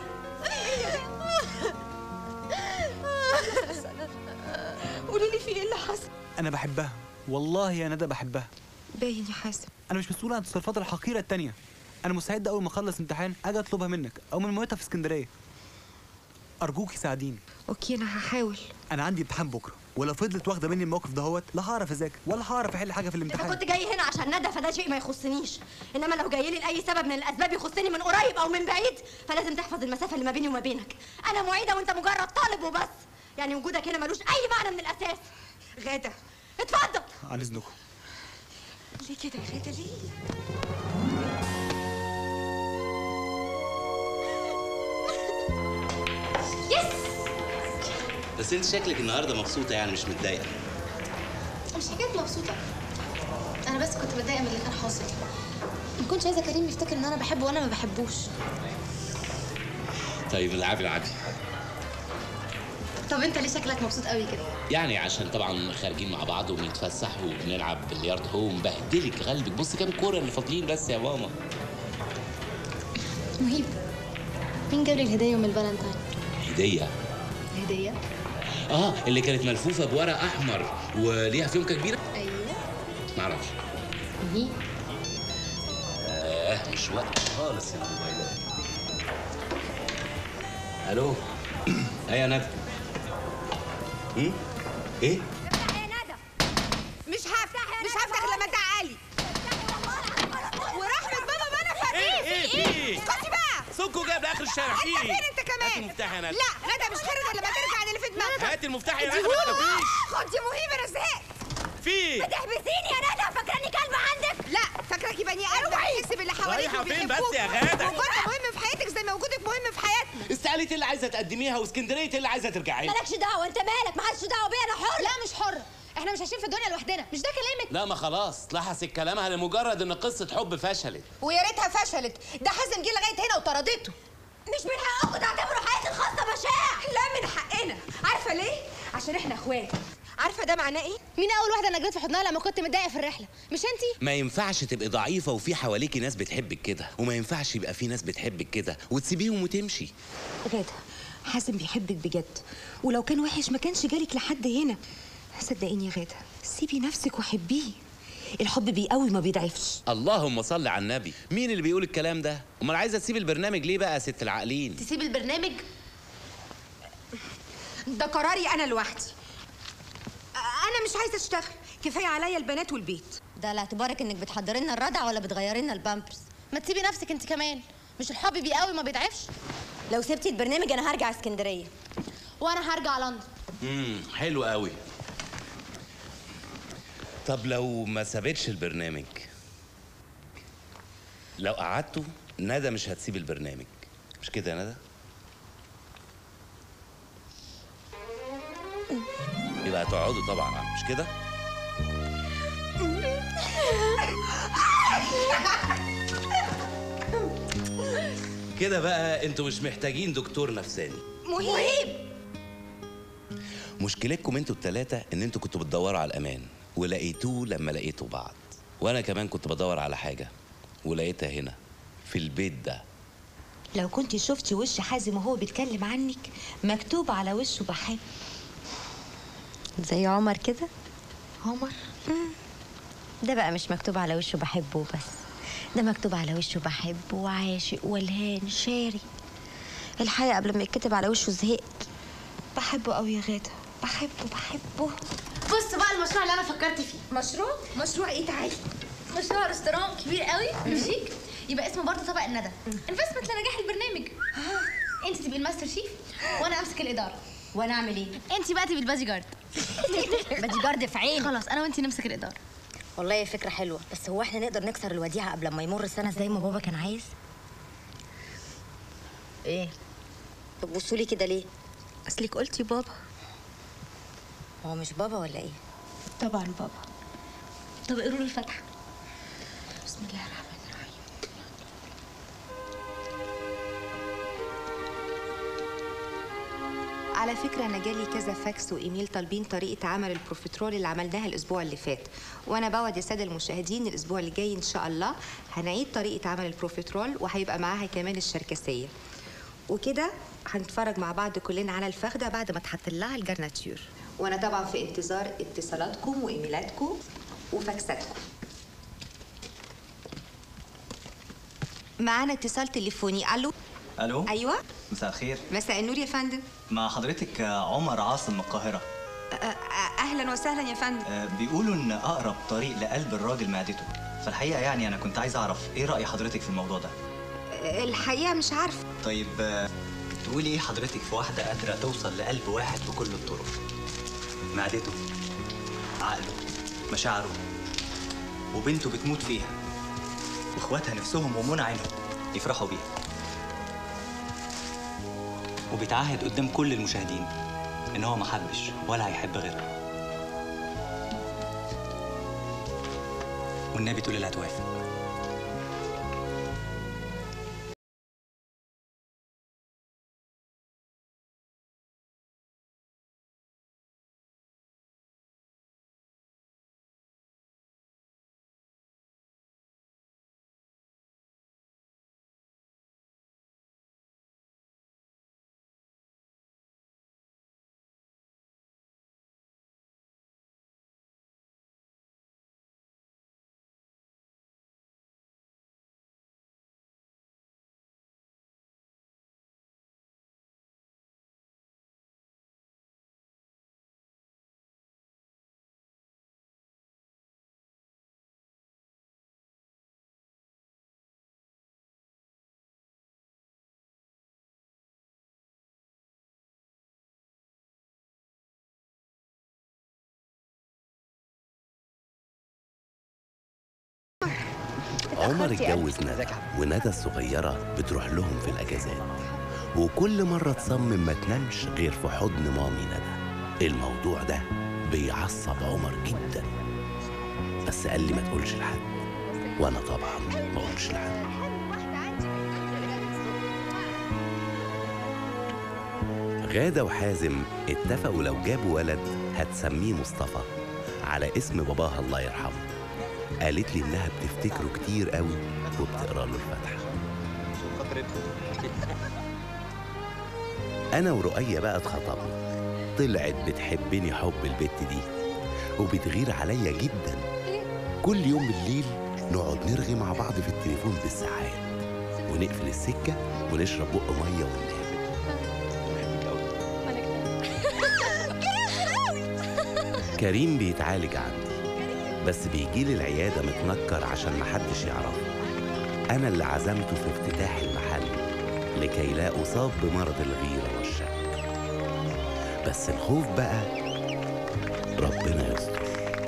Speaker 5: قولي لي في ايه اللي حصل؟
Speaker 19: انا بحبها والله يا ندى، بحبها.
Speaker 5: باين يا حازم.
Speaker 19: انا مش مسؤول عن التصرفات الحقيره التانيه. انا مستعد اول ما اخلص امتحان اجي اطلبها منك او من مامتها في اسكندريه. ارجوكي ساعديني.
Speaker 5: اوكي انا هحاول.
Speaker 19: انا عندي امتحان بكره، ولو فضلت واخده مني الموقف دهوت لا هعرف اذاكر ولا هعرف احل حاجه في الامتحان.
Speaker 10: إذا كنت جاي هنا عشان ندى فده شيء ما يخصنيش، انما لو جاي لي لاي سبب من الاسباب يخصني من قريب او من بعيد فلازم تحفظ المسافه اللي ما بيني وما بينك. انا معيده وانت مجرد طالب وبس، يعني وجودك هنا ملوش اي معنى من الاساس.
Speaker 5: غادة
Speaker 19: اتفضل. عن اذنكم.
Speaker 5: ليه كده يا غادة ليه؟
Speaker 10: يس.
Speaker 3: بس انت شكلك النهارده مبسوطه، يعني مش متضايقه.
Speaker 11: مش حكايه مبسوطه، انا بس كنت متضايقه من اللي كان حاصل. ما كنتش عايزه كريم يفتكر ان انا بحبه وانا ما بحبوش.
Speaker 3: طيب العبي.
Speaker 11: طب انت ليه شكلك مبسوط قوي كده؟
Speaker 3: يعني عشان طبعا خارجين مع بعض وبنتفسح وبنلعب بلياردو اهو ومبهدلك قلبك. بص كام كوره اللي فاضلين بس يا ماما.
Speaker 11: مهيب، مين جاب لي الهديه يوم الفالنتاين؟
Speaker 3: هديه؟
Speaker 11: هديه؟
Speaker 3: اللي كانت ملفوفه بورق احمر وليها فيونكه كبيره.
Speaker 11: ايوه.
Speaker 3: معرفش.
Speaker 11: مهيب.
Speaker 3: مش وقت خالص يا موبايلات. الو. ايه يا ندى؟ ايه؟
Speaker 4: مش هفتح لما تعالي.
Speaker 3: سكوا جايب لاخر الشارع في
Speaker 4: انت
Speaker 3: ايه؟
Speaker 4: فين انت كمان؟
Speaker 3: هات المفتاح يا ندى.
Speaker 4: لا ندى مش خير غير لما ترجع عن اللي في دماغك.
Speaker 3: هات المفتاح يا ندى،
Speaker 4: اديهوله.
Speaker 3: ما تخافيش.
Speaker 4: خد يا مهيب، انا زهقت.
Speaker 3: في ايه؟
Speaker 4: بتحبسيني يا ندى، فاكراني كلبه عندك؟ لا، فاكراكي بني ادم بتحسي باللي حواليك
Speaker 3: رايحة فين
Speaker 4: وبيحبوك.
Speaker 3: بس يا غادة؟
Speaker 4: وجودك مهم في حياتك زي ما وجودك مهم في حياتنا.
Speaker 3: استقالتي اللي عايزه تقدميها واسكندريه اللي عايزه ترجعي.
Speaker 10: مالكش دعوه، انت مالك؟ ما حدش دعوه بيا، انا حر.
Speaker 11: لا مش حرة، احنا مش عايشين في الدنيا لوحدنا، مش ده كلامك؟
Speaker 3: لا ما خلاص لحست كلامها لمجرد ان قصه حب فشلت.
Speaker 4: ويا ريتها فشلت، ده حازم جه لغايه هنا وطردته.
Speaker 10: مش من حقكم تعتبروا حياتي الخاصه مشاع.
Speaker 4: لا من حقنا، عارفه ليه؟ عشان احنا اخوات. عارفه ده معناه ايه؟
Speaker 11: مين اول واحده انا جريت في حضنها لما كنت متضايقه في الرحله؟ مش انتي؟
Speaker 3: ما ينفعش تبقي ضعيفه وفي حواليكي ناس بتحبك كده، وما ينفعش يبقى في ناس بتحبك كده وتسيبيهم وتمشي.
Speaker 5: غادة، حازم بيحبك بجد، ولو كان وحش ما كانش جالك لحد هنا. صدقيني يا غادة، سيبي نفسك وحبيه. الحب بيقوي ما بيضعفش.
Speaker 3: اللهم صل على النبي، مين اللي بيقول الكلام ده؟ امال عايزه تسيب البرنامج ليه بقى يا ست العاقلين؟
Speaker 11: تسيب البرنامج؟
Speaker 4: ده قراري انا لوحدي. انا مش عايزه اشتغل، كفايه عليا البنات والبيت.
Speaker 10: ده على اعتبارك انك بتحضري لنا الرضع ولا بتغيري لنا البامبرز؟
Speaker 11: ما تسيبي نفسك انت كمان، مش الحب بيقوي ما بيضعفش؟
Speaker 10: لو سبتي البرنامج انا هرجع اسكندريه.
Speaker 11: وانا هرجع لندن.
Speaker 3: حلو قوي. طب لو ما سابتش البرنامج، لو قعدتوا ندى مش هتسيب البرنامج، مش كده يا ندى؟ يبقى هتقعدوا طبعا، مش كده؟ كده بقى انتوا مش محتاجين دكتور نفساني.
Speaker 4: مهيب.
Speaker 3: مشكلتكم انتوا التلاتة ان انتوا كنتوا بتدوروا على الامان ولقيتوه لما لقيتوا بعض، وانا كمان كنت بدور على حاجة ولقيتها هنا في البيت ده.
Speaker 5: لو كنت شفتي وش حازم وهو بيتكلم عنك مكتوب على وشه بحب.
Speaker 10: زي عمر كده.
Speaker 5: عمر؟
Speaker 10: ده بقى مش مكتوب على وشه بحبه بس، ده مكتوب على وشه بحبه وعاشق ولهان شاري. الحقيقة قبل ما يتكتب على وشه زهقت.
Speaker 5: بحبه قوي يا غادة، بحبه.
Speaker 11: بص بقى المشروع اللي انا فكرت فيه.
Speaker 4: مشروع ايه؟ تعالي.
Speaker 11: مشروع ريستوران كبير قوي وشيك، يبقى اسمه برضه طبق الندى، انفستمنت لنجاح البرنامج. انت تبقي الماستر شيف وانا امسك الاداره.
Speaker 10: وانا اعمل ايه؟
Speaker 11: انت بقى تبقي البادي جارد.
Speaker 10: بادي جارد في عين.
Speaker 11: خلاص انا وانت نمسك الاداره.
Speaker 10: والله فكره حلوه، بس هو احنا نقدر نكسر الوديعه قبل ما يمر السنه زي ما بابا كان عايز؟ ايه؟ طب بصوا لي كده ليه؟
Speaker 5: اصلك قلتي بابا.
Speaker 10: هو مش بابا ولا ايه؟
Speaker 5: طبعا بابا.
Speaker 11: طب اقروا لي الفاتحه.
Speaker 5: بسم الله الرحمن الرحيم. على فكرة أنا جالي كذا فاكس وإيميل طالبين طريقة عمل البروفيترول اللي عملناها الأسبوع اللي فات، وأنا بوعد يا سادة المشاهدين الأسبوع اللي جاي إن شاء الله هنعيد طريقة عمل البروفيترول وهيبقى معاها كمان الشركسية. وكده هنتفرج مع بعض كلنا على الفخدة بعد ما تحط لها الجرناتير. وأنا طبعا في انتظار اتصالاتكم وإيميلاتكم وفاكساتكم. معانا اتصال تليفوني. ألو.
Speaker 15: الو.
Speaker 5: أيوه.
Speaker 15: مساء الخير.
Speaker 5: مساء النور يا فندم.
Speaker 15: مع حضرتك عمر عاصم من القاهرة.
Speaker 5: أهلا وسهلا يا فندم.
Speaker 15: بيقولوا إن أقرب طريق لقلب الراجل معدته، فالحقيقة يعني أنا كنت عايز أعرف إيه رأي حضرتك في الموضوع ده؟
Speaker 5: الحقيقة مش عارفة.
Speaker 15: طيب تقولي إيه حضرتك في واحدة قادرة توصل لقلب واحد بكل الطرق؟ معدته، عقله، مشاعره، وبنته بتموت فيها، وإخواتها نفسهم ومنى عينهم يفرحوا بيها، وبيتعهد قدام كل المشاهدين إن هو ما حبش ولا هيحب غيرها. والنبي تقول اللي هتوافق.
Speaker 1: عمر اتجوز ندى، وندى الصغيرة بتروح لهم في الأجازات، وكل مرة تصمم ما تنامش غير في حضن مامي ندى. الموضوع ده بيعصب عمر جدا، بس قال لي ما تقولش لحد، وأنا طبعا ما قولش لحد. غادة وحازم اتفقوا لو جابوا ولد هتسميه مصطفى على اسم باباها الله يرحمه. قالت لي إنها بتفتكره كتير قوي وبتقرأ له الفاتحة. أنا ورؤية بقى اتخطبنا، طلعت بتحبني حب البت دي وبتغير عليا جدا. كل يوم بالليل نقعد نرغي مع بعض في التليفون بالساعات، ونقفل السكة ونشرب بق مية وننام. كريم بيتعالج عندي، بس بيجيلي العيادة متنكر عشان محدش يعرفه. أنا اللي عزمته في افتتاح المحل لكي لا أصاب بمرض الغيرة والشك. بس الخوف بقى ربنا يستر.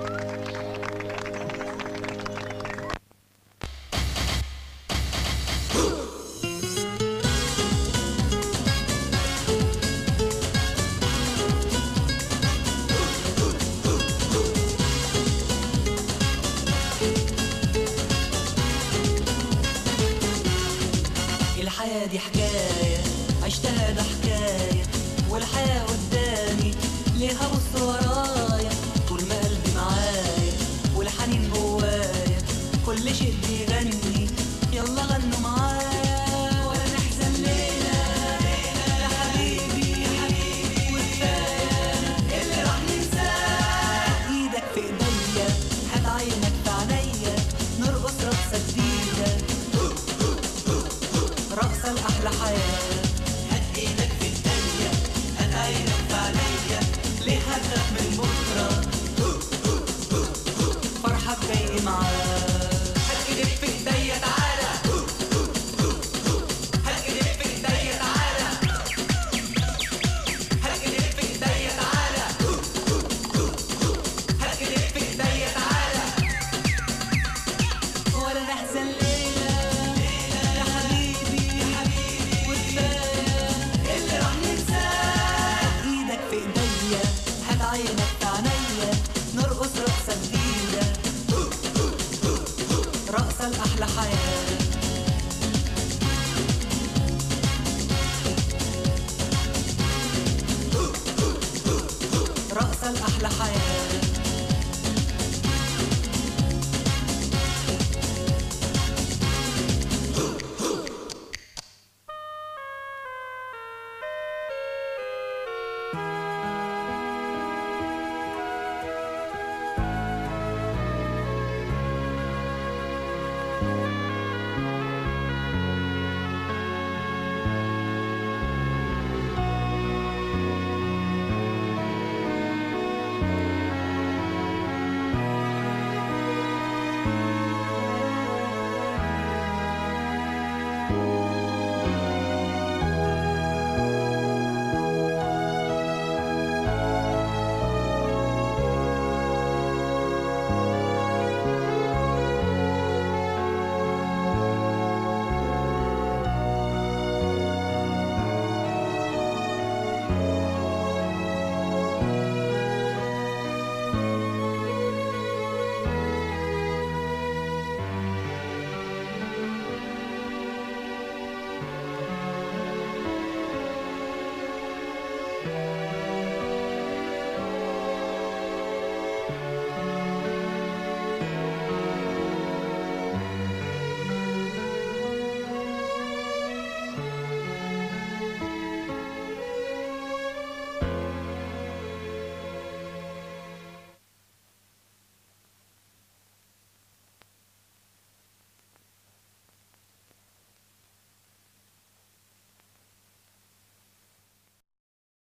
Speaker 8: الحياة دي حكاية عشتها، ده حكاية، والحياة قدامي ليها بص ورايا، طول ما قلبي معايا والحنين جوايا كل شيء بيغني، يلا غنوا معايا. ولا نحزن ليلة يا حبيبي وكفاية اللي راح ننساه. ايدك في ايديا، هات عينك في عينيا، نرقص رقصة جديدة، رقصة لأحلى حياة. هات ايدك في الدنيا، هات عينك في عينيا، ليه هتخاف من بكرة؟ فرحك جاي معاه. هات ايدك في ايديا تعالى، هات ايدك في ايديا تعالى، هات ايدك في ايديا تعالى، هات ايدك في ايديا تعالى. ولا نحزن ليلة يا حبيبي وكفاية اللي راح ننساه. ايدك في ايديا، هات عينك في عينيا، نرقص رقصة جديدة، رقصة لأحلى حياة. رقصة لأحلى حياة.